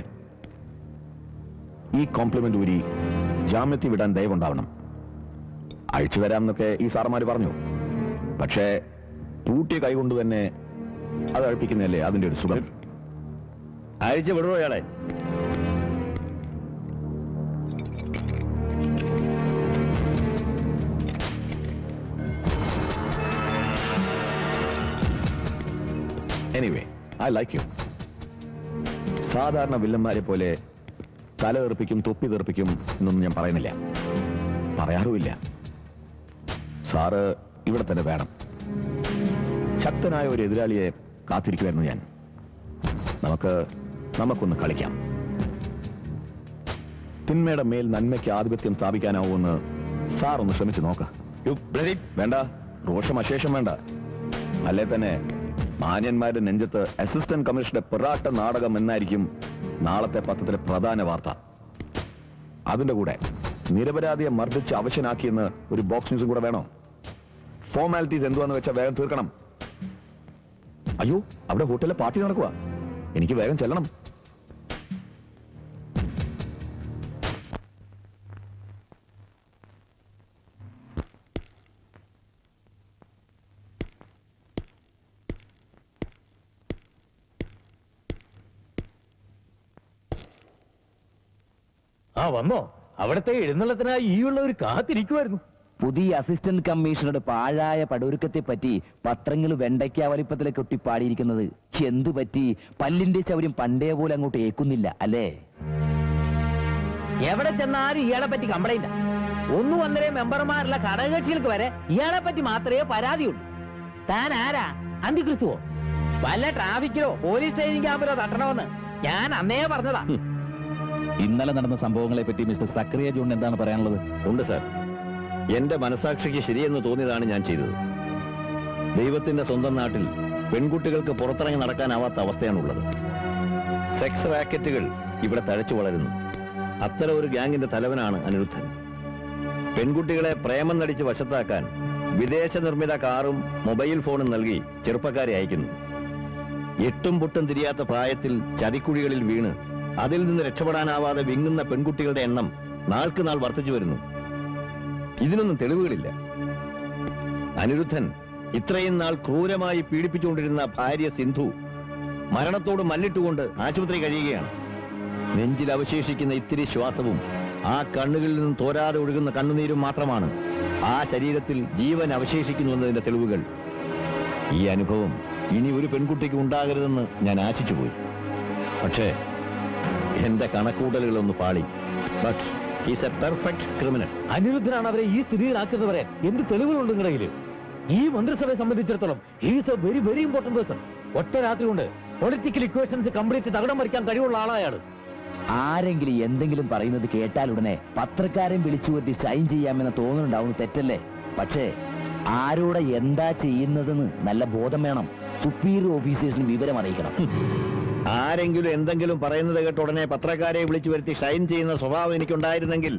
ഈ കോംപ്ലിമെന്റ് ഊരി ജാമ്യത്തിൽ വിടാൻ ദയവുണ്ടാവണം. അഴിച്ചു തരാമെന്നൊക്കെ ഈ സാറന്മാര് പറഞ്ഞു. പക്ഷേ പൂട്ടിയ കൈകൊണ്ട് തന്നെ അത് അഴിപ്പിക്കുന്നതല്ലേ അതിന്റെ ഒരു സുഖം. അഴിച്ചു വിടണോ ഇയാളെ? Anyway I like you. സാധാരണ വില്ലന്മാരെ പോലെ തല തെറിപ്പിക്കും തൊപ്പി തെറിപ്പിക്കും എന്നൊന്നും ഞാൻ പറയുന്നില്ല, പറയാറുമില്ല. സാറ് ഇവിടെ തന്നെ വേണം. ശക്തനായ ഒരു എതിരാളിയെ കാത്തിരിക്കുമായിരുന്നു ഞാൻ. നമുക്ക് നമുക്കൊന്ന് കളിക്കാം. തിന്മയുടെ മേൽ നന്മയ്ക്ക് ആധിപത്യം സ്ഥാപിക്കാനാവുമെന്ന് സാർ ഒന്ന് ശ്രമിച്ചു നോക്ക. വേണ്ട, രോഷം അശേഷം വേണ്ട. അല്ലേ തന്നെ മാന്യന്മാരുടെ നെഞ്ചത്ത് അസിസ്റ്റന്റ് കമ്മീഷണറുടെ പിറാട്ട നാടകം എന്നായിരിക്കും നാളത്തെ പത്രത്തിലെ പ്രധാന വാർത്ത. അതിന്റെ കൂടെ നിരപരാധിയെ മർദ്ദിച്ച് അവശനാക്കിയെന്ന് ഒരു ബോക്സ് ന്യൂസും കൂടെ വേണോ? ഫോർമാലിറ്റീസ് എന്തുവാന്ന് വെച്ചാൽ വേഗം തീർക്കണം. അയ്യോ, അവിടെ ഹോട്ടലിലെ പാർട്ടി നടക്കുക, എനിക്ക് വേഗം ചെല്ലണം. ആ വന്നോ? അവിടത്തെ എഴുന്നള്ളത്തിനായി ഈ ഉള്ളവർ കാത്തിരിക്കുമായിരുന്നു. പുതിയ അസിസ്റ്റന്റ് കമ്മീഷണറുടെ പാഴായ പടൊരുക്കത്തെ പറ്റി പത്രങ്ങൾ വെണ്ടയ്ക്ക വലിപ്പത്തിലെ കൊട്ടി പാടിയിരിക്കുന്നത് എന്തു പറ്റി? പല്ലിന്റെ ചൗര്യം പണ്ടേ പോലെ അങ്ങോട്ട് ഏക്കുന്നില്ല അല്ലേ? എവിടെ ചെന്നാലും ഇയാളെ പറ്റി കംപ്ലൈന്റ്. ഒന്നു വന്നേ മെമ്പർമാരുള്ള ഘടകകക്ഷികൾക്ക് വരെ ഇയാളെ പറ്റി മാത്രമേ പരാതിയുള്ളൂ. താൻ ആരാ? അന്തിക്രിസ്തുവോ? വല്ല ട്രാഫിക്കിലോ പോലീസ് ട്രെയിനിങ് ക്യാമ്പിലോ തട്ടണമെന്ന് ഞാൻ അന്നേ പറഞ്ഞതാ. ഇന്നലെ നടന്ന സംഭവങ്ങളെ പറ്റി മിസ്റ്റർ സക്രിയ ജോൺ എന്താണ് പറയാനുള്ളത്? ഉണ്ട് സാർ. എന്റെ മനസാക്ഷിക്ക് ശരിയെന്ന് തോന്നിയതാണ് ഞാൻ ചെയ്തത്. ദൈവത്തിന്റെ സ്വന്തം നാട്ടിൽ പെൺകുട്ടികൾക്ക് പുറത്തിറങ്ങി നടക്കാനാവാത്ത അവസ്ഥയാണുള്ളത്. സെക്സ് റാക്കറ്റുകൾ ഇവിടെ തഴച്ചു വളരുന്നു. അത്തരം ഒരു ഗ്യാങ്ങിന്റെ തലവനാണ് അനിരുദ്ധൻ. പെൺകുട്ടികളെ പ്രേമം നടിച്ച് വശത്താക്കാൻ വിദേശ നിർമ്മിത കാറും മൊബൈൽ ഫോണും നൽകി ചെറുപ്പക്കാരെ അയക്കുന്നു. എട്ടും പൊട്ടും തിരിയാത്ത പ്രായത്തിൽ ചതിക്കുഴികളിൽ വീണ് അതിൽ നിന്ന് രക്ഷപ്പെടാനാവാതെ വിങ്ങുന്ന പെൺകുട്ടികളുടെ എണ്ണം നാൾക്ക് നാൾ വർദ്ധിച്ചു വരുന്നു. ഇതിനൊന്നും തെളിവുകളില്ല. അനിരുദ്ധൻ ഇത്രയും നാൾ ക്രൂരമായി പീഡിപ്പിച്ചുകൊണ്ടിരുന്ന ഭാര്യ സിന്ധു മരണത്തോട് മല്ലിട്ടുകൊണ്ട് ആശുപത്രി കഴിയുകയാണ്. നെഞ്ചിൽ അവശേഷിക്കുന്ന ഇത്തിരി ശ്വാസവും ആ കണ്ണുകളിൽ നിന്നും തോരാതെ ഒഴുകുന്ന കണ്ണുനീരും മാത്രമാണ് ആ ശരീരത്തിൽ ജീവൻ അവശേഷിക്കുന്നുവെന്നതിന്റെ തെളിവുകൾ. ഈ അനുഭവം ഇനി ഒരു പെൺകുട്ടിക്ക് ഉണ്ടാകരുതെന്ന് ഞാൻ ആശിച്ചുപോയി. പക്ഷേ എന്റെ കണക്കൂട്ടലുകളൊന്ന് പാളി. But is a perfect criminal. അനിരുദ്ധനാണ് അവരെ ഈ സ്ഥിതിയിലാക്കുന്നത് പറയാൻ എന്ത് തെളിവുകളുണ്ട് നിങ്ങളുടെ? ഈ മന്ത്രിസഭയെ സംബന്ധിച്ചിടത്തോളം is a very very important person. ഒറ്റ രാത്രി കൊണ്ട് പൊളിറ്റിക്കൽ ഇക്വേഷൻസ് കംപ്ലീറ്റ് തകിടം മറിക്കാൻ കഴിവുള്ള ആളായാണ്. ആരെങ്കിലും എന്തെങ്കിലും പറയുന്നത് കേട്ടാൽ ഉടനെ പത്രക്കാരൻ വിളിച്ചു വരുത്തി ഷൈൻ ചെയ്യാമെന്ന് തോന്നുന്നുണ്ടാവുന്ന തെറ്റല്ലേ? പക്ഷേ ആരോടെ എന്താ ചെയ്യുന്നതെന്ന് നല്ല ബോധം വേണം. സുപ്പീരിയർ ഓഫീസേഴ്സിന് വിവരം അറിയിക്കണം. ആരെങ്കിലും എന്തെങ്കിലും പറയുന്നത് കേട്ട ഉടനെ പത്രക്കാരെ വിളിച്ചു വരുത്തി ഷൈൻ ചെയ്യുന്ന സ്വഭാവം എനിക്കുണ്ടായിരുന്നെങ്കിൽ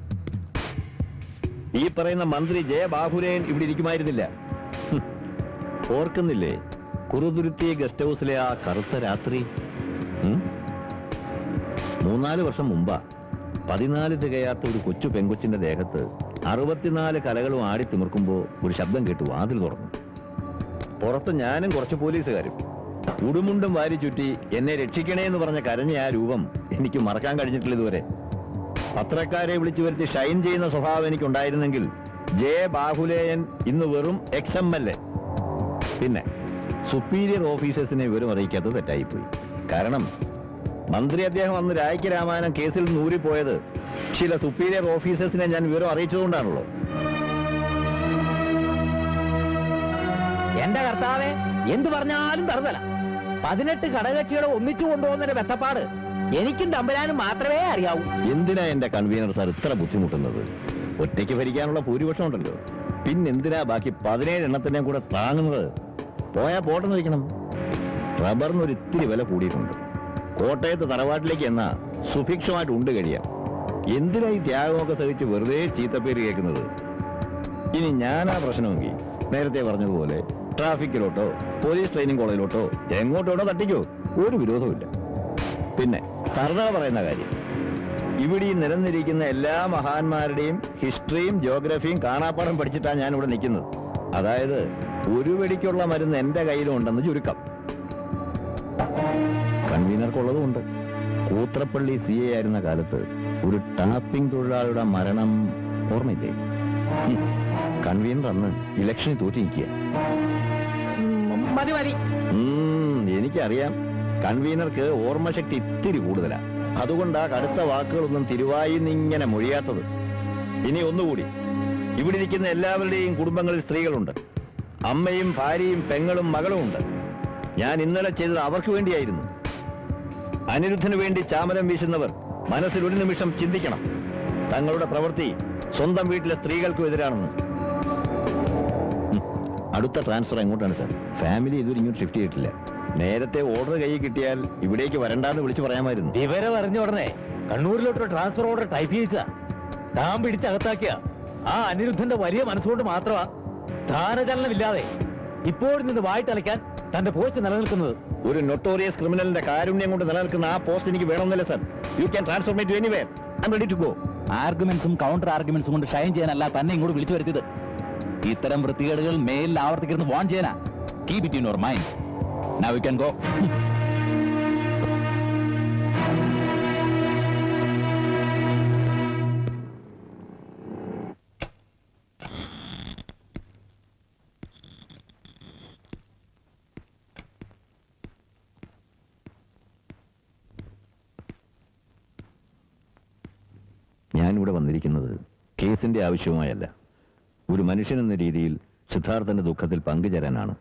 ഈ പറയുന്ന മന്ത്രി ജയബാഹുരേൻ ഇവിടെ ഇരിക്കുമായിരുന്നില്ല. ഓർക്കുന്നില്ലേ കുറുതുരുത്തി ഗസ്റ്റ് ഹൗസിലെ ആ കറുത്ത രാത്രി? മൂന്നാല് വർഷം മുമ്പാ പതിനാല് തികയാത്ത ഒരു കൊച്ചു പെങ്കൊച്ചിന്റെ ദേഹത്ത് അറുപത്തിനാല് കലകളും ആടി തിമിർക്കുമ്പോ ഒരു ശബ്ദം കേട്ടു. വാതിൽ തുറന്നു. പുറത്ത് ഞാനും കുറച്ച് പോലീസുകാരും ഉടുമുണ്ടും വാരി ചുറ്റി എന്നെ രക്ഷിക്കണേ എന്ന് പറഞ്ഞ കരഞ്ഞ ആ രൂപം എനിക്ക് മറക്കാൻ കഴിഞ്ഞിട്ടില്ല ഇതുവരെ. പത്രക്കാരെ വിളിച്ചു വരുത്തി ഷൈൻ ചെയ്യുന്ന സ്വഭാവം എനിക്കുണ്ടായിരുന്നെങ്കിൽ ജെ ബാഹുലേയൻ ഇന്ന് വെറും എക്സ് എം എൽ എ. പിന്നെ സുപ്പീരിയർ ഓഫീസേഴ്സിനെ വിവരം അറിയിക്കാത്തത് തെറ്റായിപ്പോയി. കാരണം മന്ത്രി അദ്ദേഹം അന്ന് രായ്ക്ക് രാമായണം കേസിൽ നൂറിപ്പോയത് ചില സുപ്പീരിയർ ഓഫീസേഴ്സിനെ ഞാൻ വിവരം അറിയിച്ചതുകൊണ്ടാണല്ലോ. എന്റെ കർത്താവേ, എന്ത് പറഞ്ഞാലും തറുതല. പതിനെട്ട് ഘടകകക്ഷികളെ ഒന്നിച്ചു കൊണ്ടുപോകുന്നതിന്റെ വെത്തപ്പാട് എനിക്കും തമ്പുരാനും മാത്രമേ അറിയാവൂ. എന്തിനാ എന്റെ കൺവീനർ സാർ ഇത്ര ബുദ്ധിമുട്ടുന്നത്? ഒറ്റയ്ക്ക് ഭരിക്കാനുള്ള ഭൂരിപക്ഷം ഉണ്ടല്ലോ, പിന്നെന്തിനാ ബാക്കി പതിനേഴ് എണ്ണത്തിനെയും കൂടെ താങ്ങുന്നത്? പോയാ പോട്ടെന്ന് വയ്ക്കണം. റബ്ബറിന് ഒരു ഇത്തിരി വില കൂടിയിട്ടുണ്ട്. കോട്ടയത്ത് തറവാട്ടിലേക്ക് എന്നാ സുഭിക്ഷമായിട്ട് ഉണ്ട് കഴിയാം. എന്തിനാ ഈ ത്യാഗമൊക്കെ സഹിച്ച് വെറുതെ ചീത്തപ്പേര് കേൾക്കുന്നത്? ഇനി ഞാനാ പ്രശ്നമെങ്കിൽ നേരത്തെ പറഞ്ഞതുപോലെ ട്രാഫിക്കിലോട്ടോ പോലീസ് ട്രെയിനിങ് കോളേജിലോട്ടോ എങ്ങോട്ടോട്ടോ തട്ടിക്കോ, ഒരു വിരോധമില്ല. പിന്നെ സർദാർ പറയുന്ന കാര്യം, ഇവിടെ ഈ നിലനിന്നിരിക്കുന്ന എല്ലാ മഹാന്മാരുടെയും ഹിസ്റ്ററിയും ജോഗ്രഫിയും കാണാപ്പാടം പഠിച്ചിട്ടാണ് ഞാൻ ഇവിടെ നിൽക്കുന്നത്. അതായത് ഒരു വെടിക്കുള്ള മരുന്ന് എന്റെ കയ്യിലും ഉണ്ടെന്ന് ചുരുക്കം. കൺവീനർക്കുള്ളതുമുണ്ട്. കൂത്രപ്പള്ളി സി എ ആയിരുന്ന കാലത്ത് ഒരു ടാപ്പിംഗ് തൊഴിലാളിയുടെ മരണം ഓർമ്മയില്ലേ? കൺവീനർ അന്ന് ഇലക്ഷനിൽ തോറ്റി നിൽക്കുക. മതി മതി. എനിക്കറിയാം, കൺവീനർക്ക് ഓർമ്മശക്തി ഇത്തിരി കൂടുതലാ. അതുകൊണ്ടാ കടുത്ത വാക്കുകളൊന്നും തിരുവായിന്നിങ്ങനെ മൊഴിയാത്തത്. ഇനി ഒന്നുകൂടി, ഇവിടെ ഇരിക്കുന്ന എല്ലാവരുടെയും കുടുംബങ്ങളിൽ സ്ത്രീകളുണ്ട്. അമ്മയും ഭാര്യയും പെങ്ങളും മകളും ഉണ്ട്. ഞാൻ ഇന്നലെ ചെയ്തത് അവർക്ക് വേണ്ടിയായിരുന്നു. അനിരുദ്ധന് വേണ്ടി ചാമരം വീശുന്നവർ മനസ്സിൽ ഒരു നിമിഷം ചിന്തിക്കണം, തങ്ങളുടെ പ്രവൃത്തി സ്വന്തം വീട്ടിലെ സ്ത്രീകൾക്കും എതിരാണെന്ന്. അടുത്ത ട്രാൻസ്ഫർ എങ്ങോട്ടാണ് സാർ? ഫാമിലി ഇതുവരെ ഇങ്ങോട്ട് ഷിഫ്റ്റ് ചെയ്തിട്ടില്ല. നേരത്തെ ഓർഡർ കയ്യിൽ കിട്ടിയാൽ ഇവിടേക്ക് വരണ്ടാന്ന് വിളിച്ചു പറയാമായിരുന്നു. വിവരം അറിഞ്ഞ ഉടനെ കണ്ണൂരിലോട്ടൊരു ട്രാൻസ്ഫർ ഓർഡർ ടൈപ്പ് ചെയ്യിച്ച താൻ പിടിച്ചകത്താക്കിയ ആ അനിരുദ്ധന്റെ വലിയ മനസ്സുകൊണ്ട് മാത്രമാ സ്ഥാനചലനമില്ലാതെ ഇപ്പോഴും നിന്ന് വായിട്ടലയ്ക്കാൻ തന്റെ പോസ്റ്റ് നിലനിൽക്കുന്നത്. ഒരു നൊട്ടോറിയസ് ക്രിമിനലിന്റെ കാരുണ്യം കൊണ്ട് നിലനിൽക്കുന്ന ആ പോസ്റ്റ് എനിക്ക് വേണമെന്നില്ല sir. You can transfer me to anywhere. I am ready to go. ആർഗ്യുമെന്റ്സും കൗണ്ടർ ആർഗ്യുമെന്റ്സും കൊണ്ട് ഷൈൻ ചെയ്യാനല്ല തന്നെ ഇങ്ങോട്ട് വിളിച്ചു വരുത്തിയത്. ഇത്തരം വൃത്തികേടുകൾ മേലിൽ ആവർത്തിക്കരുന്ന് വാൺ ചെയ്യാനാ. Keep it in your mind. Now you can go. ഞാനിവിടെ വന്നിരിക്കുന്നത് കേസിന്റെ ആവശ്യവുമായല്ല, ഒരു മനുഷ്യൻ എന്ന രീതിയിൽ സിദ്ധാർത്ഥന്റെ ദുഃഖത്തിൽ പങ്കുചേരാനാണ്.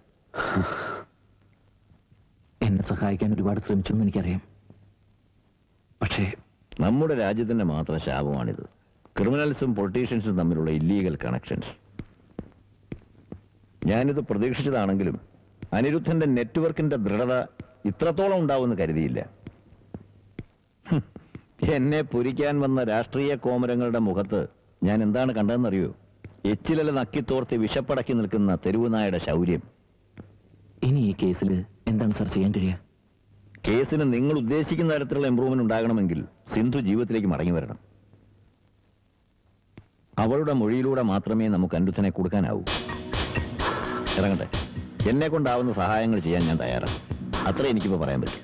എന്നെ സഹായിക്കാൻ ഒരുപാട് ശ്രമിച്ചെന്ന് എനിക്കറിയാം. പക്ഷേ നമ്മുടെ രാജ്യത്തിന്റെ മാത്രം ശാപമാണിത്. ക്രിമിനൽസും പൊളിറ്റീഷ്യൻസും തമ്മിലുള്ള ഇല്ലീഗൽ കണക്ഷൻസ്. ഞാനിത് പ്രതീക്ഷിച്ചതാണെങ്കിലും അനിരുദ്ധന്റെ നെറ്റ്വർക്കിന്റെ ദൃഢത ഇത്രത്തോളം ഉണ്ടാവുമെന്ന് കരുതിയില്ല. എന്നെ പൊരിക്കാൻ വന്ന രാഷ്ട്രീയ കോമരങ്ങളുടെ മുഖത്ത് ഞാൻ എന്താണ് കണ്ടതെന്നറിയോ? എച്ചിലല നക്കിത്തോർത്തി വിശപ്പടക്കി നിൽക്കുന്ന തെരുവുനായുടെ ശൗര്യം. ഇനി ഈ കേസിൽ എന്താണ് സർ ചെയ്യാൻ കഴിയുക? കേസിന് നിങ്ങൾ ഉദ്ദേശിക്കുന്ന തരത്തിലുള്ള ഇംപ്രൂവ്മെന്റ് ഉണ്ടാകണമെങ്കിൽ സിന്ധു ജീവിതത്തിലേക്ക് മടങ്ങി വരണം. അവളുടെ മൊഴിയിലൂടെ മാത്രമേ നമുക്ക് അനിരുദ്ധനെ കൊടുക്കാനാവൂ. ഇറങ്ങട്ടെ. എന്നെ കൊണ്ടാവുന്ന സഹായങ്ങൾ ചെയ്യാൻ ഞാൻ തയ്യാറാണ്. അത്രേ എനിക്കിപ്പോ പറയാൻ പറ്റും.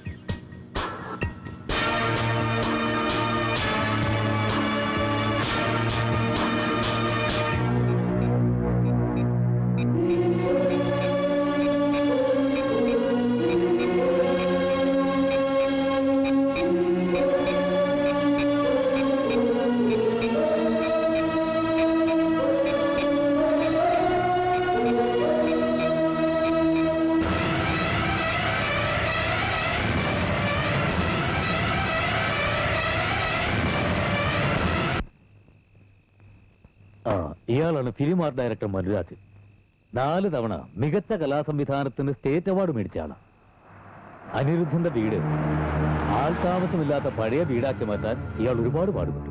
ഇയാളാണ് ഫിലിം ആർട്ട് ഡയറക്ടർ മനുരാജ്. നാല് തവണ മികച്ച കലാസംവിധാനത്തിന് സ്റ്റേറ്റ് അവാർഡ് മേടിച്ചാണ്. അനിരുദ്ധന്റെ വീട് ആൾതാമസമില്ലാത്ത പഴയ വീടാക്കി മാറ്റാൻ ഇയാൾ ഒരുപാട് പാടുപെട്ടു.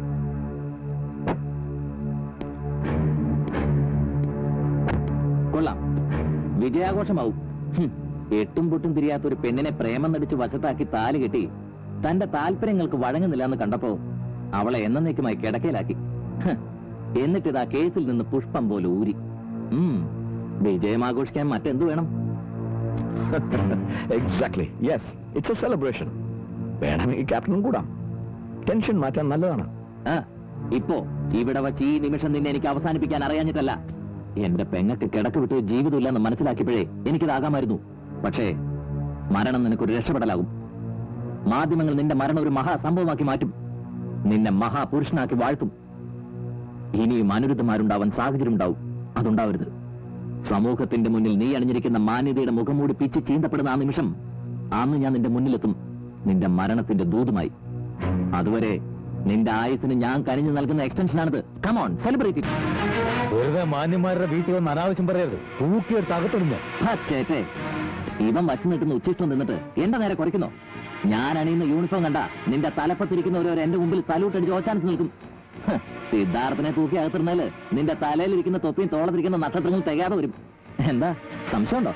കൊള്ളാം, വിജയാഘോഷമാവും. എട്ടും പൊട്ടും തിരിയാത്ത ഒരു പെണ്ണിനെ പ്രേമം നടിച്ച് വശത്താക്കി താലി കെട്ടി തന്റെ താല്പര്യങ്ങൾക്ക് വഴങ്ങുന്നില്ല എന്ന് കണ്ടപ്പോ അവളെ എന്നേക്കുമായി കിടക്കയിലാക്കി. എന്നിട്ടിതാ കേസിൽ നിന്ന് പുഷ്പം പോലെ ഊരി. വിജയം ആഘോഷിക്കാൻ മറ്റെന്ത് വേണം? Exactly, yes, it's a celebration. വേണമെങ്കിൽ ക്യാപ്റ്റനും കൂടാം. ടെൻഷൻ മാറ്റാൻ നല്ലതാണ്. ഇപ്പോ ഇവിടെ വച്ച് ഈ നിമിഷം നിന്നെ എനിക്ക് അവസാനിപ്പിക്കാൻ അറിയാഞ്ഞിട്ടല്ല. എന്റെ പെങ്ങക്ക് കിടക്ക് വിട്ട് ജീവിതമില്ലെന്ന് മനസ്സിലാക്കിയപ്പോഴേ എനിക്കിതാകാമായിരുന്നു. പക്ഷേ മരണം നിനക്കൊരു രക്ഷപ്പെടലാകും. മാധ്യമങ്ങൾ നിന്റെ മരണം ഒരു മഹാസംഭവമാക്കി മാറ്റും. നിന്നെ മഹാപുരുഷനാക്കി വാഴ്ത്തും. ഇനിയും അനിരുദ്ധമാരുണ്ടാവാൻ സാഹചര്യം ഉണ്ടാവും. അതുണ്ടാവരുത്. സമൂഹത്തിന്റെ മുന്നിൽ നീ അണിഞ്ഞിരിക്കുന്ന മാന്യതയുടെ മുഖംമൂടി പിച്ച് ചീന്തപ്പെടുന്ന ആ നിമിഷം അന്ന് ഞാൻ നിന്റെ മുന്നിലെത്തും, നിന്റെ മരണത്തിന്റെ ദൂതുമായി. അതുവരെ നിന്റെ ആയുസിന് ഞാൻ കനിഞ്ഞു നൽകുന്ന എക്സ്റ്റൻഷനാണിത്. Come on, celebrate it. വെറുതെ മാന്യന്മാരുടെ വീട്ടിൽ വന്ന് അനാവശ്യം പറയരുത്. തൂക്കിയെടുത്ത് അകത്തിടുന്നു. ചേട്ടേ, ഇവൻ വച്ചു നിൽക്കുന്ന ഉച്ചിഷ്ടം നിന്നിട്ട് എന്റെ നേരെ കുറയ്ക്കുന്നോ? ഞാൻ അണിയുന്ന യൂണിഫോം കണ്ട നിന്റെ തലപ്പത്തിരിക്കുന്നവരോ എന്റെ മുമ്പിൽ സല്യൂട്ട് അടിച്ച് ഓച്ചാനിച്ച് നിൽക്കും. സിദ്ധാർത്ഥനെ തൂക്കി അകത്തിരുന്നാല് നിന്റെ തലയിലിരിക്കുന്ന തൊപ്പിയും തോളത്തിരിക്കുന്ന നക്ഷത്രങ്ങൾ തികയാതെ വരും. എന്താ സംശയമുണ്ടോ?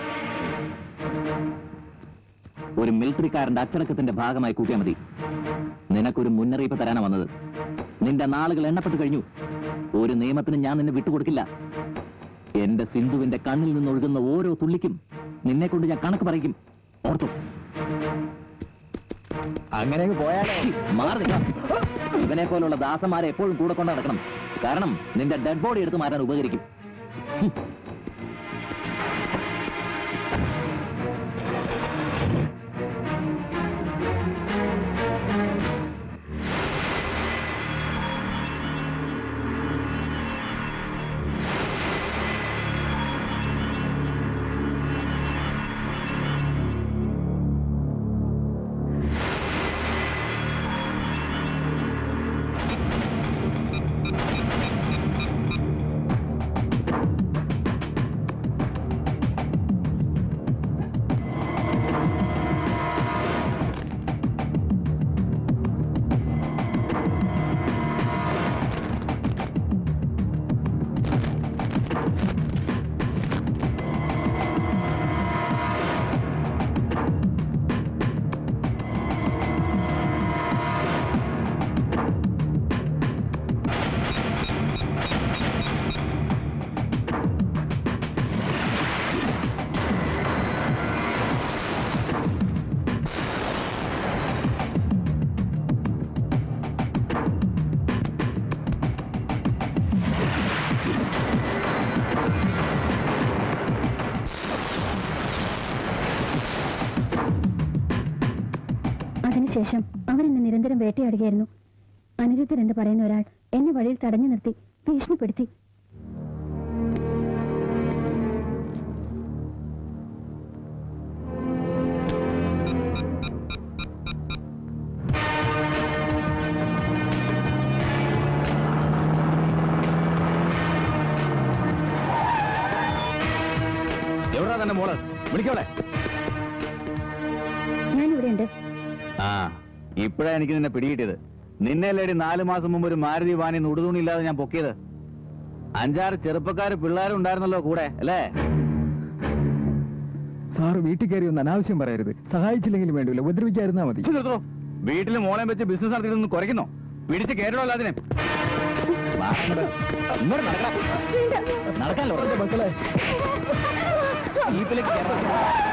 ഒരു മിലിറ്ററിക്കാരന്റെ അച്ചടക്കത്തിന്റെ ഭാഗമായി കൂട്ടിയാൽ മതി. നിനക്കൊരു മുന്നറിയിപ്പ് തരാനാ വന്നത്. നിന്റെ നാളുകൾ എണ്ണപ്പെട്ട് കഴിഞ്ഞു. ഒരു നിയമത്തിന് ഞാൻ നിന്നെ വിട്ടുകൊടുക്കില്ല. എന്റെ സിന്ധുവിന്റെ കണ്ണിൽ നിന്നൊഴുകുന്ന ഓരോ തുള്ളിക്കും നിന്നെ കൊണ്ട് ഞാൻ കണക്ക് പറയിക്കും. ഓർത്തു. അങ്ങനെ പോയാലേ മാറി. ഇവനെ പോലുള്ള ദാസന്മാരെ എപ്പോഴും കൂടെ കൊണ്ട് നടക്കണം. കാരണം നിന്റെ ഡെഡ് ബോഡി എടുത്ത് മാറ്റാൻ ഉപകരിക്കും. അതിനുശേഷം അവരെന്നെ നിരന്തരം വേട്ടയാടുകയായിരുന്നു. അനിരുദ്ധൻ എന്ന് പറയുന്ന ഒരാൾ എന്നെ വഴിയിൽ തടഞ്ഞു നിർത്തി ഭീഷണിപ്പെടുത്തി. എവിടാ തന്നെ മോള്? വിളിക്കോളെ. ഞാനിവിടെ ഉണ്ട്. ആ, ഇപ്പഴാ എനിക്ക് നിന്നെ പിടികിട്ടിയത്. നിന്നെ ലേടി നാലു മാസം മുമ്പ് ഒരു മാരുതി വാനി നുടുതൂണില്ലാതെ ഞാൻ പൊക്കിയത്. അഞ്ചാറ് ചെറുപ്പക്കാര് പിള്ളേരും ഉണ്ടായിരുന്നല്ലോ കൂടെ, അല്ലേ? സാറ് വീട്ടിൽ കയറി ഒന്ന് അനാവശ്യം പറയരുത്. സഹായിച്ചില്ലെങ്കിലും വേണ്ടില്ല, ഉപദ്രവിക്കാതിരുന്നാ മതി. വീട്ടിൽ മോളെ വെച്ച് ബിസിനസ് നടത്തിയിട്ടൊന്ന് കുറയ്ക്കുന്നോ? പിടിച്ച് കയറണല്ലോ അതിനെ. നടക്കാനല്ലോ മക്കളെ. ജീപ്പിലേക്ക് കയറാം.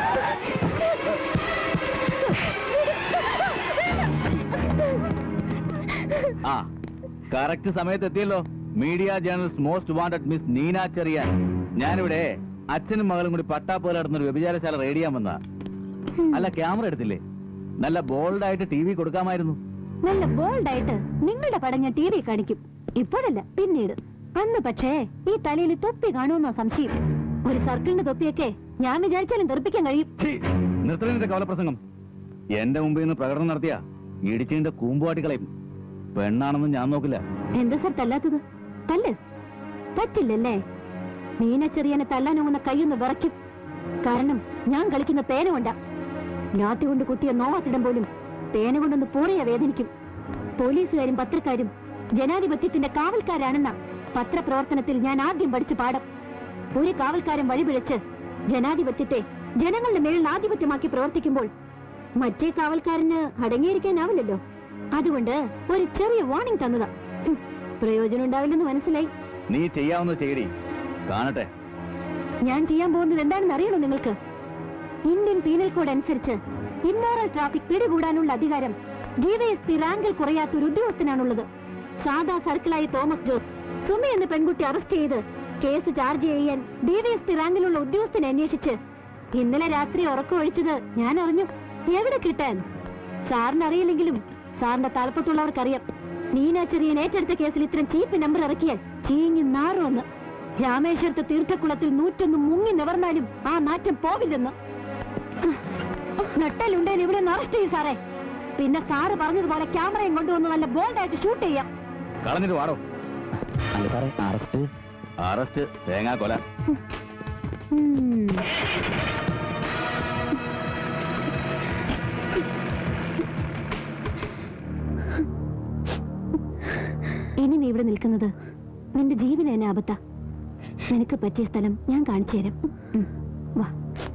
ആ, കറക്റ്റ് സമയത്ത് എത്തിയല്ലോ. Media journalist most wanted miss Neena Cherian. ഞാനിവിടെ അച്ഛനും മകളും കൂടി പട്ടാപ്പോലെ നടന്നൊരു വ്യഭിചാരശാല റെഡി ചെയ്യാൻ വന്നതാ. അല്ല, ക്യാമറ എടുത്തില്ലേ? നല്ല ബോൾഡായിട്ട് ടി വി കൊടുക്കാമായിരുന്നു. നല്ല ബോൾഡായിട്ട് നിങ്ങളുടെ പടം ഞാൻ ടി വി കാണിക്കും. ഇപ്പോഴല്ല, പിന്നീട്. അന്ന് പക്ഷേ ഈ തലയിൽ തൊപ്പി കാണുമെന്നോ സംശയം. ഒരു സർക്കിളിന്റെ തൊപ്പിയൊക്കെ ഞാൻ വിചാരിച്ചാലും തെറിപ്പിക്കാൻ കഴിയും. നിർത്തലിന്റെ കവലപ്രസംഗം. എന്റെ മുമ്പിൽ നിന്ന് പ്രകടനം നടത്തിയ ഇടിച്ചിന്റെ കൂമ്പുവാട്ടി കളയും. പെണ്ണാണെന്ന് ഞാൻ നോക്കില്ല. എന്താ സാർ തല്ലാത്തത്? തല്ല് പറ്റില്ലല്ലേ? മീനച്ചെറിയനെ തല്ലാനൊങ്ങുന്ന കൈയൊന്ന് വിറയ്ക്കും. കാരണം ഞാൻ കളിക്കുന്ന പേന കൊണ്ടാ. ലാത്തി കൊണ്ട് കുത്തിയ നോവാത്തിടം പോലും പേന കൊണ്ടൊന്ന് പൂറിയ വേദനിക്കും. പോലീസുകാരും പത്രക്കാരും ജനാധിപത്യത്തിന്റെ കാവൽക്കാരാണെന്ന പത്രപ്രവർത്തനത്തിൽ ഞാൻ ആദ്യം പഠിച്ച പാഠം. ഒരു കാവൽക്കാരൻ വഴിപിഴച്ച് ജനാധിപത്യത്തെ ജനങ്ങളുടെ മേളിൽ ആധിപത്യമാക്കി പ്രവർത്തിക്കുമ്പോൾ മറ്റേ കാവൽക്കാരന് അടങ്ങിയിരിക്കാനാവില്ലല്ലോ. അതുകൊണ്ട് ഒരു ചെറിയ വാർണിംഗ് തന്നതാ. പ്രയോജനം ഉണ്ടാവില്ലെന്ന് മനസ്സിലായി. നീ ചെയ്യാവുന്ന ചെയ്യടി, കാണട്ടെ. ഞാൻ ചെയ്യാൻ പോകുന്നത് എന്താണെന്ന് അറിയണോ നിങ്ങൾക്ക്? ഇന്ത്യൻ പീനൽ കോഡ് അനുസരിച്ച് ഇമ്മോറൽ ട്രാഫിക് പിടികൂടാനുള്ള അധികാരം ഡിവൈഎസ്പി റാങ്കിൽ കുറയാത്ത ഒരു ഉദ്യോഗസ്ഥനാണുള്ളത്. സാധാ സർക്കിളായ തോമസ് ജോസ് സുമി എന്ന പെൺകുട്ടി അറസ്റ്റ് ചെയ്ത് കേസ് ചാർജ് ചെയ്യാൻ ഡിവൈഎസ്പി റാങ്കിലുള്ള ഉദ്യോഗസ്ഥനെ അന്വേഷിച്ച് ഇന്നലെ രാത്രി ഉറക്കമൊഴിച്ചത് ഞാൻ അറിഞ്ഞു. എവിടെ കിട്ടാൻ? സാറിന് അറിയില്ലെങ്കിലും സാറിന്റെ തലപ്പത്തുള്ളവർക്കറിയാം. നീന ചെറിയൻ ഏറ്റെടുത്ത കേസിൽ ഇത്രയും ചീപ്പ് നമ്പർ ഇറക്കിയാൽ ചീഞ്ഞ് നാറുവന്ന്. രാമേശ്വരത്തെ തീർത്ഥക്കുളത്തിൽ നൂറ്റൊന്ന് മുങ്ങി നിവർന്നാലും ആ നാറ്റം പോവില്ലെന്ന്. നട്ടലുണ്ടേന് ഇവിടെ അറസ്റ്റ് ചെയ്യും സാറേ. പിന്നെ സാറ് പറഞ്ഞതുപോലെ ക്യാമറയും കൊണ്ടുവന്ന് നല്ല ബോൾഡായിട്ട് ഷൂട്ട് ചെയ്യാം. കളഞ്ഞിട്ട് വാടോ. അല്ല സാറേ, അറസ്റ്റ് അറസ്റ്റ് തേങ്ങാ കൊല. ഇനി നീ ഇവിടെ നിൽക്കുന്നത് നിന്റെ ജീവന് എന്നെ ആപത്താ. നിനക്ക് പറ്റിയ സ്ഥലം ഞാൻ കാണിച്ചു തരാം. വാ.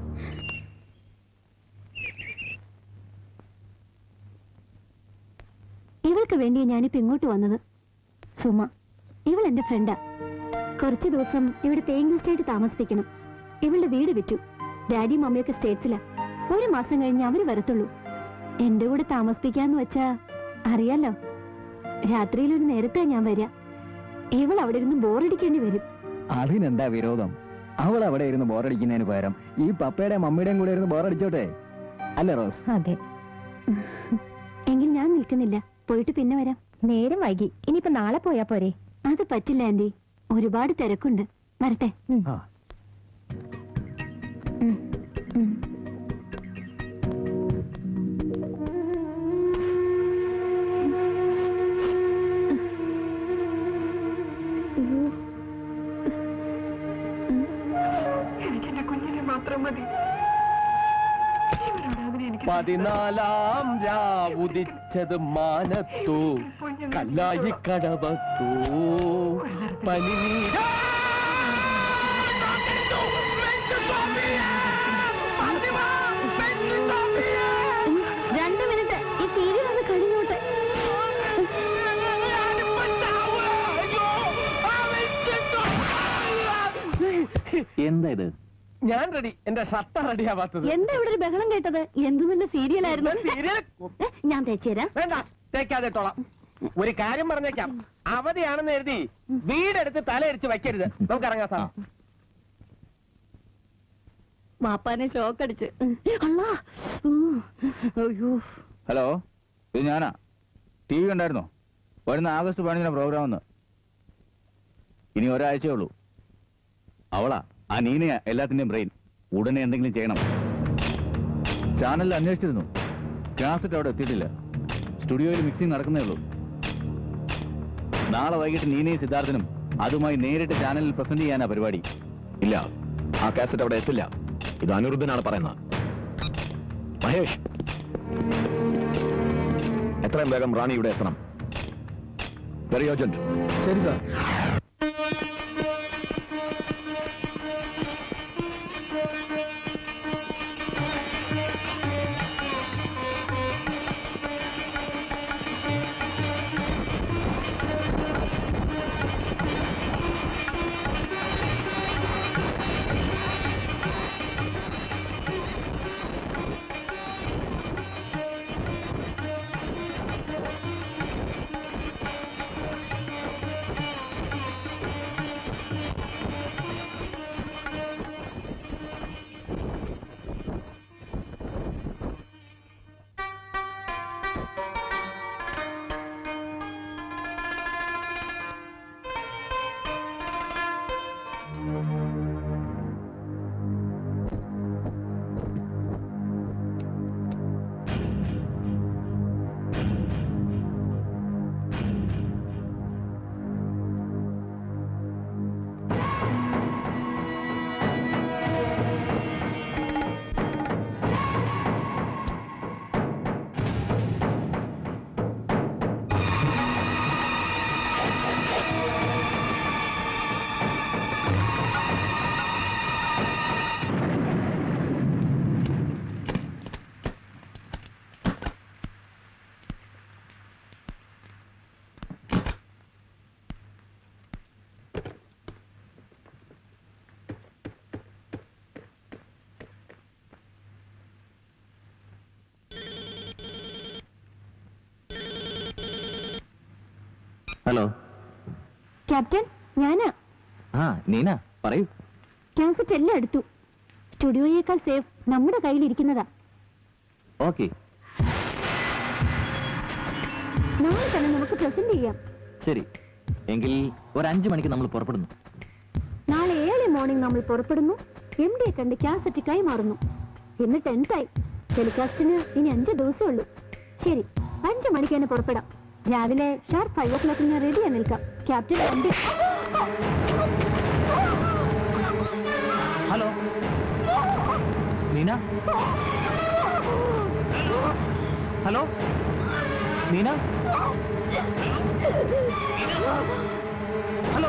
ഇവൾക്ക് വേണ്ടി ഞാനിപ്പോ ഇങ്ങോട്ട് വന്നത്. സുമ, ഇവൾ എന്റെ ഫ്രണ്ടാ. കുറച്ചു ദിവസം ഇവിടെ പേയിങ് ഗസ്റ്റായിട്ട് താമസിപ്പിക്കണം. ഇവളുടെ വീട് വിറ്റു. ഡാഡിയും മമ്മിയൊക്കെ സ്റ്റേറ്റ്സിലാ. ഒരു മാസം കഴിഞ്ഞ് അവര് വരത്തുള്ളൂ. എന്റെ കൂടെ താമസിപ്പിക്കാന്ന് വെച്ചാ അറിയാലോ, രാത്രിയിൽ ഒരു നേരത്താ ഞാൻ വരിക. ഇവൾ അവിടെ ഇരുന്ന് ബോറടിക്കേണ്ടി വരും. അതിനെന്താ വിരോധം? അവൾ അവിടെ ഇരുന്ന് ബോറടിക്കുന്നതിന് പകരം ഈ പപ്പയുടെയും മമ്മിയുടെയും കൂടെ ഇരുന്ന് ബോറടിച്ചോട്ടെ, അല്ലേ റോസ്? അതെ. എങ്കിൽ ഞാൻ നിൽക്കുന്നില്ല, പോയിട്ട് പിന്നെ വരാം. നേരം വൈകി, ഇനിയിപ്പോ നാളെ പോയാ പോരെ? അത് പറ്റില്ല ആന്റി, ഒരുപാട് തിരക്കുണ്ട്. വരട്ടെ. ആ. ഉം. ഉം. പതിനാലാം രാവുദിച്ചത് മാനത്തോ കല്ലായി കടവത്തോ പനിനീര രണ്ട് മിനിറ്റ് ഈ സീരിയൽ ഒന്ന് കഴിഞ്ഞോട്ടെ. എന്താ ഇത്? ഞാൻ റെഡി. എന്റെ ഷർട്ട റെഡിയാവാത്തത്. എന്താ ഇവിടെ ഒരു ബഹളം കേട്ടത്? എന്ത് നല്ല സീരിയലായിരുന്നു. ഞാൻ തേച്ചുതരാം. വേണ്ട, തേക്കാതെ ഇട്ടോളാം. ഒരു കാര്യം പറഞ്ഞേക്കാം, അവധിയാണെന്ന് എഴുതി വീടെടുത്ത് തലയടിച്ച് വയ്ക്കരുത്. നമുക്ക് ഇറങ്ങാം സാർ. മാപ്പാനെ ഷോക്ക് അടിച്ച്. അയ്യോ. ഹലോ, ഇത് ഞാനാ. ടി വി ഉണ്ടായിരുന്നോ? വരുന്ന ആഗസ്റ്റ് പതിനഞ്ചിന് പ്രോഗ്രാം ഒന്ന്. ഇനി ഒരാഴ്ചയേ ഉള്ളൂ. അവളാ, ആ നീനയാ എല്ലാത്തിന്റെയും ബ്രെയിൻ. ഉടനെ എന്തെങ്കിലും ചെയ്യണം. ചാനലിൽ അന്വേഷിച്ചിരുന്നു. കാസറ്റ് അവിടെ എത്തിയിട്ടില്ല. സ്റ്റുഡിയോയിൽ മിക്സിംഗ് നടക്കുന്നേ ഉള്ളൂ. നാളെ വൈകിട്ട് നീനയും സിദ്ധാർത്ഥനും അതുമായി നേരിട്ട് ചാനലിൽ പ്രസന്റ് ചെയ്യാനാ പരിപാടി. ഇല്ല, ആ കാസറ്റ് അവിടെ എത്തില്ല. ഇത് അനിരുദ്ധനാണ് പറയുന്നത്. മഹേഷ്, എത്രയും വേഗം റാണി ഇവിടെ എത്തണം. Very urgent. ശരി സാർ. ഹലോ ക്യാപ്റ്റൻ, ഞാനാ. ആ നീന, പറയൂ. കാസറ്റ് എല്ലാം എടുത്തു. സ്റ്റുഡിയോയേക്കാൾ സേഫ് നമ്മുടെ കയ്യിലിരിക്കുന്നതാ. ഓക്കെ, നാളെ തന്നെ നമുക്ക് പ്രസന്റ് ചെയ്യാം. ശരി. എങ്കിൽ ഒരു അഞ്ചു മണിക്ക് നമ്മൾ പുറപ്പെടുന്നു. നാളെ മോർണിംഗ് നമ്മൾ പുറപ്പെടുന്നു. എം ഡിയെ കണ്ട് കാസറ്റ് കൈമാറുന്നു. ഇന്ന് ടെൻത്തായി. ടെലികാസ്റ്റിന് ഇനി അഞ്ച് ദിവസമേ ഉള്ളൂ. ശരി, അഞ്ചു മണിക്ക് തന്നെ പുറപ്പെടാം. രാവിലെ ഷാർപ്പ് ഫൈവ് ഓ ക്ലോക്കിന് റെഡിയായി നിൽക്കാം. ക്യാപ്റ്റൻ വണ്ടി. Hello Meena. Hello Meena. Hello.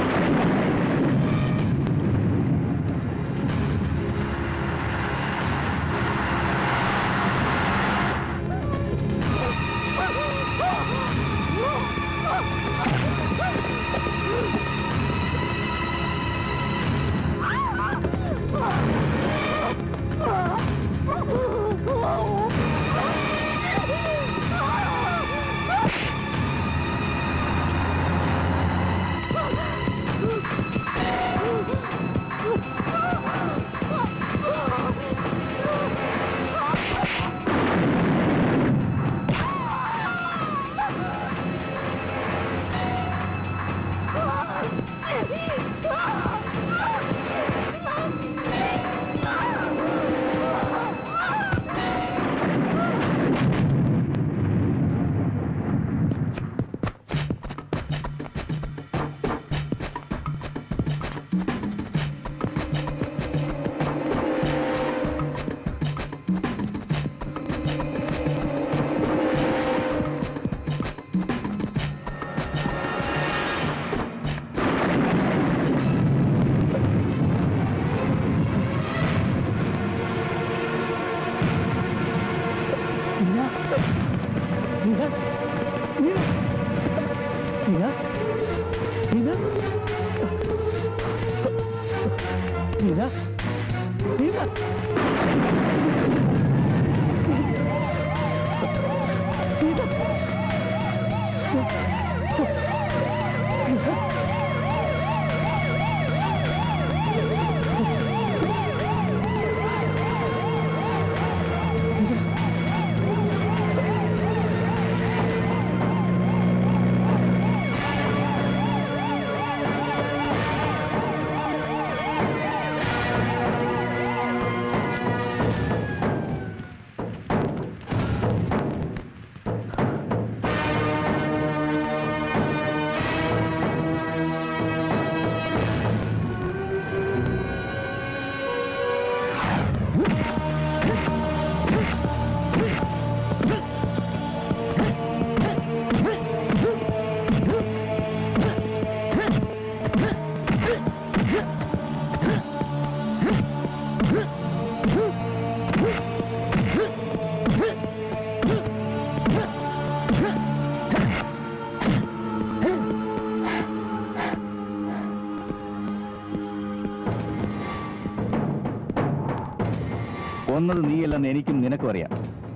കൊന്നത് നീയല്ലെന്ന് എനിക്കും നിനക്കും അറിയാം.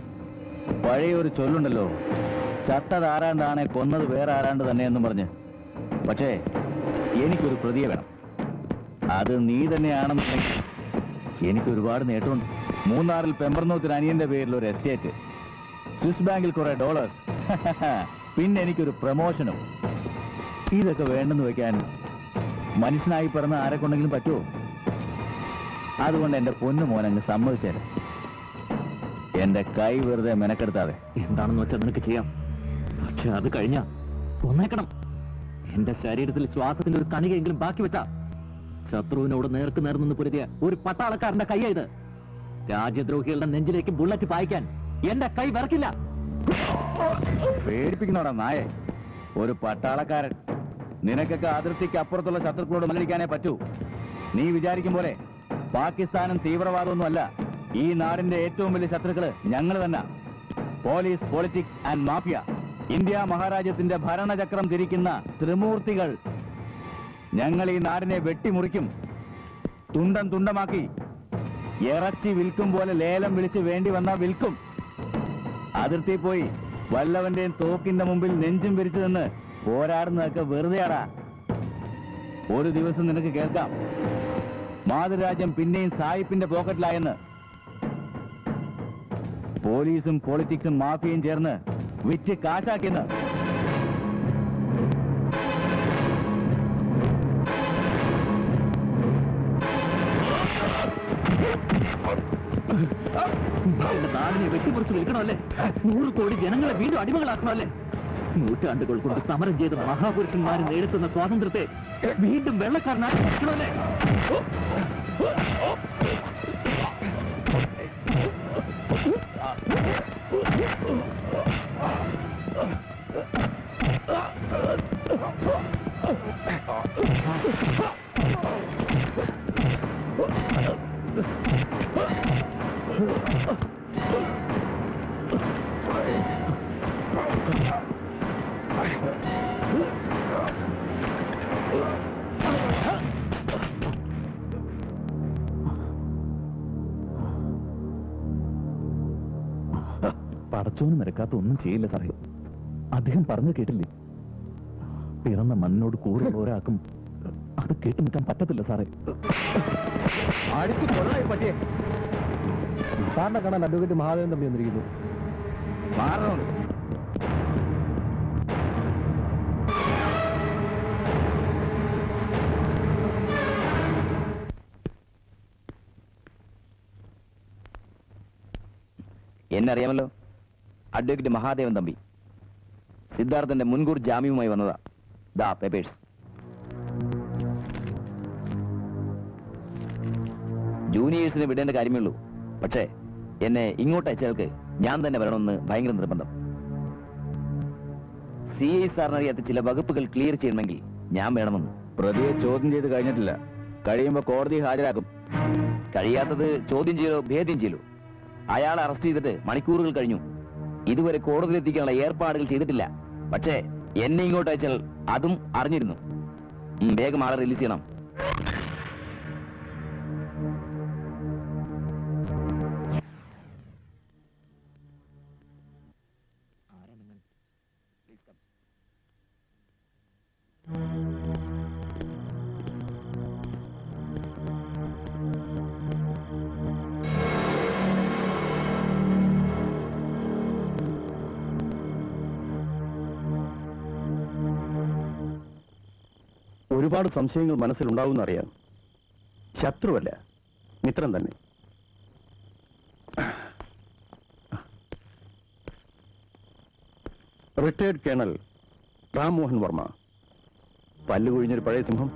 പഴയ ഒരു ചൊല്ലുണ്ടല്ലോ, ചത്തത് ആരാണ്ടാണെ കൊന്നത് വേറെ ആരാണ്ട് തന്നെയെന്നും പറഞ്ഞ്. പക്ഷേ എനിക്കൊരു പ്രതിയെ വേണം. അത് നീ തന്നെയാണെന്നുണ്ടെങ്കിൽ എനിക്ക് ഒരുപാട് നേട്ടമുണ്ട്. മൂന്നാറിൽ പെമ്പർനോത്തിന് അനിയന്റെ പേരിൽ ഒരു എസ്റ്റേറ്റ്, സ്വിസ് ബാങ്കിൽ കുറെ ഡോളേഴ്സ്, പിന്നെ എനിക്കൊരു പ്രമോഷനും. ഇതൊക്കെ വേണ്ടെന്ന് വെക്കാൻ മനുഷ്യനായി പിറന്ന ആരെ കൊണ്ടെങ്കിലും പറ്റുമോ? അതുകൊണ്ട് എന്റെ പൊന്നു മോനങ്ങ് സമ്മതിച്ചേരെ. എന്റെ കൈ വെറുതെ മെനക്കെടുത്താതെ. എന്താണെന്ന് വെച്ചാൽ നിനക്ക് ചെയ്യാം. പക്ഷെ അത് കഴിഞ്ഞാ ഒന്നേക്കണം. എന്റെ ശരീരത്തിൽ ശ്വാസത്തിന്റെ ഒരു കണികയെങ്കിലും ബാക്കി വെച്ചാ ശത്രുവിനോട് നേർക്ക് നേർന്നു പൊരുതിയ ഒരു പട്ടാളക്കാരന്റെ കൈയായത്. രാജ്യദ്രോഹികളുടെ നെഞ്ചിലേക്ക് ബുള്ളറ്റ് പായിക്കാൻ എന്റെ കൈ വിറക്കില്ല. പേടിപ്പിക്കുന്നോടാ നായെ. ഒരു പട്ടാളക്കാരൻ. നിനക്കൊക്കെ അതിർത്തിക്ക് അപ്പുറത്തുള്ള ശത്രുക്കളോട് മത്സരിക്കാനേ പറ്റൂ. നീ വിചാരിക്കും പോലെ പാകിസ്ഥാനും തീവ്രവാദമൊന്നുമല്ല. ഈ നാടിന്റെ ഏറ്റവും വലിയ ശത്രുക്കള് ഞങ്ങൾ തന്നെ. Police, politics and mafia. India മഹാരാജ്യത്തിന്റെ ഭരണചക്രം തിരിക്കുന്ന ത്രിമൂർത്തികൾ. ഞങ്ങൾ ഈ നാടിനെ വെട്ടിമുറിക്കും, തുണ്ടം തുണ്ടമാക്കി. ഇറച്ചി വിൽക്കും പോലെ ലേലം വിളിച്ച് വേണ്ടി വന്നാൽ വിൽക്കും. അതിർത്തി പോയി വല്ലവന്റെയും തോക്കിന്റെ മുമ്പിൽ നെഞ്ചും വിരിച്ചു നിന്ന് പോരാടുന്നതൊക്കെ വെറുതെയാടാ. ഒരു ദിവസം നിനക്ക് കേൾക്കാം, മാതൃരാജ്യം പിന്നെയും സായിപ്പിന്റെ പോക്കറ്റിലായെന്ന്. പോലീസും പൊളിറ്റിക്സും മാഫിയയും ചേർന്ന് വിറ്റ് കാശാക്കിയെന്ന്. എന്റെ നാടിനെ വെട്ടിമുറിച്ച് വിൽക്കണമല്ലേ? നൂറ് കോടി ജനങ്ങളെ വീണ്ടും അടിമകളാക്കണമല്ലേ? നൂറ്റാണ്ടുകൾ കൊണ്ട് സമരം ചെയ്ത മഹാപുരുഷന്മാർ നേടുത്തുന്ന സ്വാതന്ത്ര്യത്തെ വീണ്ടും വെള്ളക്കാരനാക്കി വെക്കണമല്ലേ? പടച്ചോന് നിരക്കാത്ത ഒന്നും ചെയ്യില്ല സാറേ. അദ്ദേഹം പറഞ്ഞു കേട്ടില്ലേ, പിറന്ന മണ്ണിനോട് കൂടുതൽ ഒരാൾക്കും അത് കേട്ടു നിൽക്കാൻ പറ്റത്തില്ല സാറേ. അടുത്ത് കൊള്ളായി പറ്റിയേ. സാറിനെ കാണാൻ അഡ്വക്കേറ്റ് മഹാദേവൻ തമ്പി വന്നിരിക്കുന്നു. മാറണം. എന്നെ അറിയാമല്ലോ, അഡ്വക്കേറ്റ് മഹാദേവൻ തമ്പി. സിദ്ധാർത്ഥന്റെ മുൻകൂർ ജാമ്യവുമായി വന്നതാ. ദാ പേപ്പേഴ്സ്. ജൂനിയേഴ്സിനെ വിടേണ്ട കാര്യമേ ഉള്ളൂ. പക്ഷേ എന്നെ ഇങ്ങോട്ട് അയച്ചയാൾക്ക് ഞാൻ തന്നെ വരണമെന്ന് ഭയങ്കര നിർബന്ധം. സി ഐ സാറിനറിയാത്ത ചില വകുപ്പുകൾ ക്ലിയർ ചെയ്യണമെങ്കിൽ ഞാൻ വേണമെന്ന്. പ്രതിയെ ചോദ്യം ചെയ്ത് കഴിഞ്ഞിട്ടില്ല. കഴിയുമ്പോ കോടതി ഹാജരാക്കും. കഴിയാത്തത് ചോദ്യം ചെയ്യലോ ഭേദ്യം ചെയ്യലോ. അയാളെ അറസ്റ്റ് ചെയ്തിട്ട് മണിക്കൂറുകൾ കഴിഞ്ഞു. ഇതുവരെ കോടതിയിലെത്തിക്കാനുള്ള ഏർപ്പാടുകൾ ചെയ്തിട്ടില്ല. പക്ഷേ എന്നെ ഇങ്ങോട്ട് അയച്ചാൽ അതും അറിഞ്ഞിരുന്നു. വേഗം ആളെ റിലീസ് ചെയ്യണം. ഒരുപാട് സംശയങ്ങൾ മനസ്സിലുണ്ടാവുമെന്നറിയാം. ശത്രുവല്ല, മിത്രം തന്നെ. Retired colonel Ram Mohan Varma. പല്ലുകൊഴിഞ്ഞൊരു പഴയ സിംഹം.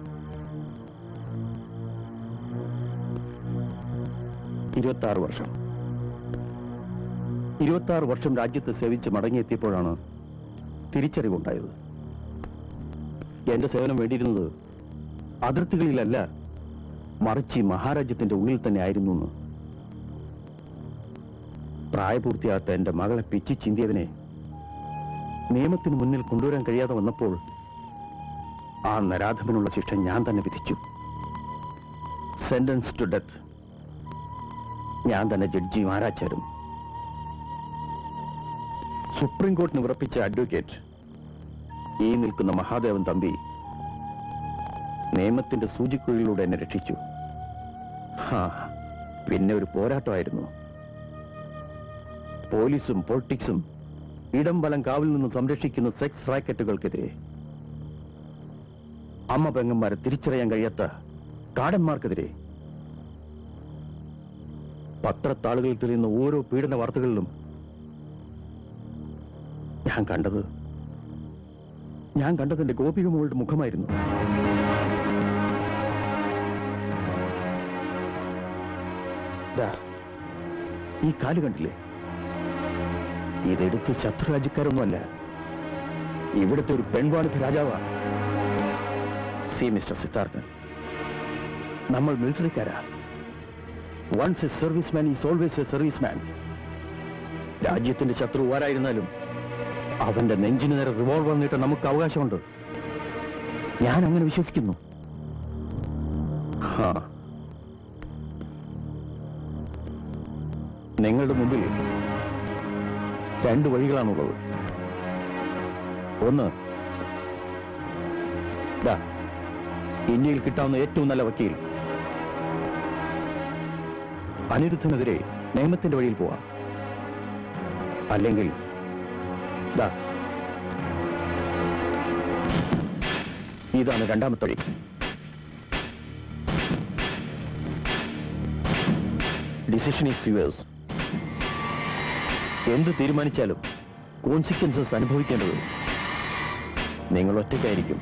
ഇരുപത്തി ആറ് വർഷം ഇരുപത്തി ആറ് വർഷം രാജ്യത്ത് സേവിച്ച് മടങ്ങിയെത്തിയപ്പോഴാണ് തിരിച്ചറിവുണ്ടായത്. എന്റെ സേവനം വേണ്ടിയിരുന്നത് അതിർത്തികളിലല്ല, മറിച്ച് മഹാരാജ്യത്തിന്റെ ഉള്ളിൽ തന്നെ ആയിരുന്നു എന്ന്. പ്രായപൂർത്തിയാത്ത എന്റെ മകളെ പിച്ചി ചിന്തിയതിനെ നിയമത്തിന് മുന്നിൽ കൊണ്ടുവരാൻ കഴിയാതെ വന്നപ്പോൾ ആ നരാധമനുള്ള ശിക്ഷ ഞാൻ തന്നെ വിധിച്ചു. Sentence to death. ഞാൻ തന്നെ ജഡ്ജിയും ആരാച്ചാരും. സുപ്രീം കോടതി ഉറപ്പിച്ച അഡ്വക്കേറ്റ് ഈ നിൽക്കുന്ന മഹാദേവൻ തമ്പി നിയമത്തിന്റെ സൂചിക്കുഴിയിലൂടെ എന്നെ രക്ഷിച്ചു. ഹാ, പിന്നെ ഒരു പോരാട്ടമായിരുന്നു. പോലീസും പൊളിറ്റിക്സും ഇടം വലം കാവിൽ നിന്ന് സംരക്ഷിക്കുന്ന സെക്സ് റാക്കറ്റുകൾക്കെതിരെ, അമ്മ പെങ്ങന്മാരെ തിരിച്ചറിയാൻ കഴിയാത്ത കാടന്മാർക്കെതിരെ, പത്രത്താളുകളിൽ തെളിയുന്ന ഓരോ പീഡന വാർത്തകളിലും ഞാൻ കണ്ടത് ഞാൻ കണ്ടത് എന്റെ ഗോപികമോളുടെ മുഖമായിരുന്നു. ഈ കാല് കണ്ടില്ലേ? ഇതെടുത്ത് ശത്രുരാജ്യക്കാരൊന്നുമല്ല, ഇവിടുത്തെ ഒരു പെൺവാണിഭ രാജാവാണ്. സി മിസ്റ്റർ സിദ്ധാർത്ഥൻ, നമ്മൾ മിലിറ്ററിക്കാരാ. Once a service man is always a service man. രാജ്യത്തിന്റെ ശത്രു ആരായിരുന്നാലും അവന്റെ നെഞ്ചിന് നേരെ റിവോൾവർ നീട്ടാൻ നമുക്ക് അവകാശമുണ്ട്. ഞാൻ അങ്ങനെ വിശ്വസിക്കുന്നു. നിങ്ങളുടെ മുമ്പിൽ രണ്ട് വഴികളാണുള്ളത്. ഒന്ന്, ദാ ഇന്ത്യയിൽ കിട്ടാവുന്ന ഏറ്റവും നല്ല വക്കീൽ. അനിരുദ്ധനെതിരെ നിയമത്തിന്റെ വഴിയിൽ പോവാം. അല്ലെങ്കിൽ ദാ ഇതാണ് രണ്ടാമത്തെ വഴി. Decision is yours. എന്ത് തീരുമാനിച്ചാലും കോൺസിക്വൻസസ് അനുഭവിക്കേണ്ടത് നിങ്ങൾ ഒറ്റയ്ക്കായിരിക്കും.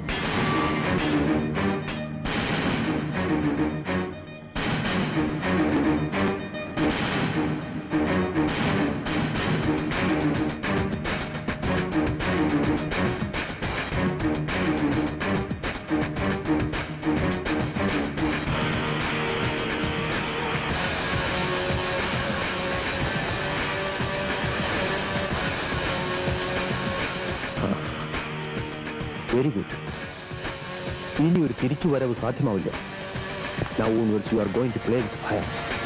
Very good. ഇനി ഒരു തിരിച്ചുവരവ് സാധ്യമാവില്ല. Now onwards you are going to play with fire.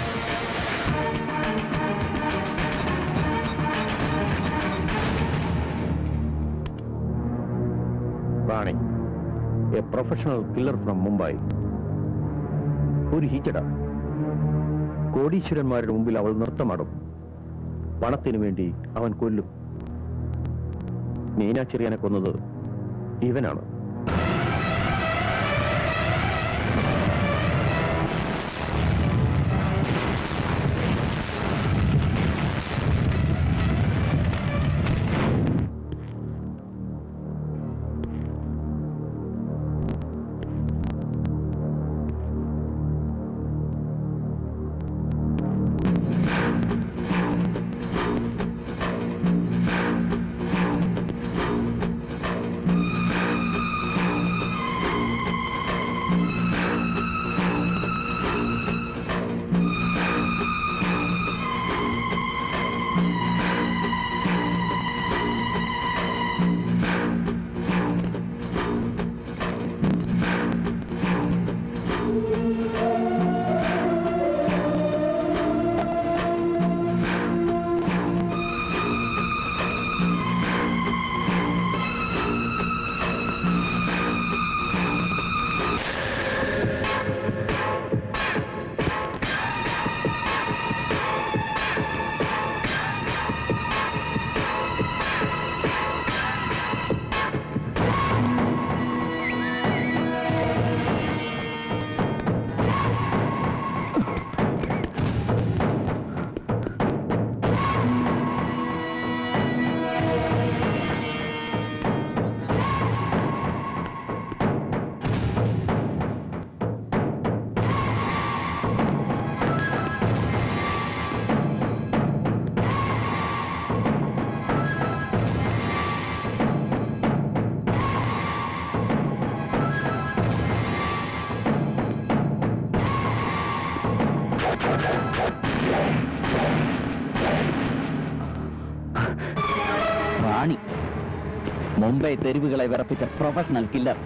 Rani, a professional killer from Mumbai. ഒരു ഹീറ്റഡ. കോടീശ്വരന്മാരുടെ മുമ്പിൽ അവൾ നൃത്തമാടും. പണത്തിനു വേണ്ടി അവൻ കൊല്ലും. മീനാചെറിയാനെ കൊന്നത് ഇവനാണ്. റാണി, മുംബൈ തെരുവുകളെ വിറപ്പിച്ച പ്രൊഫഷണൽ കില്ലർ.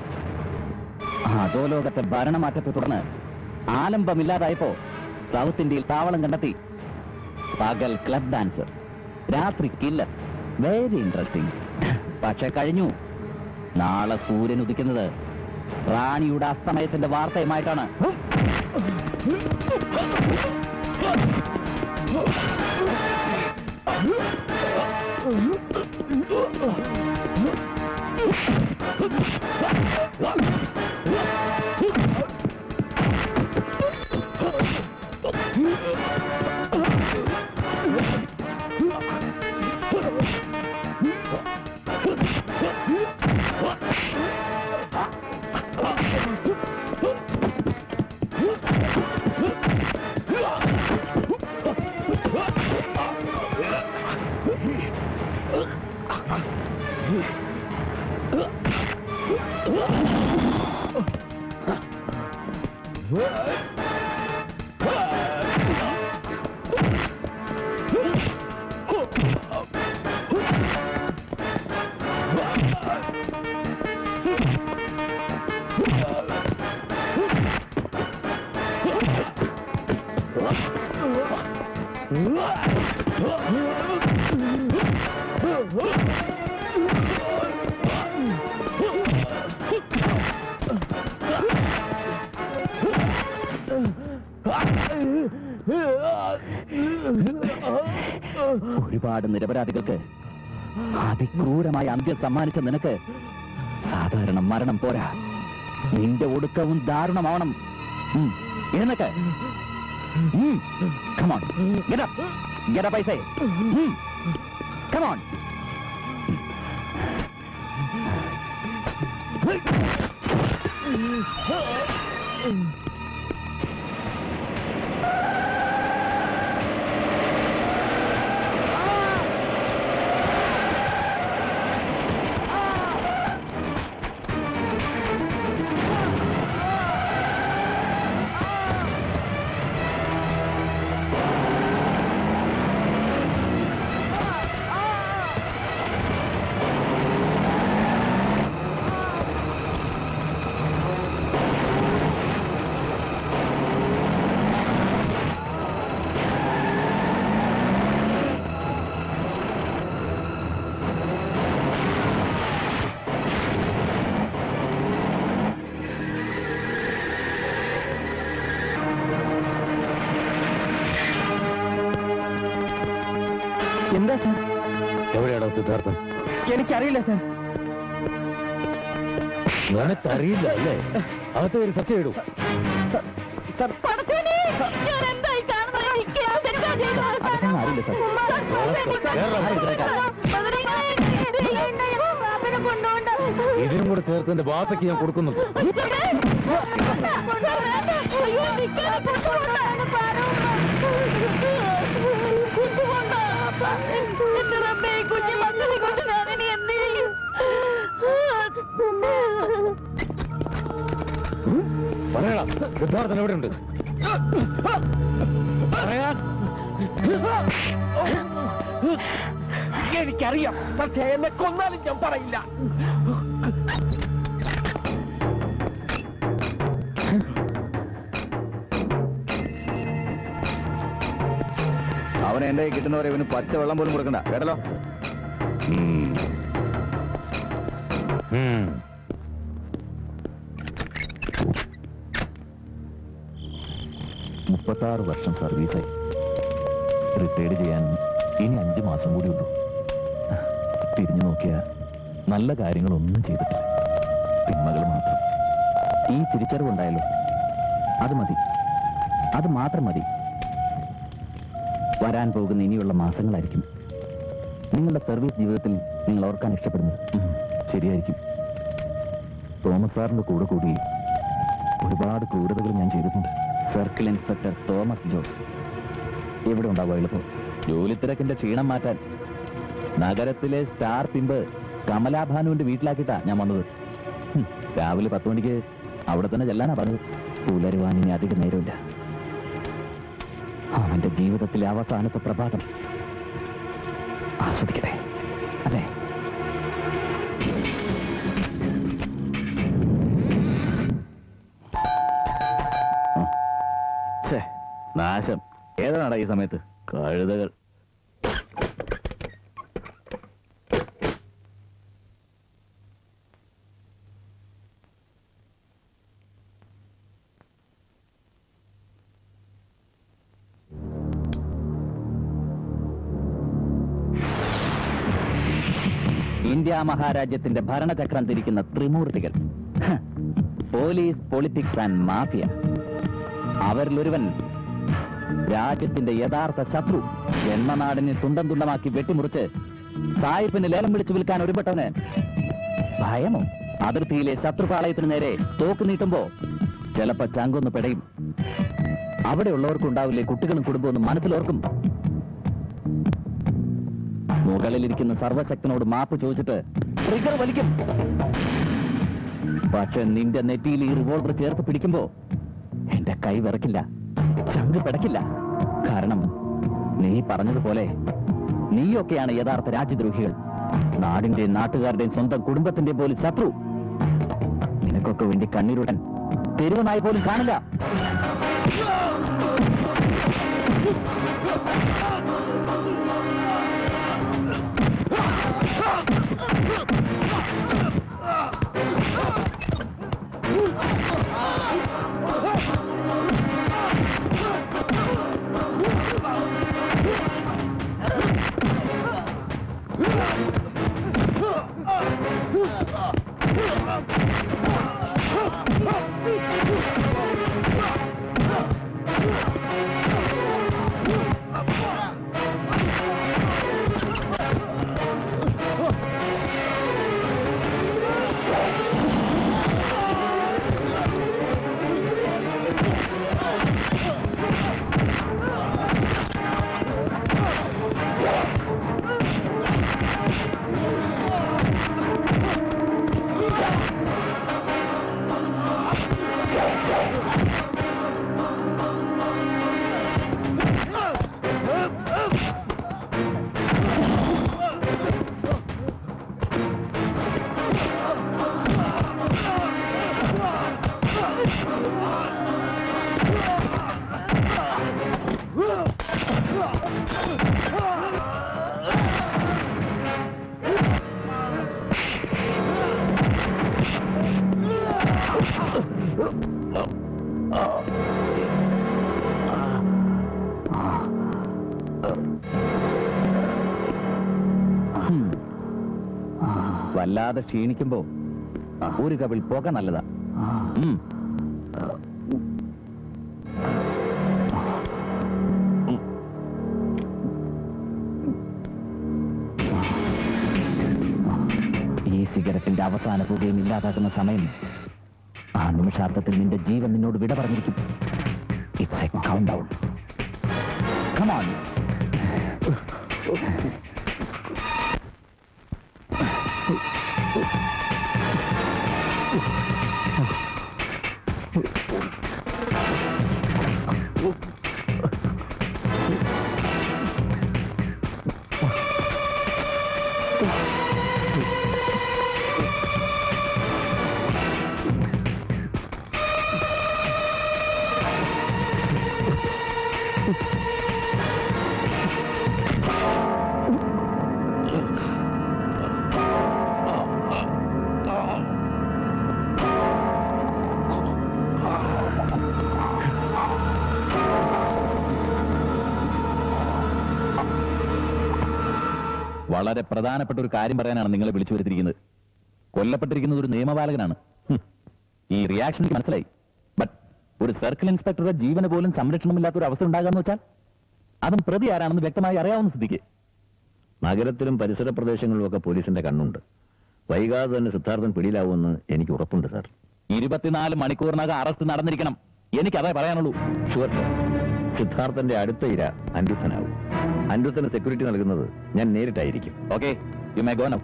അധോലോകത്തെ ഭരണമാറ്റത്തെ തുടർന്ന് ആലംബമില്ലാതായപ്പോ സൗത്ത് ഇന്ത്യയിൽ താവളം കണ്ടെത്തി. പകൽ ക്ലബ് ഡാൻസർ, രാത്രി കില്ലർ. Very interesting. പക്ഷെ കഴിഞ്ഞു. നാളെ സൂര്യൻ ഉദിക്കുന്നത് റാണിയുടെ അസ്തമയത്തിന്റെ വാർത്തയുമായിട്ടാണ്. ഒരുപാട് നിരപരാധികൾക്ക് അതിക്രൂരമായ അന്ത്യം സമ്മാനിച്ച നിനക്ക് സാധാരണ മരണം പോരാ, നിന്റെ ഒടുക്കവും ദാരുണമാവണം. എന്നൊക്കെ Hmm. Come on. Get up. Get up, I say. Hmm. Come on. എന്താ സാർ? എവിടെയാണോ സിദ്ധാർത്ഥൻ? എനിക്കറിയില്ല സാർ. നിനക്കറിയില്ല അല്ലേ? അകത്ത് ഒരു സത്യം ഇടൂ. സാർ അതൊന്നും അറിയില്ല സാർ. ഇതിനും കൂടെ ചേർത്ത് എന്റെ ബാപ്പയ്ക്ക് ഞാൻ കൊടുക്കുന്നുണ്ട്. പറയടാ, സിദ്ധാർത്ഥൻ എവിടെയുണ്ട്? പറയാൻ എനിക്കറിയാം, പക്ഷേ എന്നെ കൊന്നാലും ഞാൻ പറയില്ല. അവൻ എന്റെ കിട്ടുന്നവരെ ഇവന് പച്ച വെള്ളം പോലും കൊടുക്കണ്ട, കേട്ടല്ലോ. മുപ്പത്താറ് വർഷം സർവീസായി. റിട്ടയർഡ് ചെയ്യാൻ ഇനി അഞ്ചു മാസം കൂടി ഉള്ളൂ. തിരിഞ്ഞു നോക്കിയ നല്ല കാര്യങ്ങളൊന്നും ചെയ്തിട്ടില്ല, തിന്മകൾ മാത്രം. ഈ തിരിച്ചറിവുണ്ടായല്ലോ, അത് മതി, അത് മാത്രം മതി. വരാൻ പോകുന്ന ഇനിയുള്ള മാസങ്ങളായിരിക്കും നിങ്ങളുടെ സർവീസ് ജീവിതത്തിൽ നിങ്ങൾ ഓർക്കാൻ ഇഷ്ടപ്പെടുന്നത്. ശരിയായിരിക്കും. തോമസ് സാറിന്റെ കൂടെ കൂടി ഒരുപാട് ക്രൂരതകൾ ഞാൻ ചെയ്തിട്ടുണ്ട്. സർക്കിൾ ഇൻസ്പെക്ടർ തോമസ് ജോസ് എവിടെ ഉണ്ടാവുക എളുപ്പം? ജോലി തിരക്കിന്റെ ക്ഷീണം മാറ്റാൻ നഗരത്തിലെ സ്റ്റാർ പിമ്പ് കമലാഭാനുവിന്റെ വീട്ടിലാക്കിയിട്ടാ ഞാൻ വന്നത്. രാവിലെ പത്ത് മണിക്ക് അവിടെ തന്നെ ചെല്ലാനാ പറഞ്ഞത്. പുലരുവാൻ ഇനി അധികം നേരമില്ല. അവന്റെ ജീവിതത്തിലെ അവസാനത്തെ പ്രഭാതം ആസ്വദിക്കട്ടെ, അല്ലേ? നാശം ഏതാണടാ ഈ സമയത്ത്? കഴുതകൾ. ഇന്ത്യ മഹാരാജ്യത്തിന്റെ ഭരണചക്രം തിരിക്കുന്ന ത്രിമൂർത്തികൾ, പോലീസ്, പൊളിറ്റിക്സ് ആൻഡ് മാഫിയ. അവരിലൊരുവൻ രാജ്യത്തിന്റെ യഥാർത്ഥ ശത്രു. ജന്മനാടിനെ തുണ്ടം തുണ്ടമാക്കി വെട്ടിമുറിച്ച് സായിപ്പിന് ലേലം വിളിച്ചു വിൽക്കാൻ ഒരുപെട്ടവന് ഭയമോ? അതിർത്തിയിലെ ശത്രുപാളയത്തിന് നേരെ തോക്ക് നീട്ടുമ്പോ ചിലപ്പോ ചങ്കൊന്ന് പെടയും. അവിടെയുള്ളവർക്കുണ്ടാവില്ലേ കുട്ടികളും കുടുംബവും മനസ്സിലോർക്കും. മുകളിലിരിക്കുന്ന സർവശക്തനോട് മാപ്പ് ചോദിച്ചിട്ട് ട്രിഗർ വലിക്കും. പക്ഷെ നിന്റെ നെറ്റിയിൽ ഈ റിവോൾവർ ചേർത്ത് പിടിക്കുമ്പോ എന്റെ കൈ വിറക്കില്ല, ചങ്ക് പിടക്കില്ല. കാരണം നീ പറഞ്ഞതുപോലെ നീയൊക്കെയാണ് യഥാർത്ഥ രാജ്യദ്രോഹികൾ. നാടിന്റെ, നാട്ടുകാരുടെയും സ്വന്തം കുടുംബത്തിന്റെ പോലും ശത്രു. നിനക്കൊക്കെ വേണ്ടി കണ്ണീരുടൻ തെരുവനായി പോലും കാണില്ല. വല്ലാതെ ക്ഷീണിക്കുമ്പോ ഒരു കവിൾ പോക നല്ലതാ. ഈ സിഗരറ്റിന്റെ അവസാന പുകയും ഇല്ലാതാക്കുന്ന സമയം, ആ നിമിഷാർത്ഥത്തിൽ നിന്റെ ജീവൻ നിന്നോട് വിട പറഞ്ഞിരിക്കും. It's a count down. Come on. വളരെ പ്രധാനപ്പെട്ട ഒരു കാര്യം പറയാനാണ് നിങ്ങളെ വിളിച്ചു വരുത്തിയിരിക്കുന്നത്. കൊല്ലപ്പെട്ടിരിക്കുന്നത് ഒരു നിയമപാലകനാണ്. ഈ റിയാക്ഷൻ മനസ്സിലായി. ബട്ട് ഒരു സർക്കിൾ ഇൻസ്പെക്ടറുടെ ജീവന് പോലും സംരക്ഷണമില്ലാത്ത ഒരു അവസ്ഥ ഉണ്ടാകാന്ന് വെച്ചാൽ അതും പ്രതി ആരാണെന്ന് വ്യക്തമായി അറിയാവുന്ന സ്ഥിതിക്ക്. നഗരത്തിലും പരിസര പ്രദേശങ്ങളിലും ഒക്കെ പോലീസിന്റെ കണ്ണുണ്ട്. വൈകാതെ തന്നെ സിദ്ധാർത്ഥൻ പിടിയിലാവുമെന്ന് എനിക്ക് ഉറപ്പുണ്ട് സാർ. ഇരുപത്തിനാല് മണിക്കൂറിനകം അറസ്റ്റ് നടന്നിരിക്കണം. എനിക്കതേ പറയാനുള്ളൂ. Sure sir. സിദ്ധാർത്ഥന്റെ അടുത്ത ഇര അനിരുദ്ധനാവും. അനിരുദ്ധന് സെക്യൂരിറ്റി നൽകുന്നത് ഞാൻ നേരിട്ടായിരിക്കും. Okay, you may go now.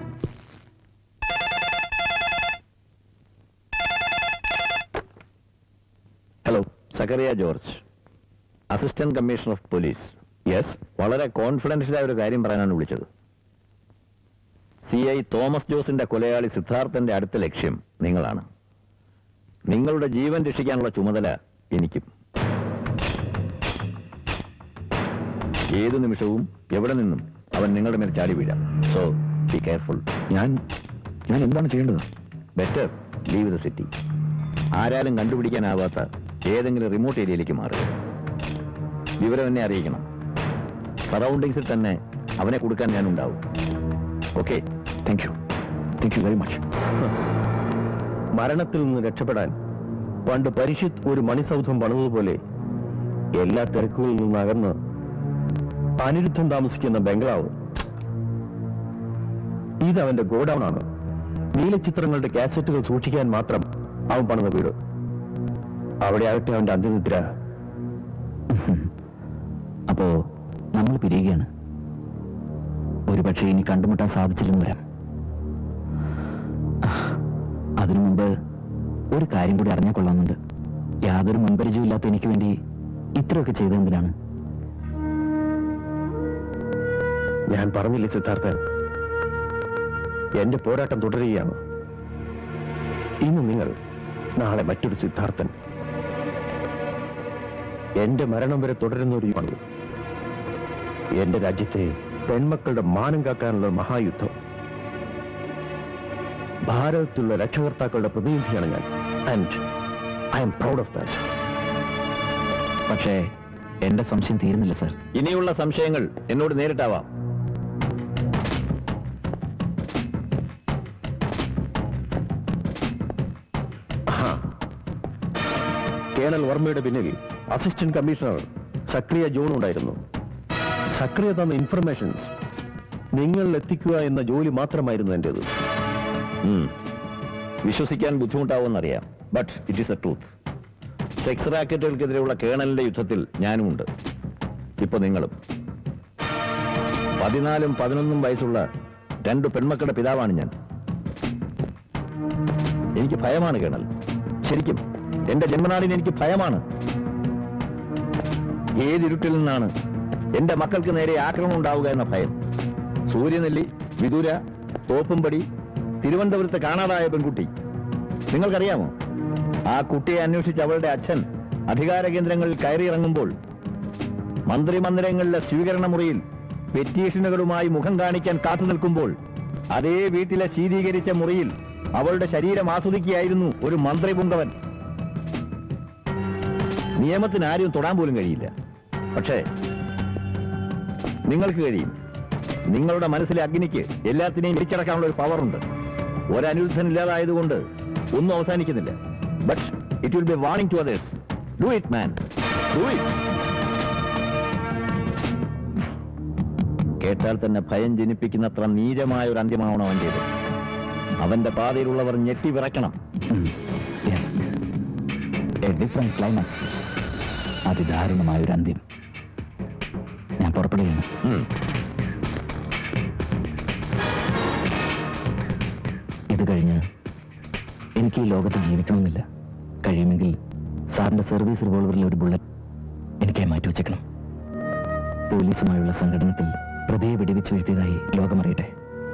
Hello, Zacharia George, assistant commissioner of police. Yes, വളരെ കോൺഫിഡൻഷ്യലായ ഒരു കാര്യം പറയാനാണ് വിളിച്ചത്. സി ഐ തോമസ് ജോസിന്റെ കൊലയാളി സിദ്ധാർത്ഥന്റെ അടുത്ത ലക്ഷ്യം നിങ്ങളാണ്. നിങ്ങളുടെ ജീവൻ രക്ഷിക്കാനുള്ള ചുമതല എനിക്കും. ഏതു നിമിഷവും എവിടെ നിന്നും അവൻ നിങ്ങളുടെ മേൽ ചാടി വീഴാം. So be careful. ഞാൻ ഞാൻ എന്താണ് ചെയ്യേണ്ടത്? Better leave the city. ആരാലും കണ്ടുപിടിക്കാനാവാത്ത ഏതെങ്കിലും റിമോട്ട് ഏരിയയിലേക്ക് മാറുക. വിവരം എന്നെ അറിയിക്കണം. സറൗണ്ടിങ്സിൽ തന്നെ അവനെ കൊടുക്കാൻ ഞാനുണ്ടാവും. Okay? Thank you thank you very much. മരണത്തിൽ നിന്ന് രക്ഷപ്പെടാൻ പണ്ട് പരിഷിത്ത് ഒരു മണിസൗധം പണിതുപോലെ എല്ലാ തിരക്കുകളിൽ നിന്ന് അകന്ന് അനിരുദ്ധം താമസിക്കുന്ന ബംഗ്ലാവ് ഇതവന്റെ ഗോഡൌൺ ആണ്. നീലച്ചിത്രങ്ങളുടെ കാസറ്റുകൾ സൂക്ഷിക്കാൻ മാത്രം അവൻ പണിത വീട്. അവിടെ ആകട്ടെ അവന്റെ അന്ത്യനിദ്ര. അപ്പോ നമ്മൾ പിരിയുകയാണ്. ഒരുപക്ഷെ ഇനി കണ്ടുമുട്ടാൻ സാധിച്ചില്ലെന്ന് വരാം. അതിനു മുമ്പ് ഒരു കാര്യം കൂടി അറിഞ്ഞാൽ കൊള്ളാമെന്നുണ്ട്. യാതൊരു മുൻപരിചയമില്ലാത്ത എനിക്ക് വേണ്ടി ഇത്രയൊക്കെ ചെയ്തതെന്തിനാണ്? ഞാൻ പറഞ്ഞില്ലേ സിദ്ധാർത്ഥൻ, എന്റെ പോരാട്ടം തുടരുകയാണ്. ഇന്ന് നിങ്ങൾ, നാളെ മറ്റൊരു സിദ്ധാർത്ഥൻ. എന്റെ മരണം വരെ തുടരുന്ന ഒരു യുദ്ധം. എന്റെ രാജ്യത്തെ പെൺമക്കളുടെ മാനം കാക്കാനുള്ള മഹായുദ്ധം. ഭാരതത്തിലുള്ള രക്ഷകർത്താക്കളുടെ പ്രതിനിധിയാണ് ഞാൻ. And I am proud of that. പക്ഷേ എന്റെ സംശയം തീരുന്നില്ല സർ. ഇനിയുള്ള സംശയങ്ങൾ എന്നോട് നേരിട്ടാവാം. കേണൽ വർമ്മയുടെ പിന്നിൽ അസിസ്റ്റന്റ് കമ്മീഷണർ സക്രിയ ജോൺ ഉണ്ടായിരുന്നു. സക്രിയ തന്ന ഇൻഫർമേഷൻസ് നിങ്ങൾ എത്തിക്കുക എന്ന ജോലി മാത്രമായിരുന്നു എന്റേത്. വിശ്വസിക്കാൻ ബുദ്ധിമുട്ടാവുമെന്നറിയാം, but it is a truth. Sex റാക്കറ്റുകൾക്കെതിരെയുള്ള കേണലിന്റെ യുദ്ധത്തിൽ ഞാനുമുണ്ട്. ഇപ്പൊ നിങ്ങളും. പതിനാലും പതിനൊന്നും വയസ്സുള്ള രണ്ട് പെൺമക്കളുടെ പിതാവാണ് ഞാൻ. എനിക്ക് ഭയമാണ് കേണൽ. ശരിക്കും എന്റെ ജന്മനാടിന് എനിക്ക് ഭയമാണ്. ഏതിരുട്ടിൽ നിന്നാണ് എന്റെ മക്കൾക്ക് നേരെ ആക്രമണം ഉണ്ടാവുക എന്ന ഭയം. സൂര്യനെല്ലി, വിദൂര, തോപ്പുംപടി, തിരുവനന്തപുരത്ത് കാണാതായ പെൺകുട്ടി നിങ്ങൾക്കറിയാമോ? ആ കുട്ടിയെ അന്വേഷിച്ച് അവളുടെ അച്ഛൻ അധികാര കേന്ദ്രങ്ങളിൽ കയറിയിറങ്ങുമ്പോൾ മന്ത്രിമന്ദിരങ്ങളിലെ സ്വീകരണ മുറിയിൽ പെറ്റീഷനുകളുമായി മുഖം കാണിക്കാൻ കാത്തു നിൽക്കുമ്പോൾ അതേ വീട്ടിലെ ശീതീകരിച്ച മുറിയിൽ അവളുടെ ശരീരം ആസ്വദിക്കുകയായിരുന്നു ഒരു മന്ത്രി പുങ്കവൻ. നിയമത്തിന് ആരും തൊടാൻ പോലും കഴിയില്ല. പക്ഷേ നിങ്ങൾക്ക് കഴിയും. നിങ്ങളുടെ മനസ്സിലെ അഗ്നിക്ക് എല്ലാത്തിനെയും പിടിച്ചടക്കാനുള്ള ഒരു പവറുണ്ട്. ഒരനുരുദ്ധൻ ഇല്ലാതായതുകൊണ്ട് ഒന്നും അവസാനിക്കുന്നില്ല. But it will be warning to others. Do it man, do it. കേട്ടാൽ തന്നെ ഭയം ജനിപ്പിക്കുന്നത്ര നീചമായ ഒരു അന്ത്യമാവണം അവൻ ചെയ്തത്. അവന്റെ പാതയിലുള്ളവർ ഞെട്ടി വിറയ്ക്കണം. ഡിഫറെന്റ് ക്ലൈമാക്സ്, അതിദാരുണമായ ഒരു അന്ത്യം. ഞാൻ പുറപ്പെടുകയാണ്. ഇത് കഴിഞ്ഞ് എനിക്ക് ഈ ലോകത്ത് ജീവിക്കണമെന്നില്ല. കഴിയുമെങ്കിൽ സാറിന്റെ സർവീസ് റിവോൾവറിൽ ഒരു ബുള്ളറ്റ് എനിക്കായി മാറ്റിവെച്ചേക്കണം. പോലീസുമായുള്ള സംഘടനത്തിൽ പ്രതിയെ വെടിവെച്ച് വീഴ്ത്തിയതായി ലോകമറിയട്ടെ.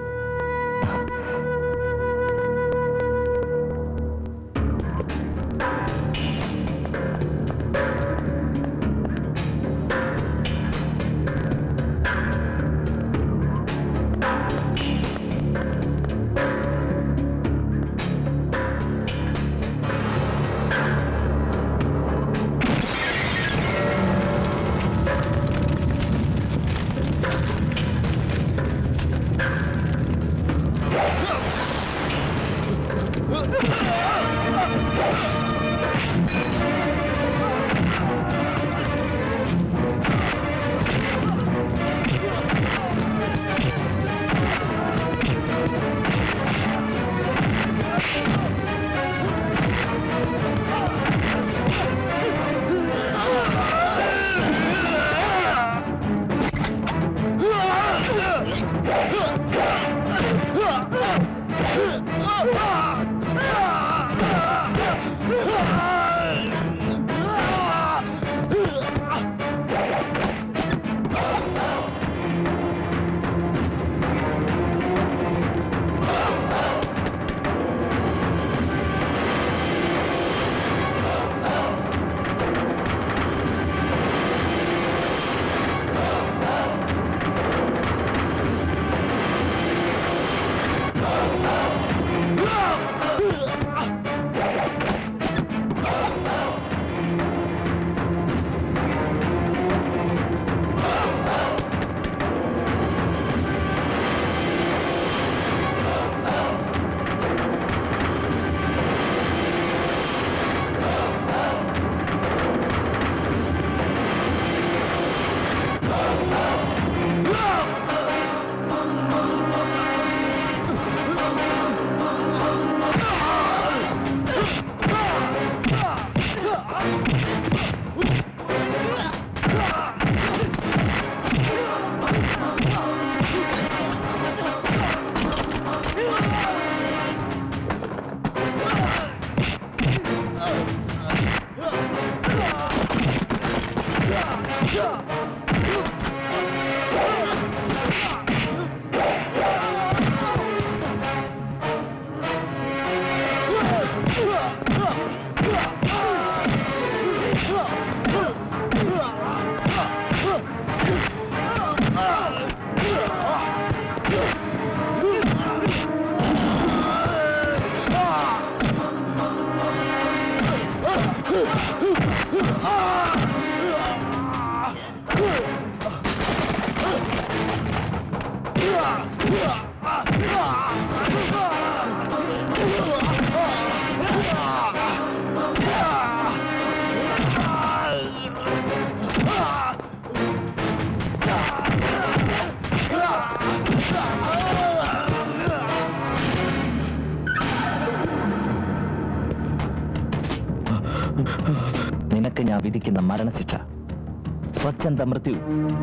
നിനക്ക് ഞാൻ വിധിക്കുന്ന മരണശിക്ഷ സ്വച്ഛന്ത മൃത്യു.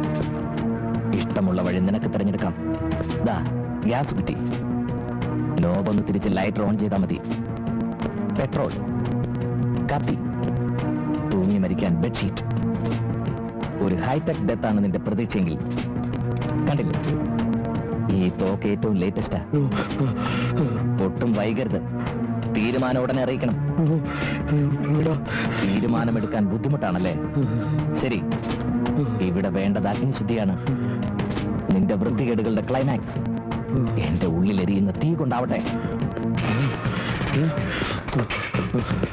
ഇഷ്ടമുള്ള വഴി നിനക്ക് തിരഞ്ഞെടുക്കാം. ദാ ഗ്യാസ് കിട്ടി. ലോബൊന്ന് തിരിച്ച് ലൈറ്റർ ഓൺ ചെയ്താൽ മതി. പെട്രോൾ, കത്തി, തൂങ്ങി മരിക്കാൻ ബെഡ്ഷീറ്റ്. ഒരു ഹൈടെക് ഡെത്താണ് നിന്റെ പ്രതീക്ഷയെങ്കിൽ കണ്ടില്ല, ഈ തോക്ക് ഏറ്റവും ലേറ്റസ്റ്റാ. ഒട്ടും വൈകരുത്. തീരുമാനം ഉടനെ അറിയിക്കണം. തീരുമാനമെടുക്കാൻ ബുദ്ധിമുട്ടാണല്ലേ? ശരി, ഇവിടെ വേണ്ടത് അഗ്നിശുദ്ധിയാണ്. നിന്റെ വൃത്തികേടുകളുടെ ക്ലൈമാക്സ് എന്റെ ഉള്ളിലെരിയുന്ന തീ കൊണ്ടാവട്ടെ.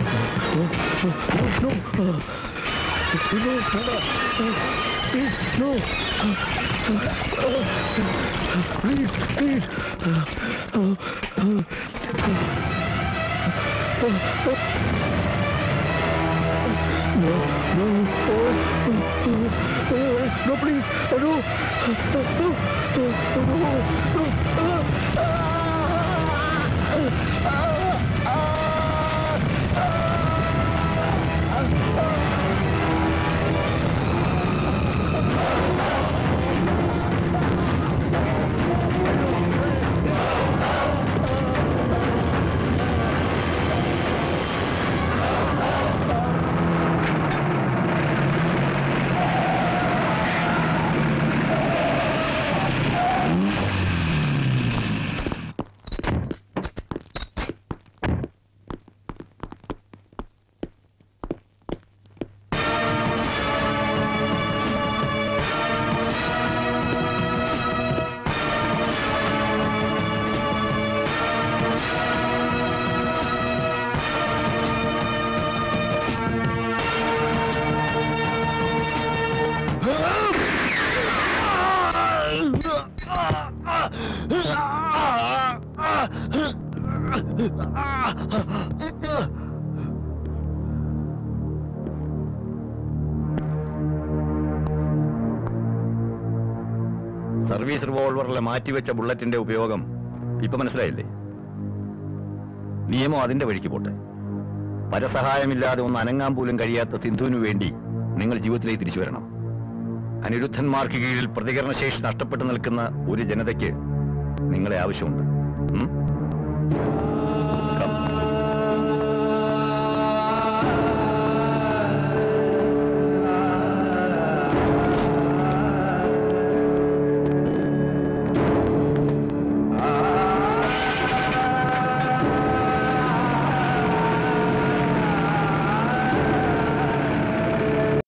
സർവീസ് റിവോൾവറിലെ മാറ്റിവെച്ച ബുള്ളറ്റിന്റെ ഉപയോഗം ഇപ്പൊ മനസ്സിലായില്ലേ? നിയമം അതിന്റെ വഴിക്ക് പോട്ടെ. പരസഹായമില്ലാതെ ഒന്ന് അനങ്ങാൻ പോലും കഴിയാത്ത സിന്ധുവിനു വേണ്ടി നിങ്ങൾ ജീവിതത്തിലേക്ക് തിരിച്ചു വരണം. അനിരുദ്ധന്മാർക്ക് കീഴിൽ പ്രതികരണശേഷി നഷ്ടപ്പെട്ടു നിൽക്കുന്ന ഒരു ജനതയ്ക്ക് നിങ്ങളെ ആവശ്യമുണ്ട്. ഉം?